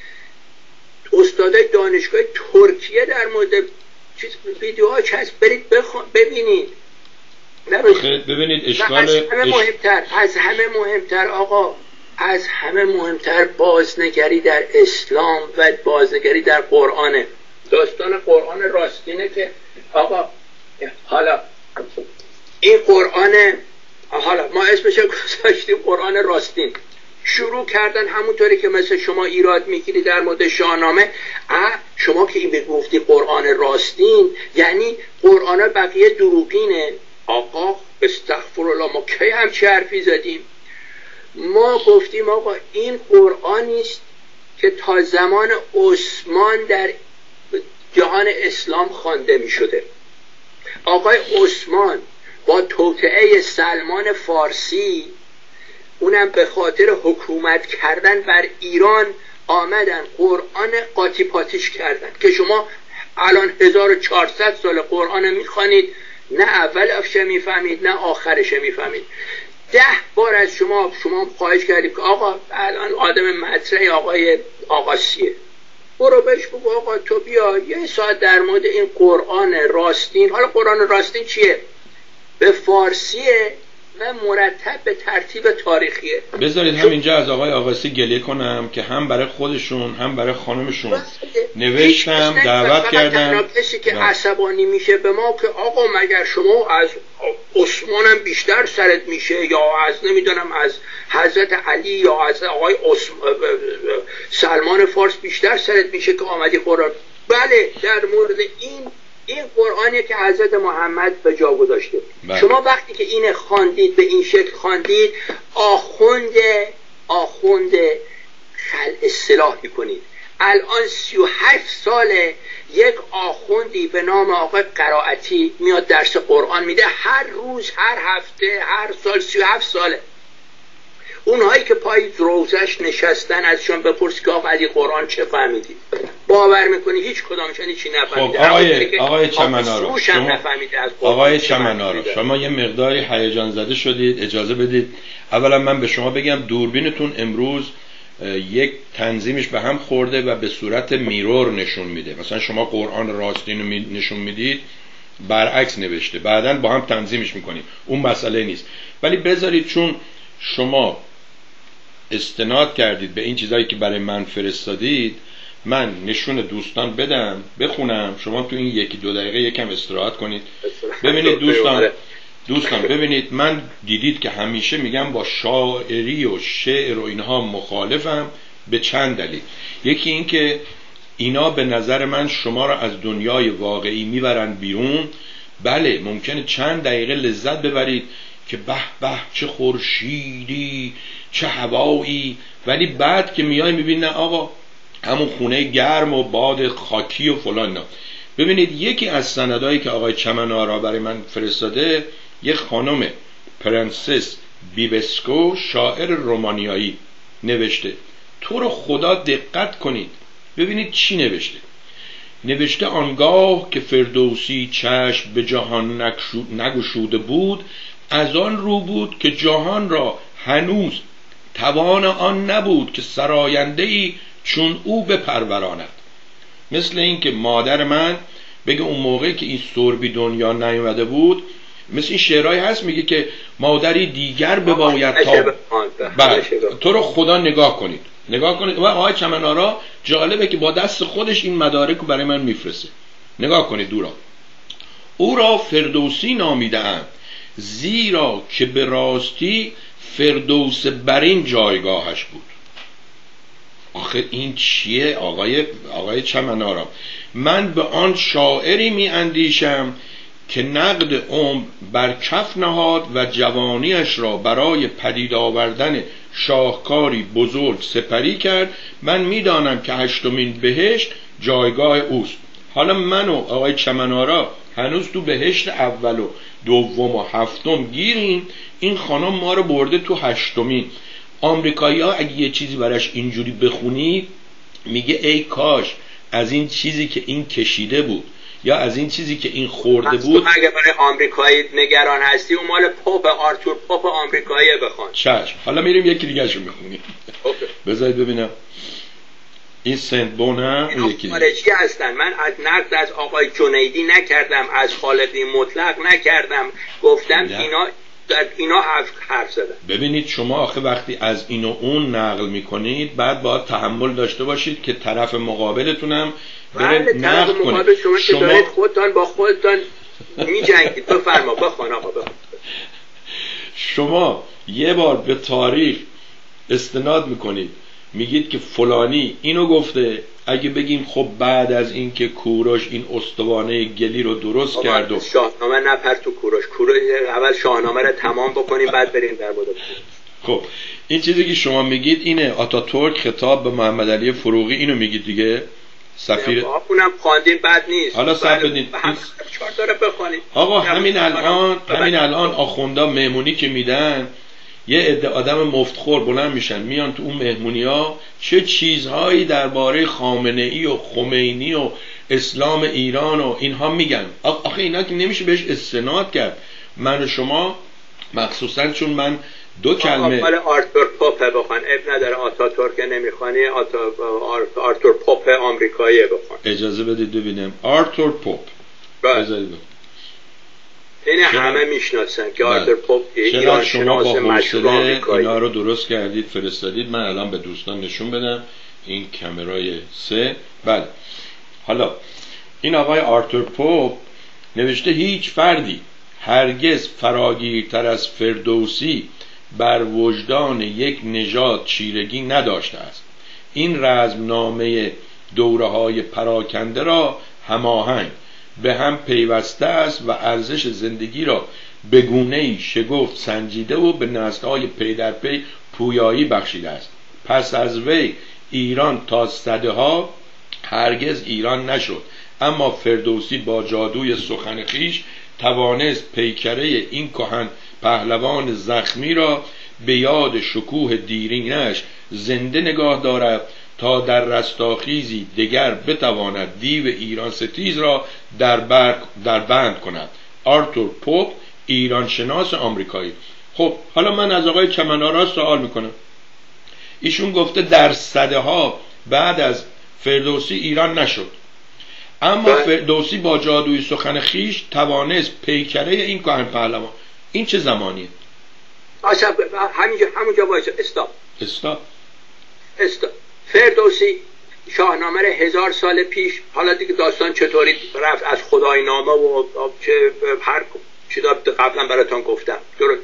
استادای دانشگاه ترکیه در مورد چیز ویدیوهاش هست، برید ببینید. ببینید اشکال از همه مهمتر از همه مهمتر آقا از همه مهمتر بازنگری در اسلام و بازنگری در قرآنه. داستان قرآن راستینه که آقا حالا این قرآن، حالا ما اسمش گذاشتیم قرآن راستین. شروع کردن همونطوری که مثل شما ایراد میگیری در مورد شاهنامه. شما که این بگفتی قرآن راستین یعنی قرآن بقیه دروغینه. آقا استغفرالله، ما کی همچه حرفی زدیم؟ ما گفتیم آقا این قرآنی است که تا زمان عثمان در جهان اسلام خوانده می شده. آقای عثمان با توطئه سلمان فارسی، اونم به خاطر حکومت کردن بر ایران، آمدن قرآن قاطی پاتیش کردن که شما الان هزار و چهارصد سال قرآن میخوانید، نه اولش میفهمید نه آخرش میفهمید. ده بار از شما شما خواهش کردیم که آقا الان آدم مطرح آقای آقاسیه، برو بهش بگو آقا تو بیا یه ساعت در مورد این قرآن راستین. حالا قرآن راستین چیه؟ به فارسیه و مرتب به ترتیب تاریخیه. بذارید همینجا از آقای آقاسی گله کنم که هم برای خودشون هم برای خانمشون نوشتم، دعوت کردم. کسی که عصبانی میشه به ما که آقا مگر شما از عثمان هم بیشتر سرت میشه یا از نمیدونم از حضرت علی یا از آقای سلمان فارس بیشتر سرت میشه که آمدی قرآن؟ بله، در مورد این این قرآنی که حضرت محمد به جا گذاشته. شما وقتی که اینه خواندید، به این شکل خواندید، آخونده آخونده خل اصلاح میکنید. الان سی و هشت ساله یک آخوندی به نام آقای قرائتی میاد درس قرآن میده، هر روز، هر هفته، هر سال. سی و هفت ساله. اونهایی که پای روزش نشستن ازشون بپرس که آقا از این قرآن چه فهمیدید؟ باور میکنی هیچ کدامشون چی نفهمیده. خب آقای آقای چمنارا، شما آقای چمنارا شما یه مقداری هیجان زده شدید. اجازه بدید اولا من به شما بگم دوربینتون امروز یک تنظیمش به هم خورده و به صورت میرور نشون میده. مثلا شما قرآن راستین رو نشون میدید، برعکس نوشته. بعداً با هم تنظیمش میکنیم، اون مسئله نیست. ولی بذارید چون شما استناد کردید به این چیزایی که برای من فرستادید، من نشون دوستان بدم بخونم، شما تو این یکی دو دقیقه یکم استراحت کنید. ببینید دوستان دوستان ببینید، من دیدید که همیشه میگم با شاعری و شعر و اینها مخالفم به چند دلیل. یکی این که اینا به نظر من شما را از دنیای واقعی میبرن بیرون. بله ممکنه چند دقیقه لذت ببرید که به به چه خورشیدی چه هوایی، ولی بعد که میای میبینید نه آقا همون خونه گرم و باد خاکی و فلان. نه ببینید یکی از سندایی که آقای چمنارا برای من فرستاده، یک خانم پرنسس بیبسکو شاعر رومانیایی نوشته. تو رو خدا دقت کنید ببینید چی نوشته. نوشته آنگاه که فردوسی چشم به جهان نگشوده بود، از آن رو بود که جهان را هنوز توان آن نبود که سراینده‌ای چون او بپروراند. مثل این که مادر من بگه اون موقعی که این سربی دنیا نیومده بود، مثل این شعرهایی هست میگه که مادری دیگر بباید تا بعد. تو رو خدا نگاه کنید نگاه کنید. و آقای چمنارا جالبه که با دست خودش این مدارک رو برای من میفرسته. نگاه کنید دورا. او را فردوسی نامیده‌اند زیرا که به راستی فردوس برین جایگاهش بود. آخه این چیه آقای آقای چمنارا؟ من به آن شاعری می اندیشم که نقد عمر بر کف نهاد و جوانیش را برای پدید آوردن شاهکاری بزرگ سپری کرد. من میدانم که هشتمین بهشت جایگاه اوست. حالا من و آقای چمنارا هنوز تو بهشت اول و دوم و هفتم گیریم، این خانم ما رو برده تو هشتمین. آمریکایی ها اگه یه چیزی براش اینجوری بخونید میگه ای کاش از این چیزی که این کشیده بود یا از این چیزی که این خورده بود. اگه برای آمریکایی نگران هستی اون مال پاپ آرتور پاپ آمریکایی بخوان. چشم. حالا میریم یکی دیگه شو میخونیم. بذارید ببینم این سنت بونه اون یکی خارجی هستن. من از نقد از آقای جنیدی نکردم، از خالقی مطلق نکردم، گفتم نه. اینا در اینا حرف زدن. ببینید شما آخه وقتی از این و اون نقل میکنید بعد باید تحمل داشته باشید که طرف مقابلتونم بره نقل کنه. شما, شما که دارید خودتان با خودتان میجنگید. بفرما بخوان آقا بخوان. شما یه بار به تاریخ استناد میکنید میگید که فلانی اینو گفته، اگه بگیم خب بعد از این که کوروش این استوانه گلی رو درست کرد و شاهنامه نپر تو کوروش کوروش اول شاهنامه رو تمام بکنیم بعد بریم در مورد. خب این چیزی که شما میگید اینه آتاتورک خطاب به محمد علی فروغی اینو میگید دیگه. سفیر اونم خواندیم بد نیست. حالا صف بدین چهار تا رو بخونید. آقا همین الان همین الان آخوندا مهمونی که میدن یه عده آدم مفتخور بلند میشن میان تو اون مهمونی‌ها چه چیزهایی درباره خامنه‌ای و خمینی و اسلام ایران و اینها میگن. آخه اینا که نمیشه بهش استناد کرد. من و شما مخصوصا چون من دو کلمه مال آرتور پاپ بخوان اب نداره. آتاتورک نمیخوانی آتا... آرتور پاپ آمریکایی بخوان. اجازه بدید ببینم. آرتور پاپ بذارید این همه میشناسن که آرتور پاپ ایران شناس مشهور آمریکایی. اینا رو درست کردید فرستادید. من الان به دوستان نشون بدم. این کامرای سه. بله حالا این آقای آرتور پاپ نوشته هیچ فردی هرگز فراگیرتر از فردوسی بر وجدان یک نژاد چیرگی نداشته است. این رزمنامه دوره های پراکنده را هماهنگ به هم پیوسته است و ارزش زندگی را به گونه‌ای شگفت سنجیده و به نسل‌های پی در پی پویایی بخشیده است. پس از وی ایران تا صده ها هرگز ایران نشد. اما فردوسی با جادوی سخن خویش توانست پیکره این کهن پهلوان زخمی را به یاد شکوه دیرینش زنده نگاه دارد تا در رستاخیزی دگر بتواند دیو ایران ستیز را در, بر... در بند کند. آرتور پوپ، ایران شناس آمریکایی. خب حالا من از آقای چمن‌آرا سوال میکنم. ایشون گفته در صده ها بعد از فردوسی ایران نشد، اما فردوسی با جادوی سخن خیش توانست پیکره این کهن پهلوان. این چه زمانیه؟ آشا همینجا همونجا وایسا. استاپ استاپ استاپ فردوسی شاهنامه رو هزار سال پیش، حالا دیگه داستان چطوری رفت از خدای نامه و چه هر چیزا قبلا براتون گفتم، درست.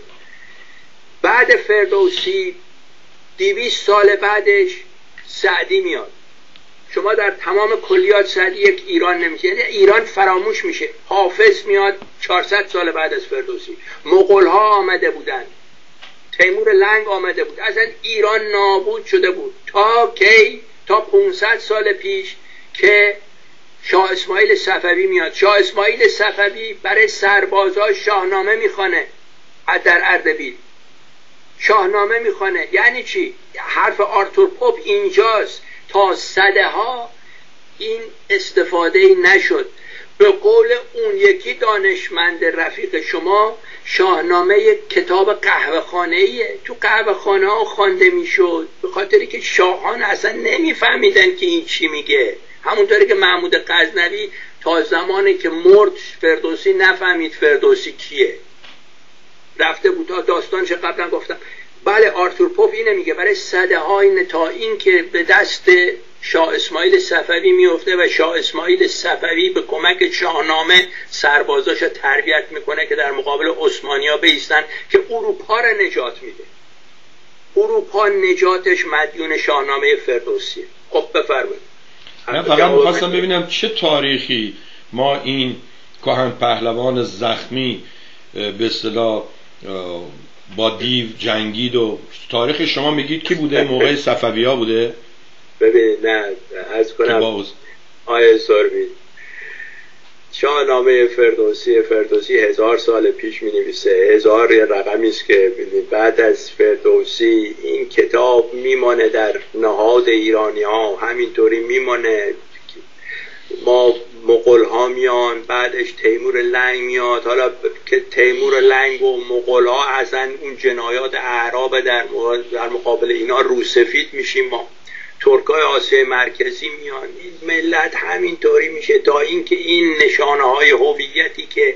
بعد فردوسی دویست سال بعدش سعدی میاد. شما در تمام کلیات سعدی یک ایران نمیشه، یعنی ایران فراموش میشه. حافظ میاد چهارصد سال بعد از فردوسی. مغول ها آمده بودن، تیمور لنگ آمده بود، اصلا ایران نابود شده بود تا کی؟ تا پانصد سال پیش که شاه اسماعیل صفوی میاد. شاه اسماعیل صفوی برای سربازا شاهنامه میخوانه در اردبیل، شاهنامه میخوانه. یعنی چی؟ حرف آرتور پوپ اینجاست. تا صده ها این استفاده نشد. به قول اون یکی دانشمند رفیق شما، شاهنامه یک کتاب قهوه خانه‌ایه. تو قهوه خانه ها خوانده میشد به خاطری که شاهان اصلا نمیفهمیدن که این چی میگه. همونطوری که محمود غزنوی تا زمانی که مرد فردوسی نفهمید فردوسی کیه، رفته بود. تا داستانش قبلا گفتم. بله آرتور پوپ اینه میگه برای صده ها اینه تا این که به دست شاه اسماعیل صفوی میفته و شاه اسماعیل صفوی به کمک شاهنامه سربازاشو تربیت میکنه که در مقابل عثمانی‌ها بایستن که اروپا را نجات میده. اروپا نجاتش مدیون شاهنامه فردوسیه. خب بفرمایید. من فقط می‌خواستم ببینم چه تاریخی ما این کهن پهلوان زخمی به اصطلاح با دیو جنگید و تاریخ شما میگید کی بوده؟ موقع صفوی‌ها بوده؟ ببین نه از کنم آیه سربی شاهنامه فردوسی فردوسی هزار سال پیش می نویسه. هزار یه رقمی است که بعد از فردوسی این کتاب میمانه در نهاد ایرانی ها، همینطوری میمانه. ما مغول ها میان، بعدش تیمور لنگ میاد. حالا که تیمور لنگ و مغول ها اصلا اون جنایات اعراب در مقابل اینا روسفید میشیم ما. ترکای آسیای مرکزی میان، این ملت همینطوری میشه تا اینکه این نشانه های هویتی که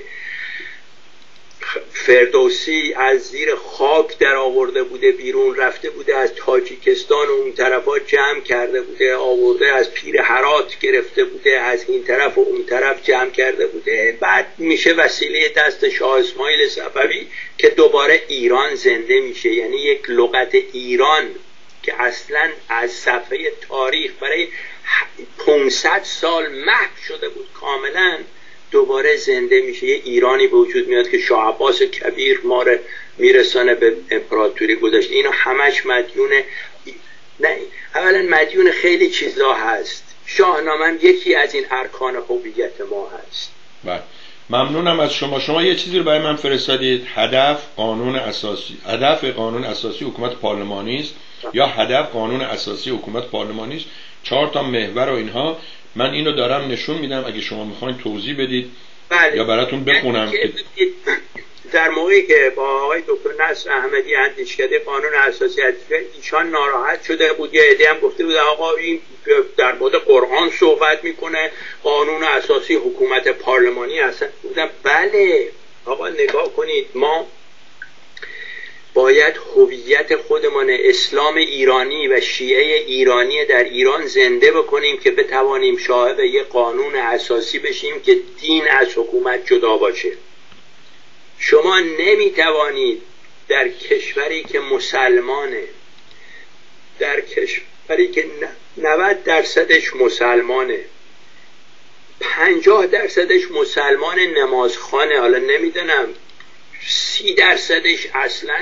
فردوسی از زیر خاک در آورده بوده بیرون، رفته بوده از تاجیکستان و اون طرفا جمع کرده بوده، آورده از پیر هرات گرفته بوده، از این طرف و اون طرف جمع کرده بوده، بعد میشه وسیله دست شاه اسماعیل صفوی که دوباره ایران زنده میشه. یعنی یک لغت ایران که اصلا از صفحه تاریخ برای پانصد سال محو شده بود کاملا، دوباره زنده میشه. یه ایرانی به وجود میاد که شاه عباس کبیر ما رو میرسانه به امپراتوری گذاشت. اینو همش مدیون، نه اولا مدیون خیلی چیزا هست. شاهنامه یکی از این ارکان هویت ما هست. بله ممنونم از شما. شما یه چیزی رو برای من فرستادید، هدف قانون اساسی، هدف قانون اساسی حکومت پارلمانی است یا هدف قانون اساسی حکومت پارلمانی است. چهار تا محور و اینها. من اینو دارم نشون میدم، اگه شما میخواین توضیح بدید. بله. یا براتون بخونم. در موقعی که با آقای دکتر نصر احمدی اندیشکده قانون اساسی ایشان ناراحت شده بود، یه عده هم گفته بود آقا این در مورد قرآن صحبت میکنه، قانون اساسی حکومت پارلمانی هستن. بودم بله آقا نگاه کنید، ما باید هویت خودمان اسلام ایرانی و شیعه ایرانی در ایران زنده بکنیم که بتوانیم شاهد یک قانون اساسی بشیم که دین از حکومت جدا باشه. شما نمیتوانید در کشوری که مسلمانه، در کشوری که نود درصدش مسلمانه، پنجاه درصدش مسلمان نمازخانه، حالا نمیدونم سی درصدش اصلا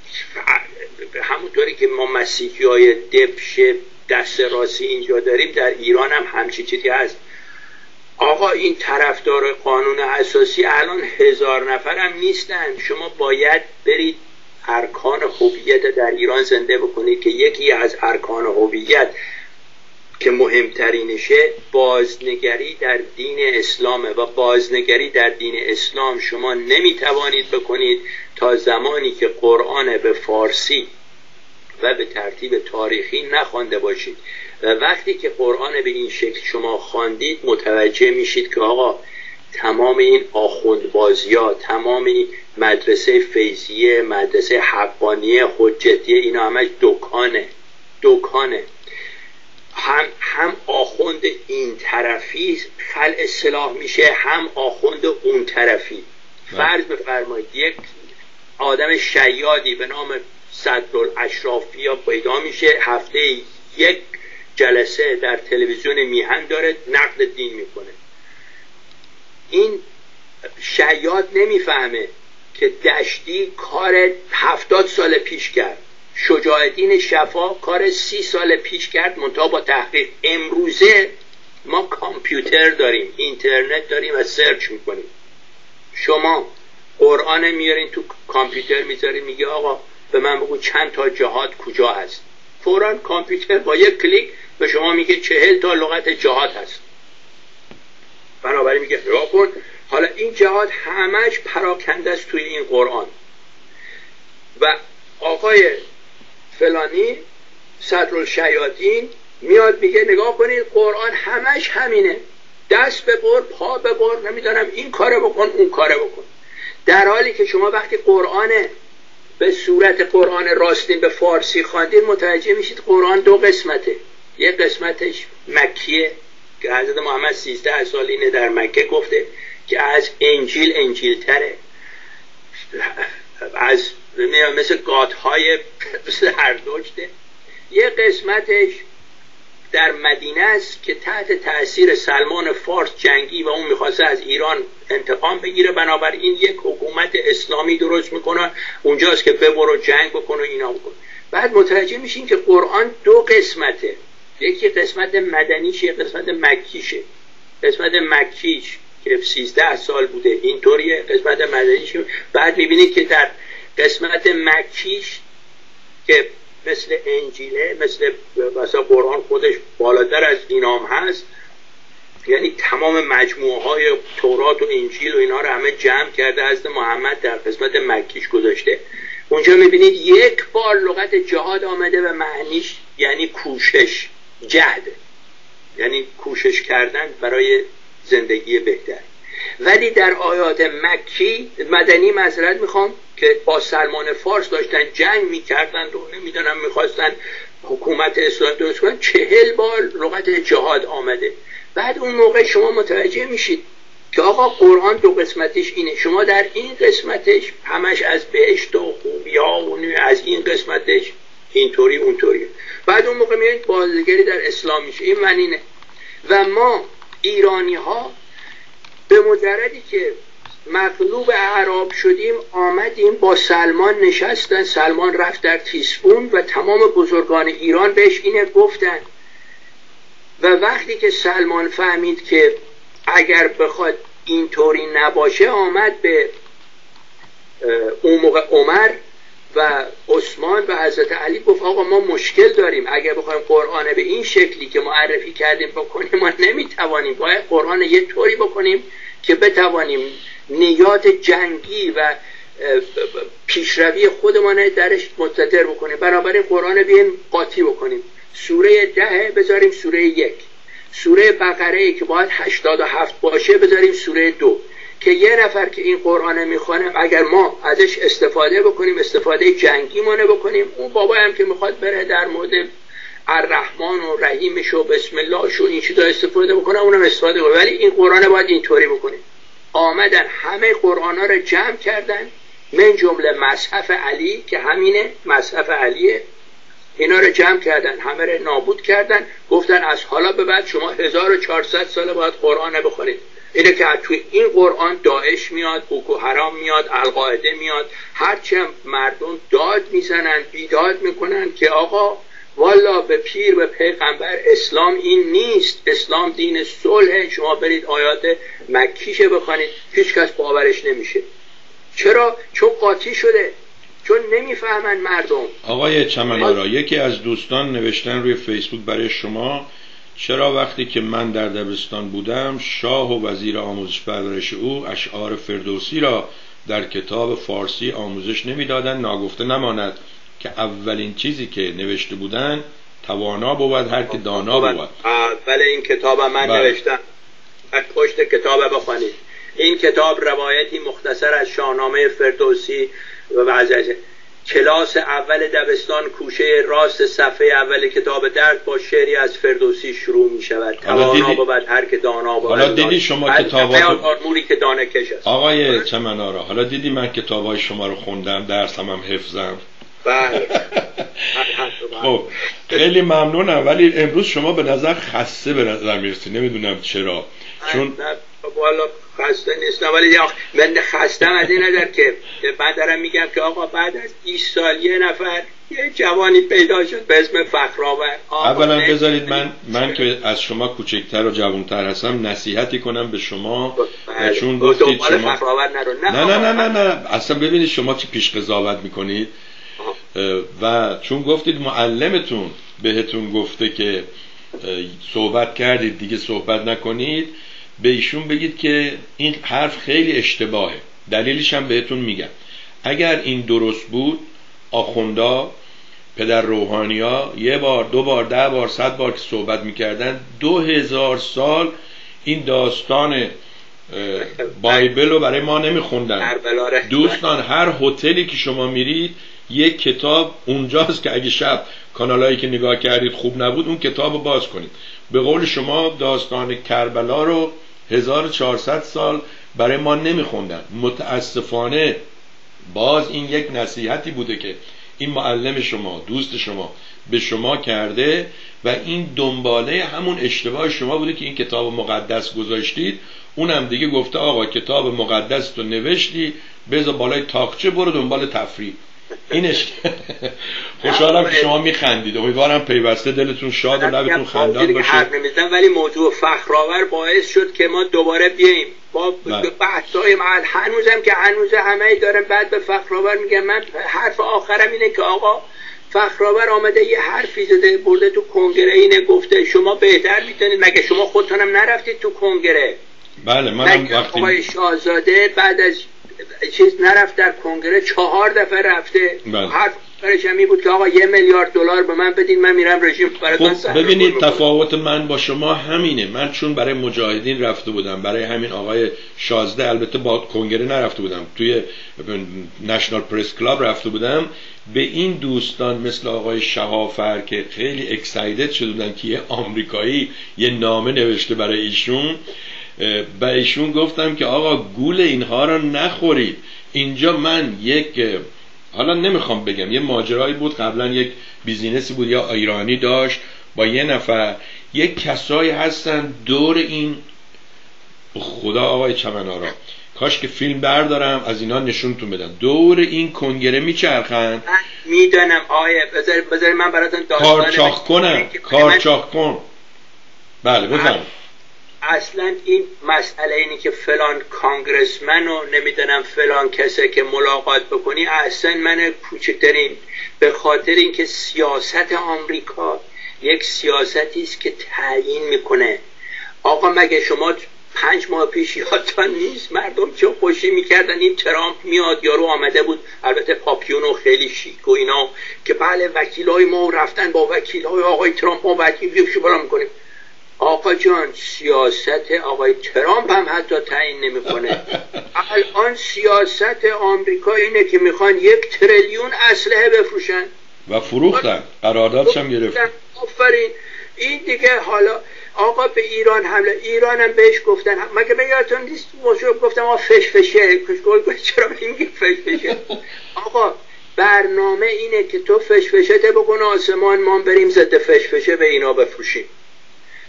همونطوری که ما مسیحی های دبش دست راستی اینجا داریم، در ایران هم همچی چیزی هست. آقا این طرفدار قانون اساسی الان هزار نفر هم نیستن. شما باید برید ارکان هویت در ایران زنده بکنید که یکی از ارکان هویت که مهمترینشه بازنگری در دین اسلامه و بازنگری در دین اسلام شما نمیتوانید بکنید تا زمانی که قرآن به فارسی و به ترتیب تاریخی نخوانده باشید. و وقتی که قرآن به این شکل شما خواندید متوجه میشید که آقا تمام این آخوندبازی‌ها، تمام این مدرسه فیضیه، مدرسه حقانیه، حجتیه، اینا همش دکانه دکانه هم هم آخوند این طرفی خلع اصطلاح میشه، هم آخوند اون طرفی. فرض بفرمایید یک آدم شیادی به نام صدرالاشرافی پیدا میشه، هفته یک جلسه در تلویزیون میهن داره نقد دین میکنه. این شیاد نمیفهمه که دشتی کار هفتاد سال پیش کرد، شجاع الدین شفا کار سی سال پیش کرد منتها با تحقیق. امروزه ما کامپیوتر داریم، اینترنت داریم و سرچ میکنیم. شما قرآن میارین تو کامپیوتر میذارین، میگه آقا به من بگو چند تا جهاد کجا هست، فوراً کامپیوتر با یک کلیک به شما میگه چهل تا لغت جهاد هست. بنابراین میگه نگاه کن، حالا این جهاد همش پراکنده است توی این قرآن. و آقای فلانی صدرالشیاطین میاد میگه نگاه کنید قرآن همش همینه، دست ببر پا ببر، نمیدونم این کارو بکن اون کارو بکن. در حالی که شما وقتی قرآن به صورت قرآن راستین به فارسی خواندین متوجه میشید قرآن دو قسمته. یک قسمتش مکیه که حضرت محمد سیزده سال اینه در مکه گفته که از انجیل انجیل تره، از مثل گاتهای زردشته. یک قسمتش در مدینه است که تحت تأثیر سلمان فارس جنگی و اون میخواسته از ایران انتقام بگیره، بنابراین یک حکومت اسلامی درست میکنه، اونجاست که ببرو جنگ بکن و اینا بکن. بعد متوجه میشین که قرآن دو قسمته، یکی قسمت مدنیشه، قسمت مکیشه. قسمت مکیش که سیزده سال بوده اینطوریه، قسمت مدنیشه. بعد میبینید که در قسمت مکیش که مثل انجیله، مثل مثلا قرآن خودش بالاتر از اینام هست، یعنی تمام مجموعه های تورات و انجیل و اینا رو همه جمع کرده حضرت محمد در قسمت مکیش گذاشته. اونجا میبینید یک بار لغت جهاد آمده و معنیش یعنی کوشش، جهد، یعنی کوشش کردن برای زندگی بهتر. ولی در آیات مکی مدنی معذرت میخوام که با سلمان فارس داشتن جنگ میکردن و نمیدونم میخواستن حکومت اسلام درست کنن، چهل بار لغت جهاد آمده. بعد اون موقع شما متوجه میشید که آقا قرآن دو قسمتش اینه، شما در این قسمتش همش از بهشت و خوبی ها و از این قسمتش اینطوری اونطوری. بعد اون موقع میاد بازنگری در اسلام میشه. این معنینه. و ما ایرانی ها به مجردی که مغلوب اعراب شدیم آمدیم با سلمان نشستن، سلمان رفت در تیسفون و تمام بزرگان ایران بهش اینه گفتن. و وقتی که سلمان فهمید که اگر بخواد اینطوری نباشه آمد به اون موقع عمر و عثمان و حضرت علی گفت آقا ما مشکل داریم، اگر بخوایم قرآن به این شکلی که معرفی کردیم بکنیم ما نمیتوانیم، باید قرآن یه طوری بکنیم که بتوانیم نیات جنگی و پیشروی خودمان درش مستتر بکنیم. بنابراین قرآن بیایم قاطی بکنیم، سوره ده بذاریم سوره یک، سوره بقره که باید هشتاد و هفت باشه بذاریم سوره دو، که یه نفر که این قرآن میخوانه اگر ما ازش استفاده بکنیم استفاده جنگی مانه بکنیم، اون بابا هم که میخواد بره در مورد الرحمن و رحیمش و بسم الله و این چیزا استفاده بکنه اونم استفاده کنه، ولی این قرآن باید اینطوری بکنیم. آمدن همه قرآن ها رو جمع کردن من جمله مصحف علی که همینه، مصحف علیه، اینا رو جمع کردن، همه رو نابود کردن، گفتن از حالا به بعد شما هزار و چهارصد سال باید قرآن بخونید. اینه که توی این قرآن داعش میاد، بوکو حرام میاد، القاعده میاد، هرچی مردم داد میزنن، بیداد میکنن که آقا والا به پیر به پیغمبر اسلام این نیست، اسلام دین صلح. شما برید آیات مکیشه بخونید، هیچ کس باورش نمیشه. چرا؟ چون قاطی شده، چون نمیفهمن مردم. آقای چمنارا، یکی از دوستان نوشتن روی فیسبوک برای شما چرا وقتی که من در دبستان بودم شاه و وزیر آموزش پرورش او اشعار فردوسی را در کتاب فارسی آموزش نمیدادند، ناگفته نماند که اولین چیزی که نوشته بودن توانا بود هر که دانا بود. اول این کتاب من بله. نوشتم، پشت کتاب بخونید. این کتاب روایتی مختصر از شاهنامه فردوسی و وزیر کلاس اول دبستان کوشه راست صفحه اول کتاب درد با شعری از فردوسی شروع می شود. توانا بود هر که دانا بود. حالا دیدی شما کتابات موری که دانه کش است. آقای چمنارا، حالا دیدی من کتابای شما رو خوندم، درسم هم حفظم. بله. خب خیلی ممنونم، ولی امروز شما به نظر خسته به نظر میرسی، نمیدونم چرا. چون والا خسته نیستم، ولی من خستم از این نظر که من دارم میگم که آقا بعد از بیست سال یه نفر یه جوانی پیدا شد به اسم فخرآور. اولا بذارید من من که از شما کوچکتر و جوانتر هستم نصیحتی کنم به شما، چون گفتید شما نه نه نه نه نه اصلا ببینید شما چه پیش قضاوت میکنید و چون گفتید معلمتون بهتون گفته که صحبت کردید دیگه صحبت نکنید، به ایشون بگید که این حرف خیلی اشتباهه. دلیلش هم بهتون میگم. اگر این درست بود آخوندا پدر روحانیا یه بار دو بار ده بار صد بار که صحبت میکردن دو هزار سال این داستان بایبل رو برای ما نمیخوندن. دوستان هر هتلی که شما میرید یک کتاب اونجاست که اگه شب کانالایی که نگاه کردید خوب نبود اون کتاب رو باز کنید. به قول شما داستان کربلا رو هزار و چهارصد سال برای ما نمیخوندن. متاسفانه باز این یک نصیحتی بوده که این معلم شما دوست شما به شما کرده و این دنباله همون اشتباه شما بوده که این کتاب مقدس گذاشتید. اونم دیگه گفته آقا کتاب مقدس تو نوشتی بذار بالای تاقچه برو دنبال تفریح. اینش خوشحالم که شما میخندید، امیدوارم پیوسته دلتون شاد و لبتون خندان باشه. ولی موضوع فخرآور باعث شد که ما دوباره بیاییم با بحثای محل. هنوزم که هنوز همه دارن بعد به فخرآور میگن. من حرف آخرم اینه که آقا فخرآور آمده یه حرفی زده برده تو کنگره، اینه گفته شما بهتر میتونید، مگه شما خودتونم نرفتید تو کنگره؟ بله منم وقتی آقای شاهزاده بعد از چیز نرفت در کنگره چهار دفعه رفته. بله. حرف برش همی بود که آقا یه میلیارد دلار به من بدین من میرم رژیم براتون. خب ببینید تفاوت من با شما همینه. من چون برای مجاهدین رفته بودم، برای همین آقای شازده البته با کنگره نرفته بودم، توی نشنال پرس کلاب رفته بودم. به این دوستان مثل آقای شهافر که خیلی اکسایدد شده بودن که یه آمریکایی یه نامه نوشته برای ایشون، به ایشون گفتم که آقا گول اینها رو نخورید. اینجا من یک، حالا نمیخوام بگم، یه ماجرایی بود قبلا، یک بیزینسی بود یا ایرانی داشت با یه نفر، یک کسایی هستن دور این، خدا آقای چمنارا کاش که فیلم بردارم از اینا نشونتون بدم، دور این کنگره میچرخن. میدونم آیه بذار بذار من براتون داستان کارچاخ کنن کارچاخ کن. بله بفرمایید. اصلا این مسئله اینی که فلان کانگرسمن و نمیدونم فلان کسه که ملاقات بکنی، اصلا من کوچکترین، به خاطر اینکه سیاست آمریکا یک سیاستی است که تعیین میکنه. آقا مگه شما پنج ماه پیش یادتان نیست مردم چه خوشی میکردن این ترامپ میاد، یارو آمده بود البته پاپیونو خیلی شیک و اینا که بله وکیلای ما رفتن با وکیلای آقای ترامپ ما وکیل بیوشو برام میکنیم. آقا جان سیاست آقای ترامپ هم حتی تعیین نمیکنه. الان سیاست آمریکا اینه که میخوان یک تریلیون اسلحه بفروشن و فروختن، قراردادش هم گرفتن. آفرین. این دیگه حالا آقا به ایران حمله، ایران هم بهش گفتن، مگه به یادتون نیست گفتم آقا فشفشه، چرا میگی فشفشه؟ آقا برنامه اینه که تو فشفشته بکن آسمان، ما بریم ضد فشفشه به اینا بفروشیم.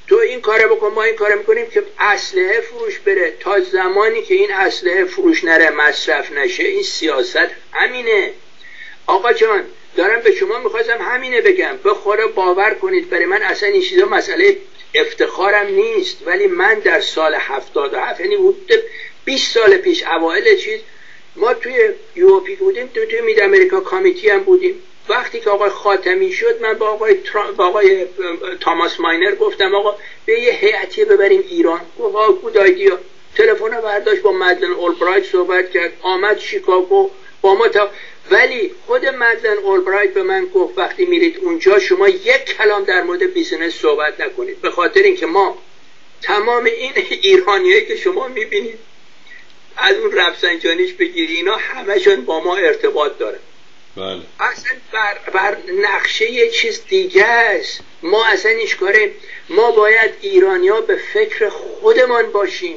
تو این کارو بکن ما این کارو میکنیم که اسلحه فروش بره. تا زمانی که این اسلحه فروش نره مصرف نشه این سیاست همینه. آقا جان دارم به شما میخواستم همینه بگم، به خدا باور کنید برای من اصلا این چیزا مسئله افتخارم نیست، ولی من در سال هفتاد و هفت یعنی حدود بیست سال پیش اوایل چیز ما توی یوپی بودیم، توی, توی مید امریکا کامیتی هم بودیم. وقتی که آقای خاتمی شد من با آقای, ترا... با آقای تاماس ماینر گفتم آقا به یه هیئتی ببریم ایران. گفت آقا گود آیدیا. تلفن رو برداشت با مدلن اولبرایت صحبت کرد، آمد شیکاگو با ما تا، ولی خود مدلن اولبرایت به من گفت وقتی میرید اونجا شما یک کلام در مورد بیزینس صحبت نکنید، به خاطر اینکه ما تمام این ایرانیایی که شما میبینید از اون رفسنجانیش بگیری اینا همشون با ما ارتباط داره. بله. اصلا بر, بر نقشه یه چیز دیگه است. ما اصلا ایش کاره، ما باید ایرانیا به فکر خودمان باشیم.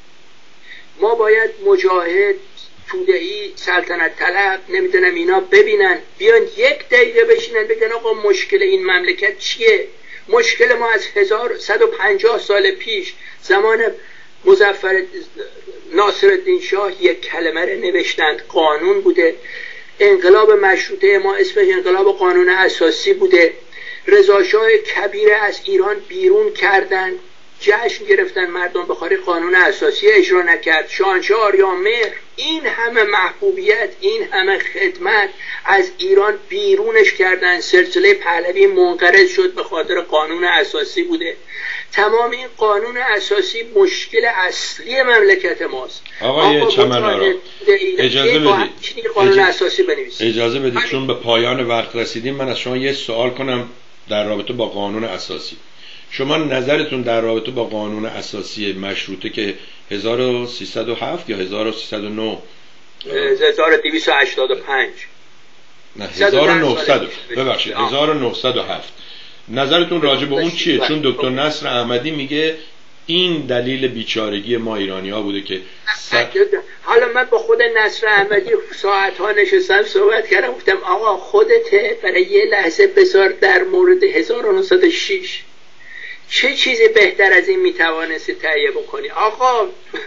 ما باید مجاهد توده‌ای سلطنت طلب نمیدونم اینا ببینن، بیان یک دقیقه بشینن بگن آقا مشکل این مملکت چیه. مشکل ما از هزار و صد و پنجاه سال پیش زمان مظفر ناصرالدین شاه یک کلمه رو نوشتند، قانون بوده. انقلاب مشروطه ما اسمش انقلاب قانون اساسی بوده. رضا شاه کبیره از ایران بیرون کردن، جشن گرفتن مردم به خاطر قانون اساسی اجرا نکرد. شاهنشاه آریامهر این همه محبوبیت این همه خدمت از ایران بیرونش کردن. سلسله پهلوی منقرض شد به خاطر قانون اساسی بوده. تمام این قانون اساسی مشکل اصلی مملکت ماست. آقای چمنارا اجازه بدید قانون اساسی بنویسید. اجازه بدید چون به پایان وقت رسیدیم من از شما یه سوال کنم در رابطه با قانون اساسی. شما نظرتون در رابطه با قانون اساسی مشروطه که هزار و سیصد و هفت یا هزار و سیصد و نه هزار و دویست و هشتاد و پنج نه هزار و نهصد ببخشید هزار و نهصد و هفت نظرتون راجع به اون چیه؟ چون دکتر نصر احمدی میگه این دلیل بیچارگی ما ایرانی ها بوده که سر... حالا من با خود نصر احمدی ساعت ها نشستم صحبت کردم، گفتم آقا خودت برای یه لحظه بذار در مورد هزار و نهصد و شش چه چیزی بهتر از این میتوانستی تهیه بکنی آقا.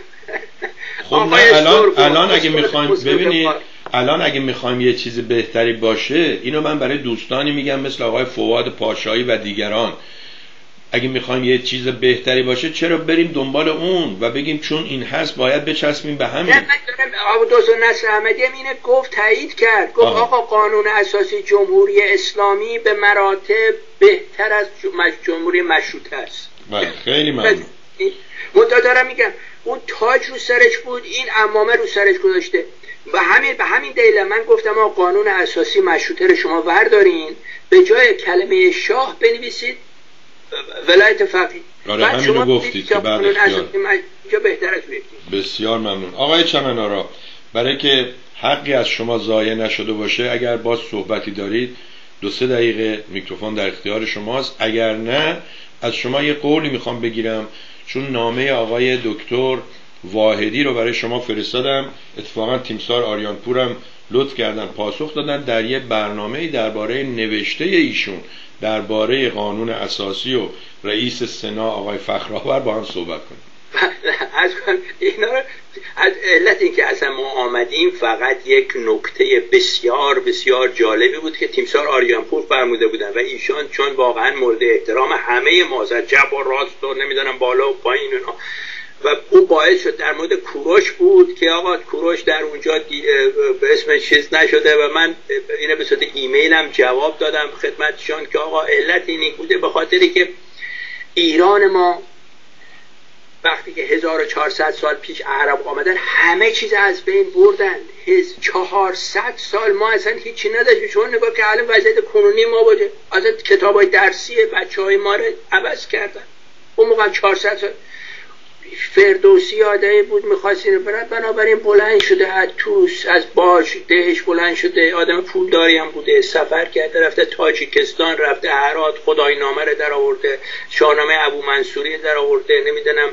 خب نه الان الان اگه میخوایم ببینید الان اگه میخوایم یه چیز بهتری باشه، اینو من برای دوستانی میگم مثل آقای فواد پاشایی و دیگران، اگه میخوایم یه چیز بهتری باشه چرا بریم دنبال اون و بگیم چون این هست باید بچسبیم به همین. نه آقا دکتر نصر احمدی هم اینه گفت، تایید کرد، گفت آقا, آقا قانون اساسی جمهوری اسلامی به مراتب بهتر از جمهوری مشروطه است. بله خیلی ممنون. مدت دارم میگم اون تاج رو سرش بود، این عمامه رو سرش گذاشته. به همین به همین دلیل من گفتم آقا قانون اساسی مشروطه رو شما وردارین، به جای کلمه شاه بنویسید ولایت فقیه. آره همینو گفتید که بعد اختیار بهتر از بسیار ممنون. آقای چمنارا برای که حقی از شما ضایع نشده باشه اگر باز صحبتی دارید دو سه دقیقه میکروفون در اختیار شماست، اگر نه از شما یه قولی میخوام بگیرم چون نامه آقای دکتر واحدی رو برای شما فرستادم، اتفاقا تیمسار آریانپورم لطف کردن پاسخ دادن در یه برنامه‌ای درباره نوشته ایشون درباره قانون اساسی و رئیس سنا آقای فخرآور با هم صحبت کنیم. از اینا از علت اینکه اصلا ما آمدیم فقط یک نکته بسیار بسیار جالبی بود که تیمسار آریانپور فرموده بودن و ایشان چون واقعا مورد احترام همه ما از چپ و راست و نمیدونم بالا و پایین اونا و او باعث شد در مورد کوروش بود که آقا کوروش در اونجا به اسم چیز نشده و من اینه به صورت ایمیل هم جواب دادم خدمتشان که آقا علت اینی بوده به خاطری که ایران ما وقتی که هزار و چهارصد سال پیش عرب آمدن همه چیز از بین بردن. چهارصد سال ما اصلا هیچی نداشتیم. شما نگاه که الان وضعیت کنونی ما بوده از کتابای درسی بچهای ما رو عوض کردن. اون موقع چهارصد سال فردوسی آدمی بود میخواست اینو برد، بنابراین بلند شده از توس از باج دهش بلند شده، آدم پولداری هم بوده، سفر کرده رفته تاجیکستان، رفته هرات، خدای نامه رو در آورده، شاهنامه ابو منصوری در آورده، نمیدونم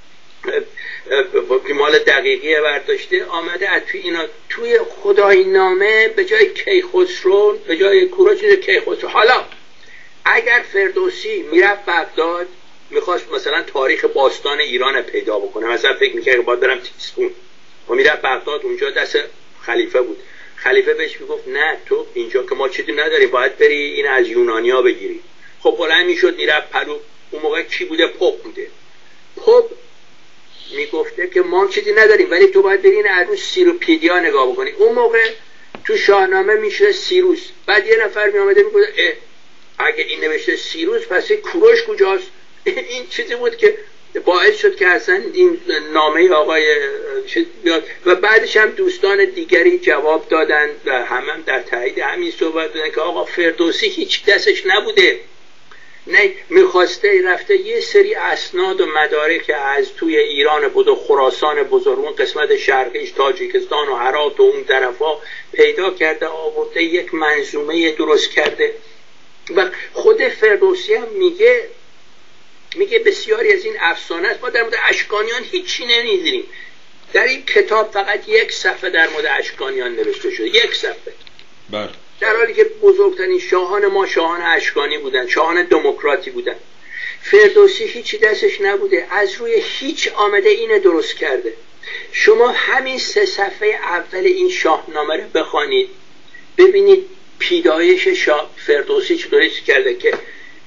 مال دقیقی برداشته آمده از توی اینا توی خدای نامه به جای کیخسرو به جای کوروش کیخسرو. حالا اگر فردوسی میرفت بغداد میخواست مثلا تاریخ باستان ایران پیدا بکنه، مثلا فکر میکرد باید برم تیسفون و میره بغداد، اونجا دست خلیفه بود، خلیفه بهش میگفت نه تو اینجا که ما چیزی نداریم، باید بری این از یونانیا بگیری. خب بلند میشد میره پلو. اون موقع کی بوده؟ پاپ بوده. پاپ میگفته که ما چیزی نداریم ولی تو باید بری این از سیروپیدیا نگاه بکنی. اون موقع تو شاهنامه میشه سیروس، بعد یه نفر میامده میگه اگه این نوشته سیروس پس کوروش کجاست؟ این چیزی بود که باعث شد که اصلا این نامه آقای بیاد و بعدش هم دوستان دیگری جواب دادن و هم, هم در تایید همین صحبت دادن که آقا فردوسی هیچ دستش نبوده، نه میخواسته رفته یه سری اسناد و مدارک از توی ایران بود و خراسان بزرگ، اون قسمت شرقیش، تاجیکستان و هرات و اون طرفا پیدا کرده، آورده یک منظومه درست کرده. و خود فردوسی هم میگه میگه بسیاری از این افسانه است، ما در مورد اشکانیان هیچی نمیدونیم. در این کتاب فقط یک صفحه در مورد اشکانیان نوشته شده، یک صفحه. بله. در حالی که بزرگترین شاهان ما شاهان اشکانی بودن، شاهان دموکراتی بودن. فردوسی هیچی دستش نبوده، از روی هیچ آمده اینه درست کرده. شما همین سه صفحه اول این شاهنامه رو بخوانید، ببینید پیدایش شاه فردوسی چطوری کرده که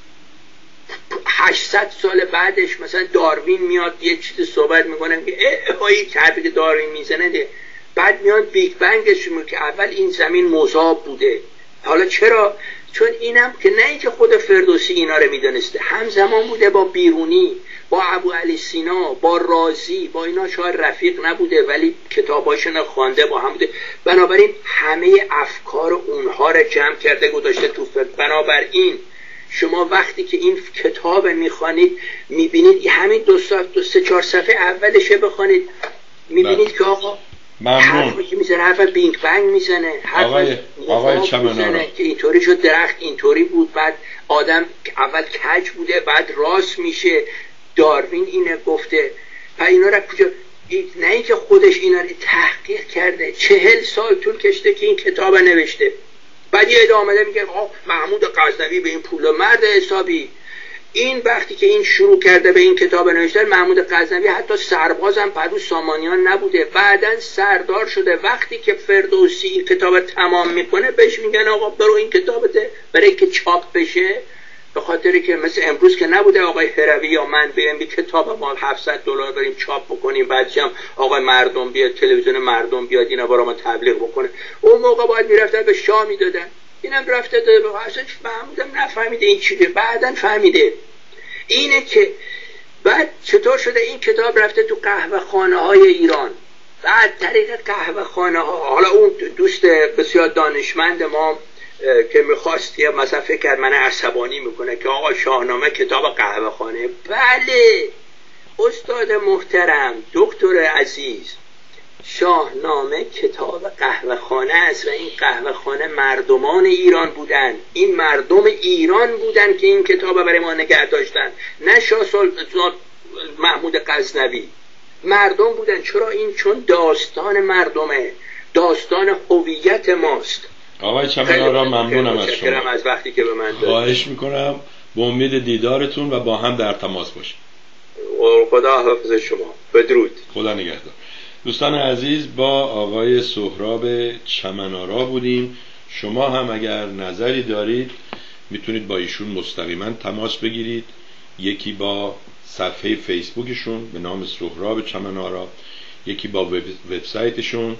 هشتصد سال بعدش مثلا داروین میاد یه چیزی صحبت میکنه که ای که حرفی که داروین میزنه، بعد میاد بیگ بنگش میگه که اول این زمین مذاب بوده. حالا چرا؟ چون اینم که نه اینکه خود فردوسی اینا رو میدونسته، همزمان بوده با بیرونی، با ابو علی سینا، با رازی، با اینا شاید رفیق نبوده ولی کتاباشون خوانده، با هم بوده. بنابراین همه افکار اونها رو جمع کرده گذاشته تو فرد. بنابراین شما وقتی که این کتاب میخوانید میبینید همین دو صفحه دو سه چهار صفحه اولشه بخوانید میبینید که آقا حرفی که میزنه حرف بینگ بنگ میزنه، آقای آقای چمنارا که اینطوری شد، درخت اینطوری بود، بعد آدم اول کج بوده بعد راست میشه، داروین اینه گفته. و اینا را کجا؟ نه اینکه خودش اینا رو تحقیق کرده، چهل سال طول کشته که این کتاب نوشته. بعد یه عده آمده میگه آه محمود غزنوی به این پول مرد حسابی. این وقتی که این شروع کرده به این کتاب نوشتن، محمود غزنوی حتی سربازم پدو سامانیان نبوده، بعدن سردار شده. وقتی که فردوسی این کتاب تمام میکنه بهش میگن آقا برو این کتابته برای که چاپ بشه، به خاطری که مثل امروز که نبوده آقای هروی یا من بیایم کتاب ما هفتصد دلار بریم چاپ بکنیم، بعدش هم آقای مردم بیاد تلویزیون مردم بیاد اینا برای ما تبلیغ بکنه. اون موقع باید میرفتن به شاه میدادن، اینم رفته داده به اصلا محمودم نفهمیده این چیه، بعدن فهمیده. اینه که بعد چطور شده این کتاب رفته تو قهوه خانه های ایران، بعد طریق قهوه خانه ها. حالا اون دوست بسیار دانشمند ما که میخواست یه مثلا فکر کرد من عصبانی میکنه که آقا شاهنامه کتاب قهوه خانه. بله استاد محترم دکتر عزیز، شاهنامه کتاب قهوه خانه است و این قهوه خانه مردمان ایران بودن، این مردم ایران بودن که این کتاب برای ما نگه داشتن، نه شاه سلطان محمود غزنوی. مردم بودن. چرا؟ این چون داستان مردمه، داستان هویت ماست. آقای چمنارا ممنونم از شما، از وقتی که به من دادید. خواهش میکنم به امید دیدارتون و با هم در تماس باشیم. خدا حافظ شما. بدرود. خدا نگهدار. دوستان عزیز، با آقای سهراب چمنارا بودیم. شما هم اگر نظری دارید میتونید با ایشون مستقیما تماس بگیرید، یکی با صفحه فیسبوکشون به نام سهراب چمنارا، یکی با وبسایتشون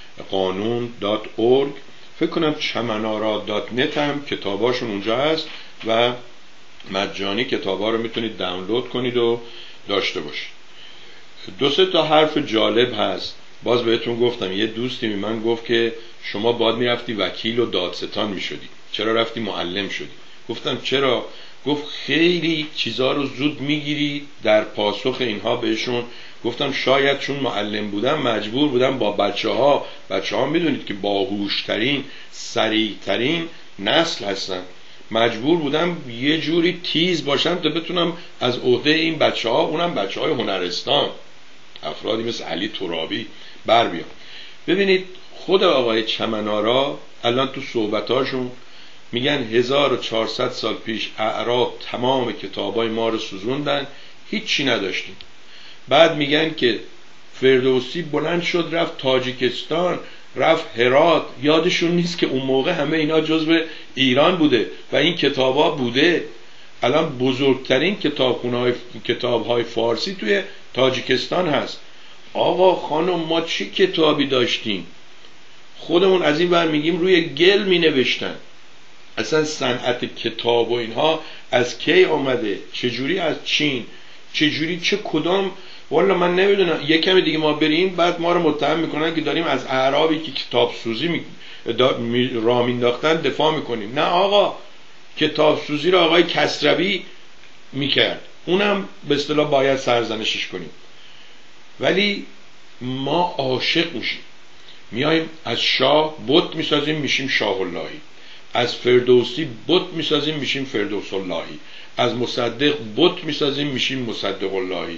قانون دات اورگ، فکر کنم چمنارا دات نت هم کتاباشون اونجا هست و مجانی کتابا رو میتونید دانلود کنید و داشته باشید. دو سه تا حرف جالب هست. باز بهتون گفتم یه دوستی می من گفت که شما باید میرفتی وکیل و دادستان میشدی، چرا رفتی معلم شدی؟ گفتم چرا؟ گفت خیلی چیزا رو زود میگیری. در پاسخ اینها بهشون گفتم شاید چون معلم بودم مجبور بودم با بچه ها بچه ها میدونید که باهوشترین سریعترین نسل هستن، مجبور بودم یه جوری تیز باشم تا بتونم از عهده این بچه ها، اونم بچه های هنرستان، افرادی مثل علی ترابی بر بیام. ببینید خود آقای چمنارا الان تو صحبتاشون میگن هزار و چهارصد سال پیش اعراب تمام کتابای ما رو سوزوندن، هیچی نداشتیم. بعد میگن که فردوسی بلند شد رفت تاجیکستان، رفت هرات، یادشون نیست که اون موقع همه اینا جزو ایران بوده و این کتابا بوده. الان بزرگترین کتابخونه‌های کتاب‌های فارسی توی تاجیکستان هست. آقا خانم ما چی کتابی داشتیم؟ خودمون از این ور میگیم روی گل می نوشتن. اصلا صنعت کتاب و اینها از کی آمده؟ چجوری از چین؟ چجوری چه کدام؟ والا من نمیدونم. یک کمی دیگه ما بریم بعد ما رو متهم میکنن که داریم از اعرابی که کتاب سوزی می... دا... می... را مینداختن دفاع میکنیم. نه آقا، کتاب سوزی رو آقای کسروی میکرد، اونم به اصطلاح باید سرزنشش کنیم. ولی ما عاشق میشیم، میایم از شاه بت میسازیم میشیم شاه اللهی، از فردوسی بت میسازیم میشیم فردوس اللهی، از مصدق بت میسازیم میشیم مصدق اللهی.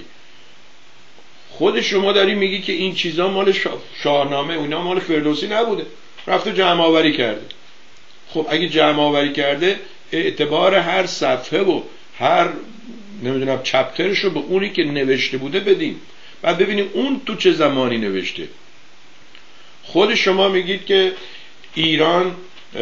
خود شما داری میگی که این چیزا مال شا... شاهنامه، اونا مال فردوسی نبوده، رفته جمع آوری کرده. خب اگه جمع آوری کرده اعتبار هر صفحه و هر نمیدونم چپترش رو به اونی که نوشته بوده بدیم، بعد ببینیم اون تو چه زمانی نوشته. خود شما میگید که ایران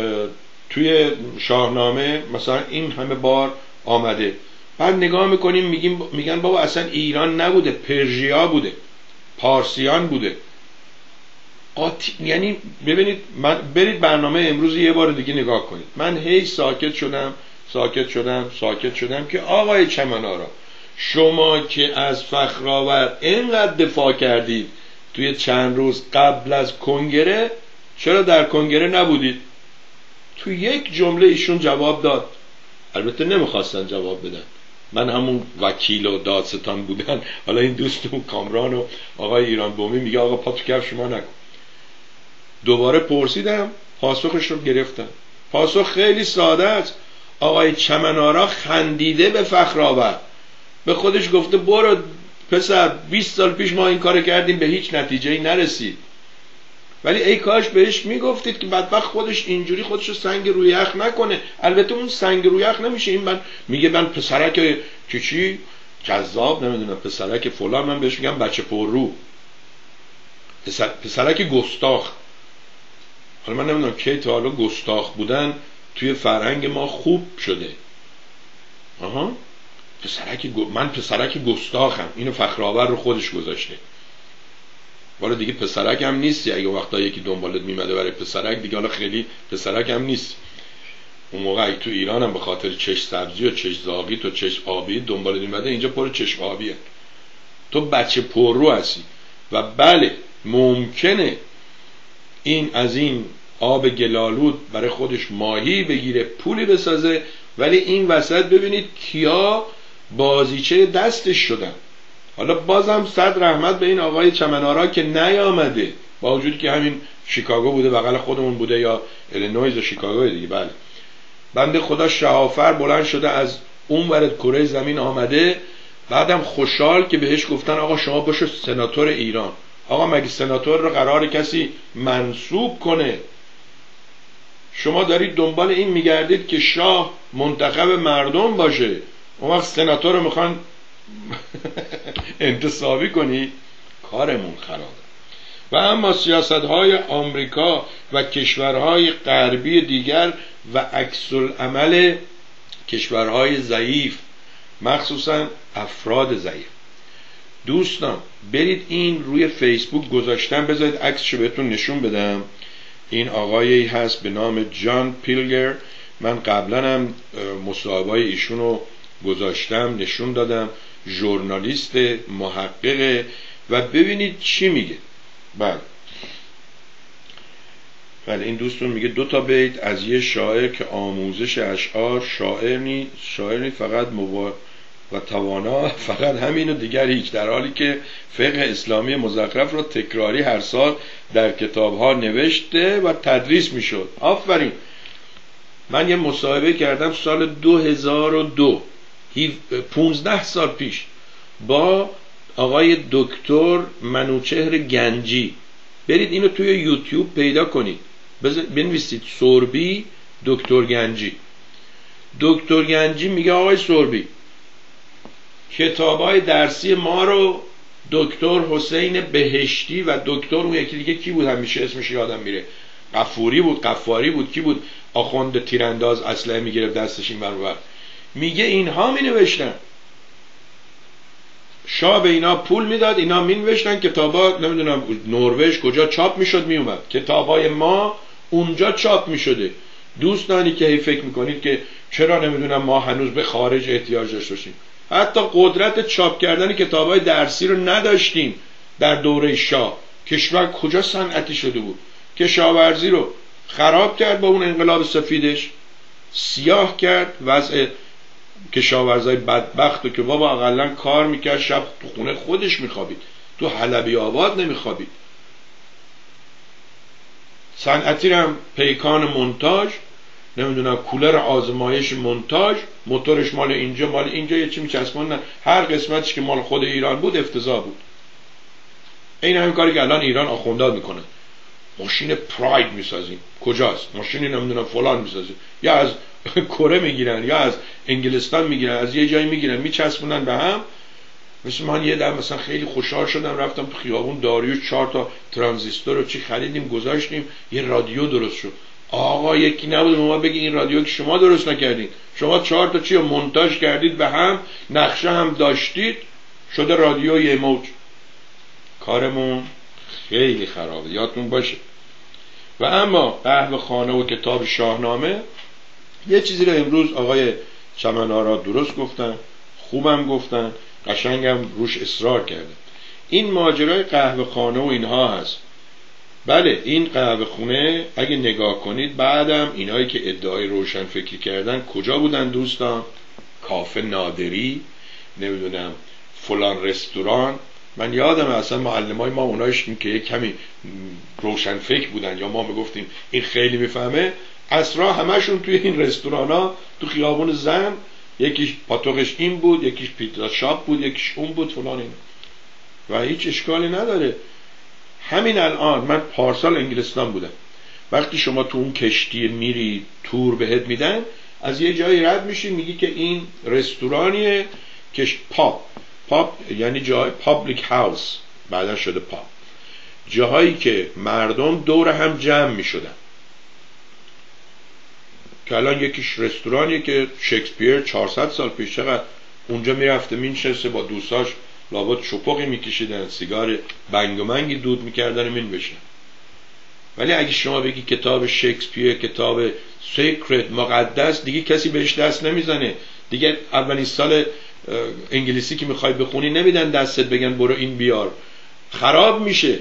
توی شاهنامه مثلا این همه بار آمده، بعد نگاه میکنیم میگیم میگن بابا اصلا ایران نبوده، پرژیا بوده، پارسیان بوده. قاطی... یعنی ببینید، من برید برنامه امروز یه بار دیگه نگاه کنید. من هی ساکت شدم ساکت شدم ساکت شدم که آقای چمنارا، شما که از فخرآور اینقدر دفاع کردید توی چند روز قبل از کنگره، چرا در کنگره نبودید؟ تو یک جمله ایشون جواب داد. البته نمیخواستن جواب بدن، من همون وکیل و دادستان بودن. حالا این دوستمون کامران و آقای ایران بومی میگه آقا پا تو کف شما نکن. دوباره پرسیدم، پاسخش رو گرفتم. پاسخ خیلی ساده است. آقای چمنارا خندیده به فخرآور، به خودش گفته برو پسر، بیست سال پیش ما این کار کردیم به هیچ نتیجه‌ای نرسید. ولی ای کاش بهش میگفتید که بدبخت خودش اینجوری خودش رو سنگ روی یخ نکنه. البته اون سنگ روی یخ نمیشه. این من میگه من پسرک که چی جذاب نمیدونم، پسرک فلان، من بهش میگم بچه پر رو، پسر... پسرک گستاخ. حالا من نمیدونم کی تا حالا گستاخ بودن توی فرهنگ ما خوب شده. آها، پسرک گو... من پسرک گستاخم، اینو فخرآور رو خودش گذاشته. والا دیگه پسرک هم نیستی. اگه وقتا یکی دنبالت میمده برای پسرک، دیگه حالا خیلی پسرک هم نیست. اون موقع اگه تو ایران هم به خاطر چشم سبزی و چشم زاغی و چشم آبی دنبالت میمده، اینجا پر چشم آبیه. تو بچه پررو هستی. و بله ممکنه این از این آب گلالود برای خودش ماهی بگیره، پولی بسازه، ولی این وسط ببینید کیا بازیچه دستش شدن. حالا بازم صد رحمت به این آقای چمنارا که نیامده، با وجودی که همین شیکاگو بوده، بغل خودمون بوده، یا ایلینویز و شیکاگو دیگه. بله، بنده خدا شهافر بلند شده از اون ورد کره زمین آمده، بعدم خوشحال که بهش گفتن آقا شما باشو سناتور ایران. آقا مگه سناتور رو قرار کسی منصوب کنه؟ شما دارید دنبال این میگردید که شاه منتخب مردم باشه، اون وقت سناتور رو میخوان انتصابی کنی. کارمون خرابه. و اما سیاست های آمریکا و کشورهای غربی دیگر و عکس العمل کشورهای ضعیف، مخصوصا افراد ضعیف. دوستان برید این روی فیسبوک گذاشتم، بذارید عکسشو بهتون نشون بدم. این آقایی هست به نام جان پیلگر. من قبلا هم مصاحبه ایشونو گذاشتم، نشون دادم. ژورنالیست، محقق. و ببینید چی میگه. بله بله این دوستون میگه دو تا بیت از یه شاعر که آموزش اشعار، شاعر نی شاعر نی فقط مبا و توانا، فقط همین و دیگر هیچ، در حالی که فقه اسلامی مزخرف را تکراری هر سال در کتاب‌ها نوشته و تدریس میشد. آفرین. من یه مصاحبه کردم سال دو هزار و دو، پونزده سال پیش، با آقای دکتر منوچهر گنجی. برید اینو توی یوتیوب پیدا کنید، بنویسید سوربی دکتر گنجی. دکتر گنجی میگه آقای سربی کتابای درسی ما رو دکتر حسین بهشتی و دکتر اون یکی دیگه کی بود همیشه اسمش یادم میره، قفوری بود قفاری بود کی بود، آخوند تیرانداز اسلحه میگرفت دستش این ور اون ور، میگه اینها می نوشتن، شاه به اینا پول میداد اینا می نوشتن، کتابا نمیدونم نروژ کجا چاپ میشد میومد، کتابای ما اونجا چاپ میشده. دوستانی که هی فکر میکنید که چرا نمیدونم ما هنوز به خارج احتیاج داشته باشیم، حتی قدرت چاپ کردن کتابای درسی رو نداشتیم در دوره شاه. کشور کجا صنعتی شده بود؟ کشاورزی رو خراب کرد با اون انقلاب سفیدش، سیاه کرد وضع کشاورزای بدبختو که بابا اقلا کار میکرد شب تو خونه خودش میخوابید، تو حلبی آباد نمیخوابید. صنعتی رو هم پیکان مونتاژ، نمیدونم کولر آزمایش مونتاژ، موتورش مال اینجا مال اینجا یه چی میچسبوندن، هر قسمتش که مال خود ایران بود افتضاح بود. این همین کاری که الان ایران آخوندات میکنه، ماشین پراید میسازیم، کجاست؟ ماشینی نمیدونم فلان میسازیم، یا از کره میگیرن یا از انگلستان میگیرن، از یه جایی میگیرن میچسبونن به هم. مثل من یه دفعه مثلا خیلی خوشحال شدم رفتم تو خیابون داریوش چهار تا ترانزیستور رو چی خریدیم گذاشتیم یه رادیو درست شد. آقا یکی نبود به ما بگی این رادیو که شما درست نکردین، شما چهار تا چی رو مونتاژ کردید به هم، نقشه هم داشتید، شده رادیو یه موج. کارمون خیلی خرابه یادتون باشه. و اما قهوه خانه و کتاب شاهنامه یه چیزی رو امروز آقای چمن‌آرا درست گفتن، خوبم گفتن، قشنگم روش اصرار کردن. این ماجرای قهوه خانه و اینها هست. بله این قهوه خونه اگه نگاه کنید بعدم اینایی که ادعای روشن فکری کردن کجا بودن دوستان؟ کافه نادری، نمیدونم فلان رستوران. من یادم اصلا معلمای ما اونایشیم که یک کمی روشن فکر بودن یا ما میگفتیم این خیلی میفهمه، اسرا همشون توی این رستوران ها تو خیابون زن، یکیش پاتوقش این بود، یکیش پیتزا شاپ بود، یکیش اون بود فلان این. و هیچ اشکالی نداره. همین الان من پارسال انگلستان بودم، وقتی شما تو اون کشتی میری تور بهت میدن، از یه جایی رد میشی میگی که این رستورانیه که پاپ پاپ یعنی جای پابلیک هاوس، بعدا شده پاپ، جاهایی که مردم دور هم جمع میشدن. که الان یکیش رستورانیه که شکسپیر چهارصد سال پیش چقدر اونجا میرفته مینشسته با دوستاش لابد شپقی میکشیدن، سیگار بنگ و منگی دود میکردن و مین بشن. ولی اگه شما بگی کتاب شکسپیر کتاب سیکرت مقدس، دیگه کسی بهش دست نمیزنه دیگه. اولین سال انگلیسی که میخوای بخونی نمیدن دستت بگن برو این بیار، خراب میشه.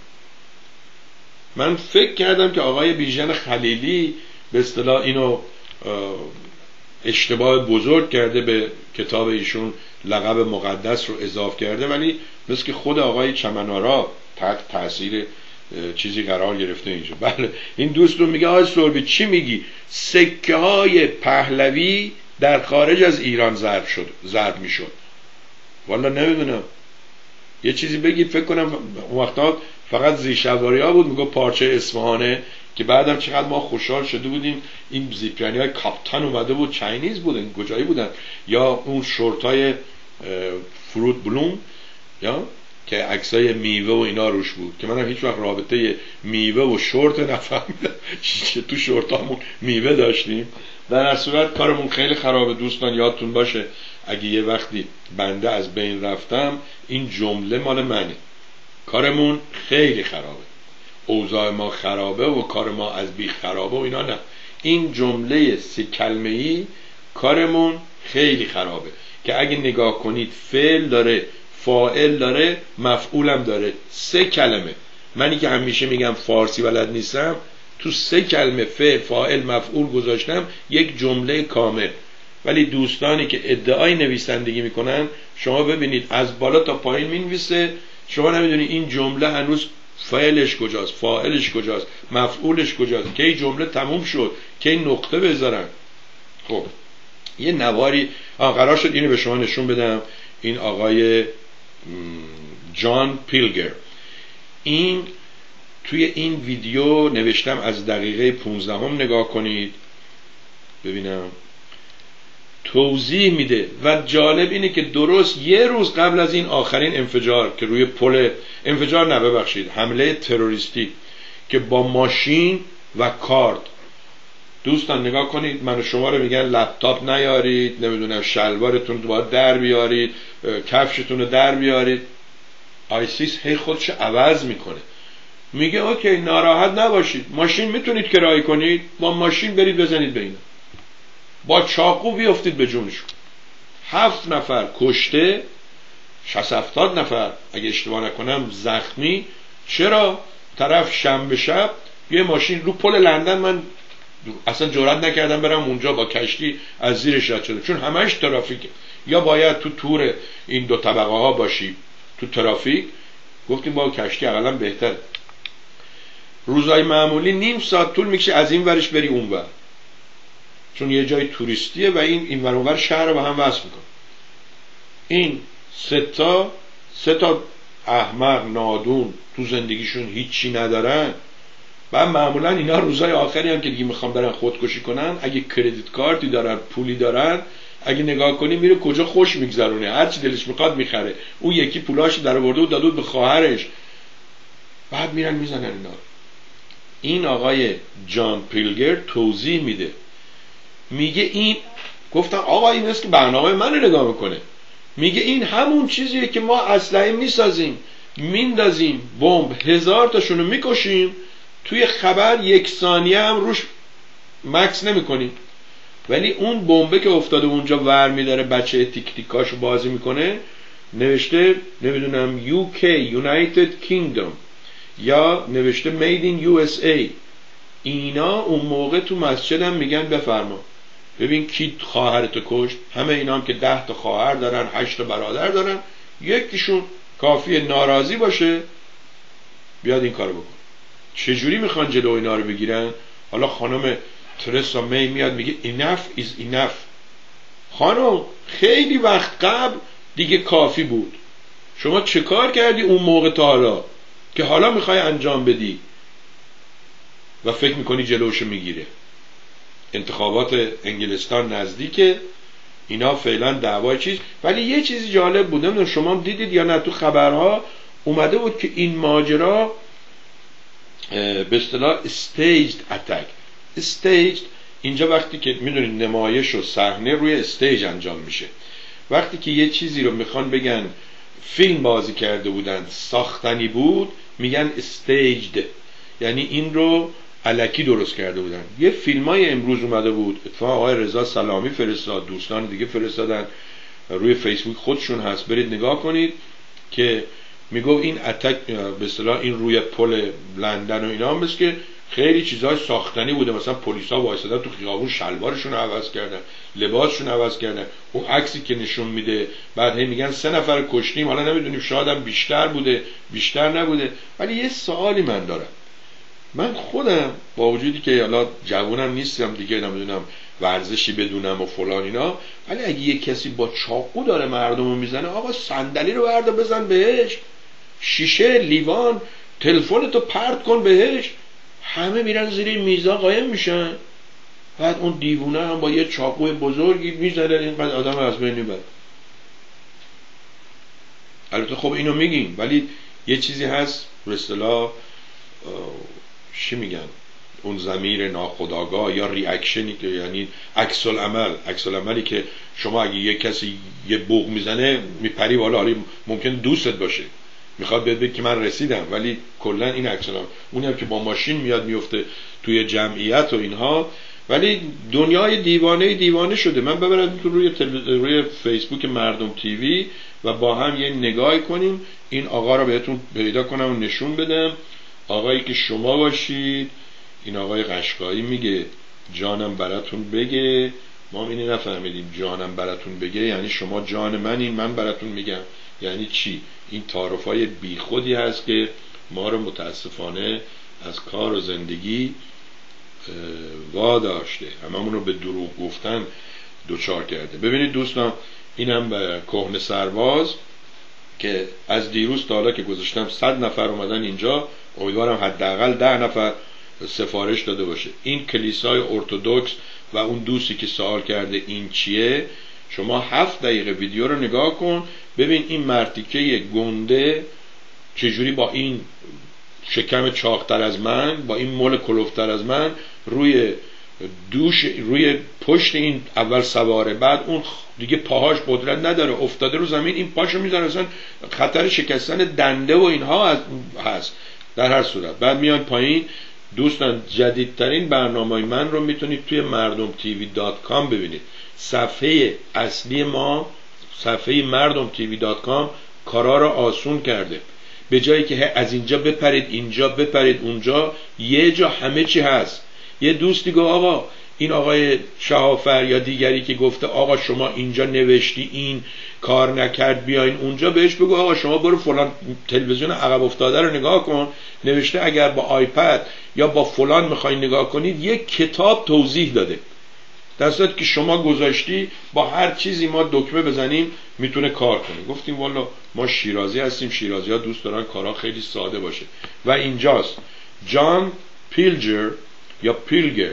من فکر کردم که آقای بیژن خلیلی به اصطلاح اینو اشتباه بزرگ کرده، به کتاب ایشون لقب مقدس رو اضافه کرده، ولی مثل که خود آقای چمن‌آرا تحت تاثیر چیزی قرار گرفته اینجا. بله این دوست رو میگه آقای سربی چی میگی؟ سکه های پهلوی در خارج از ایران ضرب شد ضرب میشد. والا نمیدونم یه چیزی بگید. فکر کنم اون وقتا فقط زیشواری ها بود میگه پارچه اصفهانه، که بعدم چقدر ما خوشحال شده بودیم این زیپیانی های کاپتان اومده بود، چاینیز بودن کجایی بودن، یا اون شورت های فروت بلوم یا که عکسای میوه و اینا روش بود، که منم هیچ وقت رابطه میوه و شورت نفهمیدم که تو شورتامون میوه داشتیم. در هر صورت کارمون خیلی خرابه دوستان. یادتون باشه اگه یه وقتی بنده از بین رفتم این جمله مال منه. کارمون خیلی خرابه، اوضاع ما خرابه و کار ما از بیخ خرابه و اینا نه. این جمله سی کلمه ای کارمون خیلی خرابه که اگه نگاه کنید فعل داره، فاعل داره، مفعولم داره. سه کلمه. منی که همیشه میگم فارسی بلد نیستم، تو سه کلمه فعل فاعل مفعول گذاشتم یک جمله کامل. ولی دوستانی که ادعای نویسندگی میکنن شما ببینید از بالا تا پایین مینویسه، شما نمیدونی این جمله هنوز فاعلش کجاست، فاعلش کجاست، مفعولش کجاست، کی جمله تموم شد، کی نقطه بذارن. خب یه نواری قرار شد اینو به شما نشون بدم. این آقای جان پیلگر، این توی این ویدیو نوشتم از دقیقه پونزده هم نگاه کنید. ببینم توضیح میده و جالب اینه که درست یه روز قبل از این آخرین انفجار که روی پل انفجار نه ببخشید حمله تروریستی که با ماشین و کارت، دوستان نگاه کنید، من و شما رو میگن لپتاپ نیارید، نمیدونم شلوارتون رو باید در بیارید، کفشتون رو در بیارید. آیسیس هی خودش عوض میکنه، میگه اوکی ناراحت نباشید، ماشین میتونید کرایه کنید، با ماشین برید بزنید به اینا، با چاقو بیافتید به جونشون. هفت نفر کشته، شصت هفتاد نفر اگه اشتباه نکنم زخمی. چرا؟ طرف شنبه شب یه ماشین رو پل لندن، من اصلا جرئت نکردم برم اونجا، با کشتی از زیرش رد شدم چون همش ترافیکه، یا باید تو تور این دو طبقه ها باشی تو ترافیک، گفتیم با کشتی اقلا بهتر. روزای معمولی نیم ساعت طول میکشه از این ورش بری اون ور، چون یه جای توریستیه و این این ور اون ور شهر رو با هم وصل میکنه. این سه تا سه تا احمق نادون تو زندگیشون هیچی ندارن و معمولا اینا روزای آخری هم که دیگه میخوام برن خودکشی کنن، اگه کردیت کارتی دارن پولی دارن، اگه نگاه کنی میره کجا خوش میگذرونه، هر چی دلش میخواد میخره. اون یکی پولاش در آورده و داده به خواهرش، بعد میرن میزنن اینا. این آقای جان پیلگر توضیح میده، میگه این گفتن آقا این است که برنامه من رو نگاه میکنه، میگه این همون چیزیه که ما اسلحه میسازیم میندازیم بمب هزار تاشونو میکشیم، توی خبر یک ثانیه هم روش مکس نمیکنیم، ولی اون بمبه که افتاده اونجا ور میداره بچه تیک تیکاشو بازی میکنه، نوشته نمیدونم یو کی United Kingdom یا نوشته Made in یو اس ای. اینا اون موقع تو مسجد هم میگن بفرما ببین کی خواهرتو کشت. همه اینا هم که ده تا خواهر دارن، هشت تا برادر دارن، یکیشون کافیه ناراضی باشه بیاد این کارو بکن. چجوری میخوان جلو اینا رو بگیرن؟ حالا خانم ترسا می میاد میگه enough is enough. خانم خیلی وقت قبل دیگه کافی بود، شما چه کار کردی اون موقع تا حالا که حالا میخوای انجام بدی و فکر میکنی جلوشو میگیره؟ انتخابات انگلستان نزدیکه، اینا فعلا دعوای چیز. ولی یه چیزی جالب بود، نمیدونم شما دیدید یا نه، تو خبرها اومده بود که این ماجرا به اصطلاح staged attack. staged اینجا وقتی که میدونید نمایش و صحنه روی استیج انجام میشه، وقتی که یه چیزی رو میخوان بگن فیلم بازی کرده بودن، ساختنی بود، میگن staged، یعنی این رو الکی درست کرده بودن. یه فیلمای امروز اومده بود، اتفاقا آقای رضا سلامی فرستاد، دوستان دیگه فرستادن، روی فیسبوک خودشون هست، برید نگاه کنید، که میگو این اتک به اصطلاح این روی پل لندن و اینا مثل که خیلی چیزای ساختنی بوده، مثلا پلیسا وایسادن تو خیابون شلوارشون رو عوض کردن، لباسشون عوض کردن. اون عکسی که نشون میده بعد هی میگن سه نفر کشتیم، حالا نمیدونیم شاید هم بیشتر بوده بیشتر نبوده. ولی یه سوالی من دارم، من خودم با وجودی که حالا جوونم نیستم دیگه، نمیدونم ورزشی بدونم و فلان اینا، ولی اگه یه کسی با چاقو داره مردمو میزنه، آقا صندلی رو بردا بزن بهش، شیشه لیوان تلفنتو پرت کن بهش، همه میرن زیر میزا قایم میشن، بعد اون دیوونه هم با یه چاقوی بزرگی میزنه اینقدر آدم از بین میبره. البته خب اینو میگیم، ولی یه چیزی هست به اصطلاح چی میگن، اون ضمیر ناخودآگاه یا ریاکشنی که یعنی عکس العمل، عکس العملی که شما اگه یه کسی یه بوق میزنه میپری بالا، حالا ممکن دوستت باشه میخواد بهت بگه که من رسیدم، ولی کلا این عکس العمل، اونی هم که با ماشین میاد میفته توی جمعیت و اینها. ولی دنیای دیوانه دیوانه شده. من ببرم تو روی روی فیسبوک مردم تیوی و با هم یه نگاه کنیم، این آقا رو بهتون پیدا کنم و نشون بدم. آقایی که شما باشید، این آقای قشقایی میگه جانم براتون بگه. ما اینو نفهمیدیم جانم براتون بگه یعنی شما جان منین، من براتون میگم یعنی چی؟ این تعارفای بیخودی هست که ما رو متاسفانه از کار و زندگی واداشته، هممون رو به دروغ گفتن دوچار کرده. ببینید دوستان، اینم به کهنه سرباز که از دیروز تا حالا که گذاشتم صد نفر اومدن اینجا، امیدوارم حداقل ده نفر سفارش داده باشه. این کلیسای ارتدوکس و اون دوستی که سوال کرده این چیه، شما هفت دقیقه ویدیو رو نگاه کن، ببین این مرتیکه گنده چجوری با این شکم چاقتر از من، با این مول کلوفتر از من روی دوش روی پشت این اول سواره، بعد اون دیگه پاهاش قدرت نداره افتاده رو زمین، این پاشو میزنه، اصلا خطر شکستن دنده و اینها هست. در هر صورت بعد میان پایین. دوستان جدیدترین برنامه من رو میتونید توی مردم تیوی دات کام ببینید. صفحه اصلی ما، صفحه مردم تیوی دات کام کارا رو آسون کرده. به جایی که از اینجا بپرید اینجا بپرید اونجا، یه جا همه چی هست. یه دوستی گفت آقا این آقای شهافر یا دیگری که گفته آقا شما اینجا نوشتی این کار نکرد بیاین اونجا، بهش بگو آقا شما برو فلان تلویزیون عقب افتاده رو نگاه کن، نوشته اگر با آیپد یا با فلان میخواین نگاه کنید یک کتاب توضیح داده، در صورتی که شما گذاشتی با هر چیزی ما دکمه بزنیم میتونه کار کنه. گفتیم والا ما شیرازی هستیم، شیرازی ها دوست دارن کارها خیلی ساده باشه. و اینجاست جان پیلجر یا پیلگر،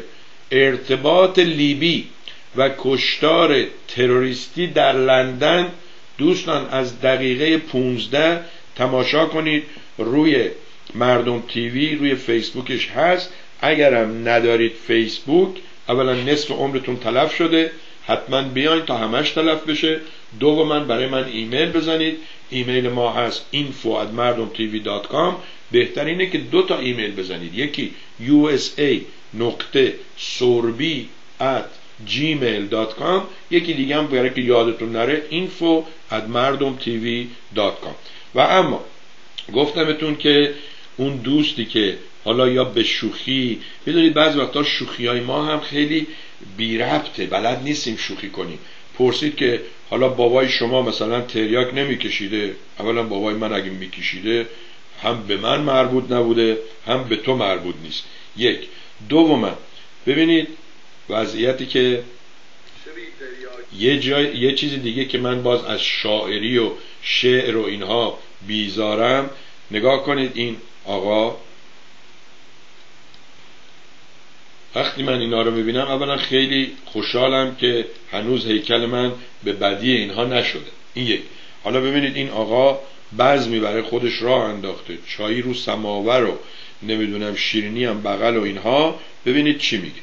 ارتباط لیبی و کشتار تروریستی در لندن. دوستان از دقیقه پونزده تماشا کنید، روی مردم تیوی روی فیسبوکش هست. اگرم ندارید فیسبوک، اولا نصف عمرتون تلف شده، حتما بیاین تا همش تلف بشه. دوما برای من ایمیل بزنید، ایمیل ما هست اینفو ات مردم تیوی دات کام. بهتر اینه که دو تا ایمیل بزنید، یکی یو اس ای نقطه سوربی ات جیمیل دات کام، یکی دیگه هم برای که یادتون نره اینفو ات مردم تیوی دات کام. و اما گفتمتون که اون دوستی که حالا یا به شوخی، بدونید بعض وقتا شوخی های ما هم خیلی بی ربطه، بلد نیستیم شوخی کنیم. پرسید که حالا بابای شما مثلا تریاک نمی کشیده؟ اولا بابای من اگه می کشیده هم به من مربوط نبوده هم به تو مربوط نیست. یک. دوما ببینید وضعیتی که یه جای یه چیز دیگه که من باز از شاعری و شعر و اینها بیزارم، نگاه کنید این آقا وقتی من اینا رو میبینم اولا خیلی خوشحالم که هنوز هیکل من به بدی اینها نشده. این یک. حالا ببینید این آقا بزمی برای خودش راه انداخته، چایی رو سماور و نمیدونم شیرینی هم بغل و اینها. ببینید چی میگه.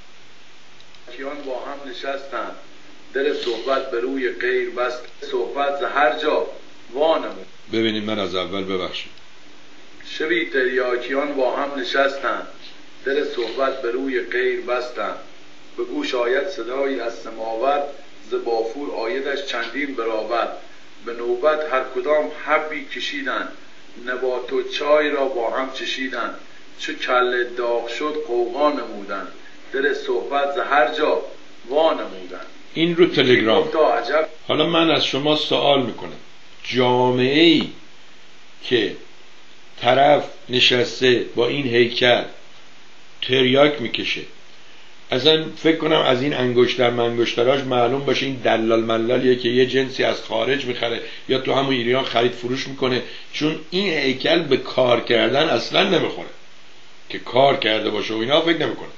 کیان با هم نشستن، دل صحبت به روی غیر بست، صحبت ز هر جا وانمون. ببینید من از اول ببخشید. شبی تریاکیان با هم نشستن، دل صحبت به روی غیر بستن، به گوش آید صدایی از سماور، ز بافور آیدش چندین برابر، به نوبت هر کدام حبی کشیدن، نبات و چای را با هم چشیدن، چو کله داغ شد قوقا نمودن، دل صحبت ز هر جا وانمودن. این رو تلگرام. حالا من از شما سوال میکنم، جامعه ای که طرف نشسته با این هیکل تریاک میکشه، اصلا فکر کنم از این انگشتر منگشتراش معلوم باشه این دلال ملالیه که یه جنسی از خارج میخره یا تو همون ایران خرید فروش میکنه، چون این هیکل به کار کردن اصلا نمیخوره، که کار کرده باشه و اینا فکر نمیکنه.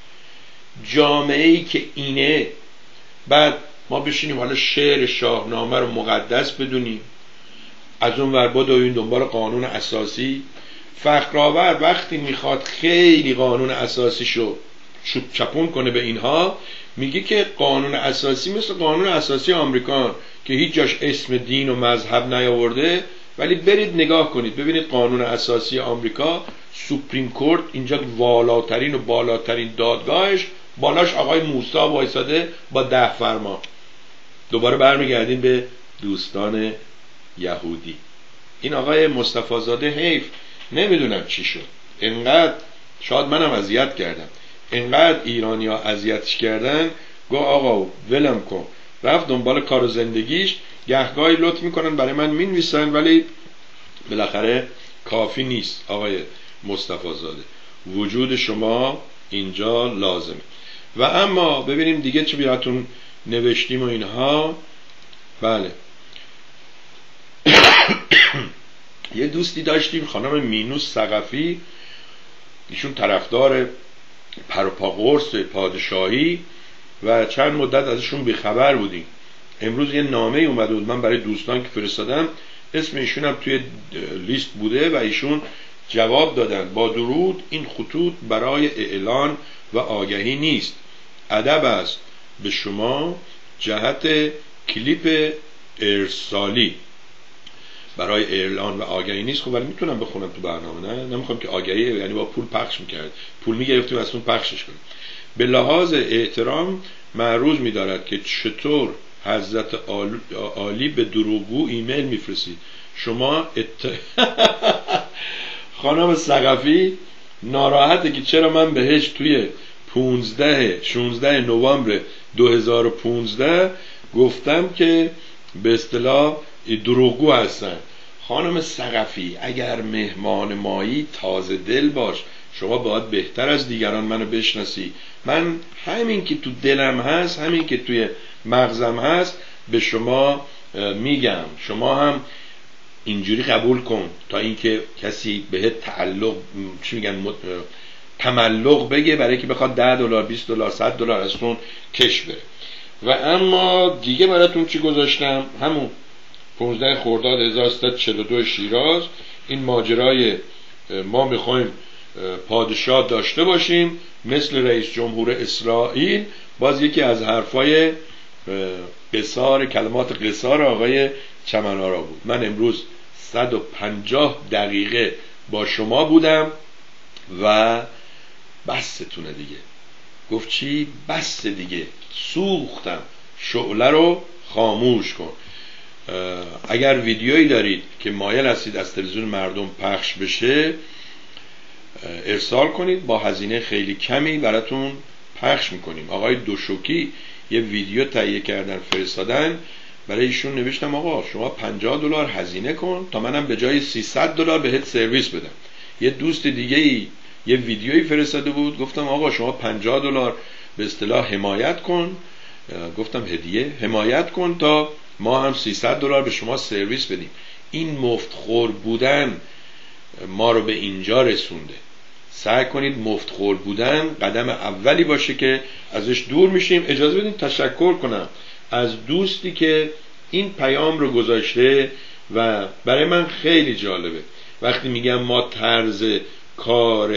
جامعه ای که اینه، بعد ما بشینیم حالا شعر شاهنامه رو مقدس بدونیم، از اون ور بدویم دنبال قانون اساسی. فخرآور وقتی میخواد خیلی قانون اساسیشو چوب چپون کنه به اینها، میگه که قانون اساسی مثل قانون اساسی آمریکان که هیچ جاش اسم دین و مذهب نیاورده، ولی برید نگاه کنید ببینید قانون اساسی آمریکا، سوپریم کورت اینجا والاترین و بالاترین دادگاهش، بالاش آقای موسی وایساده با ده فرمان. دوباره برمیگردیم به دوستان یهودی. این آقای مصطفی زاده حیف، نمیدونم چی شد، انقدر شاید منم اذیت کردم، انقدر ایرانی ها اذیتش کردن، گفت آقا ولم کن، رفت دنبال کار و زندگیش. گهگاهی لطف میکنن برای من مینویسن ولی بالاخره کافی نیست. آقای مصطفی زاده وجود شما اینجا لازمه. و اما ببینیم دیگه چه بیاتون نوشتیم و اینها. بله یه دوستی داشتیم خانم مینوس ثقفی، ایشون طرفدار پروپا قرص پادشاهی و چند مدت ازشون بیخبر بودیم. امروز یه نامه اومده بود من برای دوستان که فرستادم، اسم ایشون هم توی لیست بوده و ایشون جواب دادن: با درود، این خطوط برای اعلان و آگهی نیست، ادب است به شما جهت کلیپ ارسالی. برای اعلان و آگهی نیست. خب ولی میتونم بخونم تو برنامه، نه نمیخوام که آگهی یعنی با پول پخش میکرد، پول میگرفتیم از اون پخشش کنیم. به لحاظ احترام معروض میدارد که چطور حضرت عالی به دروغگو ایمیل میفرستید. شما ات... خانم ثقفی ناراحته که چرا من بهش توی پونزده شانزده نوامبر دو هزار و پونزده گفتم که به اصطلاح دروغگو هستن. خانم ثقفی اگر مهمان مایی تازه دل باش، شما باید بهتر از دیگران منو بشناسی. من همین که تو دلم هست، همین که توی مغزم هست به شما میگم، شما هم اینجوری قبول کن تا اینکه کسی بهت تعلق چی میگن تملق بگه برای که بخواد ده دلار بیست دلار صد دلار از اون کش بره. و اما دیگه براتون چی گذاشتم؟ همون پانزده خرداد هزار و سیصد و چهل و دو شیراز. این ماجرای ما میخوایم پادشاه داشته باشیم مثل رئیس جمهور اسرائیل، باز یکی از حرفای قصار کلمات قصار آقای چمنارا بود. من امروز صد و پنجاه دقیقه با شما بودم و بستونه دیگه. گفت چی؟ بس دیگه، سوختم، شعله رو خاموش کن. اگر ویدیویی دارید که مایل هستید از تلویزیون مردم پخش بشه ارسال کنید، با هزینه خیلی کمی براتون پخش میکنیم. آقای دوشوکی یه ویدیو تهیه کردن فرستادن، برای ایشون نوشتم آقا شما پنجاه دلار هزینه کن تا منم به جای سیصد دلار بهت سرویس بدم. یه دوست دیگه ای یه ویدیویی فرستاده بود، گفتم آقا شما پنجاه دلار به اصطلاح حمایت کن، گفتم هدیه حمایت کن تا ما هم سیصد دلار به شما سرویس بدیم. این مفتخور بودن ما رو به اینجا رسونده. سعی کنید مفتخور بودن قدم اولی باشه که ازش دور میشیم. اجازه بدید تشکر کنم از دوستی که این پیام رو گذاشته و برای من خیلی جالبه. وقتی میگم ما طرز کار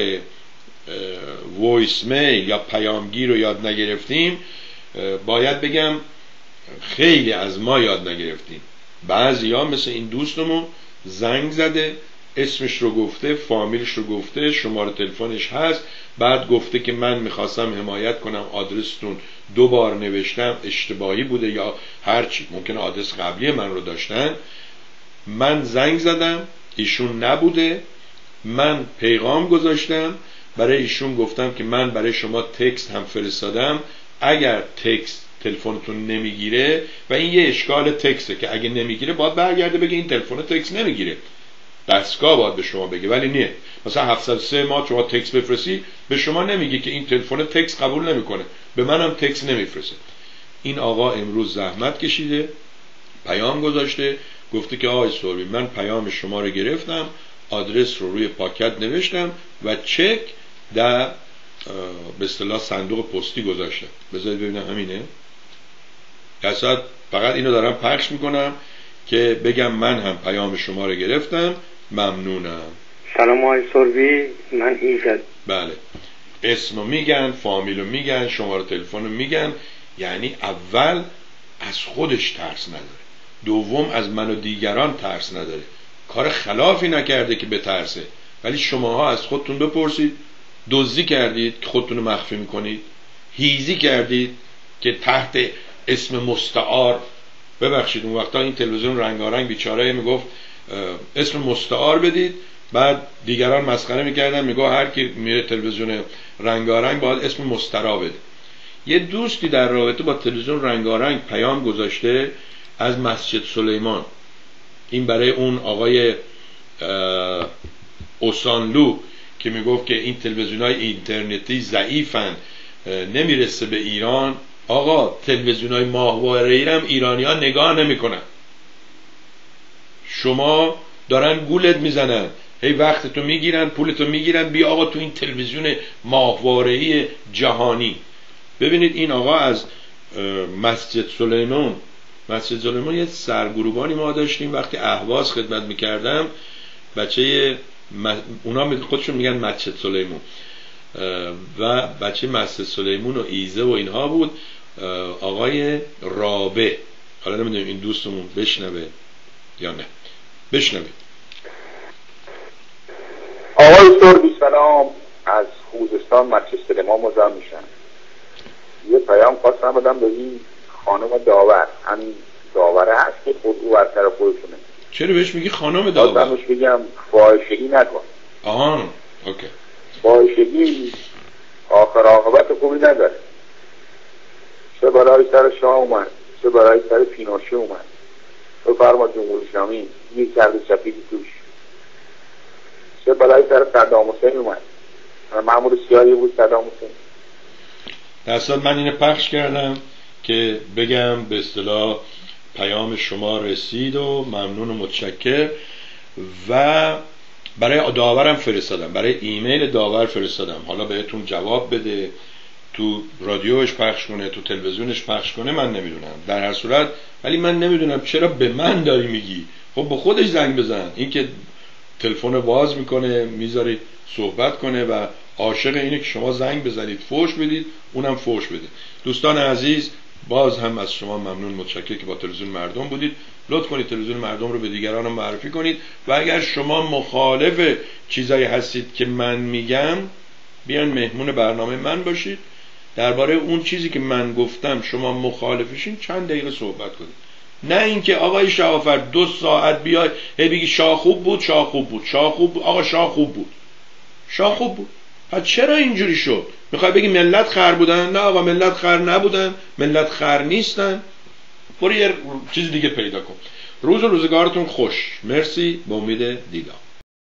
وایس میل یا پیامگیر رو یاد نگرفتیم، باید بگم خیلی از ما یاد نگرفتیم. بعضی ها مثل این دوستمون زنگ زده، اسمش رو گفته، فامیلش رو گفته، شماره تلفنش هست، بعد گفته که من میخواستم حمایت کنم، آدرستون دو بار نوشتم اشتباهی بوده یا هرچی، ممکنه آدرس قبلی من رو داشتن. من زنگ زدم، ایشون نبوده، من پیغام گذاشتم برای ایشون، گفتم که من برای شما تکست هم فرستادم، اگر تکست تلفنتون نمیگیره و این یه اشکال تکسته که اگه نمیگیره باید برگرده بگه این تلفن تکست نمیگیره، دستگاه باید به شما بگه. ولی نه، مثلا هفتصد و سه ماه شما تکست بفرستی به شما نمیگه که این تلفن تکست قبول نمیکنه، به منم تکست نمیفرسته. این آقا امروز زحمت کشیده، پیام گذاشته، گفته که آقای سوربی من پیام شما رو گرفتم، آدرس رو روی پاکت نوشتم و چک در به اصطلاح صندوق پستی گذاشتم. بذارید ببینم همینه. اصلا فقط اینو دارم پخش میکنم که بگم من هم پیام شما رو گرفتم، ممنونم. سلام آقای سوربی، من ایزد. بله، اسمو میگن، فامیلو میگن، شماره تلفنو میگن. یعنی اول از خودش ترس نداره، دوم از من و دیگران ترس نداره، کار خلافی نکرده که بترسه. ولی شماها از خودتون بپرسید، دزدی کردید که خودتون رو مخفی میکنید؟ هیزی کردید که تحت اسم مستعار، ببخشید اون وقتا این تلویزیون رنگارنگ بیچاره میگفت اسم مستعار بدید، بعد دیگران مسخره میکردن، میگه هر کی میره تلویزیون رنگارنگ باید اسم مسترا بده. یه دوستی در رابطه با تلویزیون رنگارنگ پیام گذاشته از مسجد سلیمان. این برای اون آقای اوسانلو که میگفت که این تلویزیون‌های اینترنتی ضعیفن، نمیرسه به ایران. آقا تلویزیون‌های ماهواره‌ای هم ایرانی‌ها نگاه نمی‌کنن. شما دارن گولت میزنن، هی وقتتو میگیرن، پولتو میگیرن، بیا آقا تو این تلویزیون ماهواره‌ای جهانی. ببینید این آقا از مسجد سلیمان مسجد سلیمان یه سرگروبانی ما داشتیم وقتی اهواز خدمت میکردم، بچه م... اونا خودشون میگن مسجد سلیمان و بچه مسجد سلیمان و ایزه و اینها بود، آقای رابع. حالا نمیدونیم این دوستمون بشنوه یا نه. بشنوه. آقای سربی سلام، از خوزستان مسجد سلیمان مزاحم میشن. یه پیام خواستم بدم به این خانم داور، همین داوره هست که خود او برتر خودشونه. چرا بهش میگی خانم داور؟ خواستم بهش بگم فاحشگی نکن. آهان اوکی. فاحشگی آخر عاقبت خوبی نداره. چه برای سر شاه اومد، چه برای سر پینوشه اومد. بفرما جمهوری اسلامی یه کرد سفیدی توش. چه برای سر صدام حسین اومد. مأمور سیاهی بود صدام حسین. در اصل من اینو پخش کردم که بگم به اصطلاح پیام شما رسید و ممنون و متشکر، و برای داورم فرستادم، برای ایمیل داور فرستادم. حالا بهتون جواب بده، تو رادیوش پخش کنه، تو تلویزیونش پخش کنه، من نمیدونم. در هر صورت ولی من نمیدونم چرا به من داری میگی. خب به خودش زنگ بزن. این که تلفن باز میکنه میذاری صحبت کنه و عاشق اینه که شما زنگ بزنید فوش بدید، اونم فوش بده. دوستان عزیز، باز هم از شما ممنون متشکر که با تلویزیون مردم بودید. لطف کنید تلویزیون مردم رو به دیگران معرفی کنید و اگر شما مخالف چیزایی هستید که من میگم، بیان مهمون برنامه من باشید، درباره اون چیزی که من گفتم شما مخالفشین چند دقیقه صحبت کنید. نه اینکه آقای شهافر دو ساعت بیای هی بگی شاه خوب بود، شاه خوب بود، شاه خوب بود، آقا شاه خوب بود، شاه خوب بود. پس چرا اینجوری شد؟ میخوای بگی ملت خر بودن؟ نه آقا، ملت خر نبودن، ملت خر نیستن. برو یه چیز دیگه پیدا کن. روز و روزگارتون خوش. مرسی، با امید دیدار.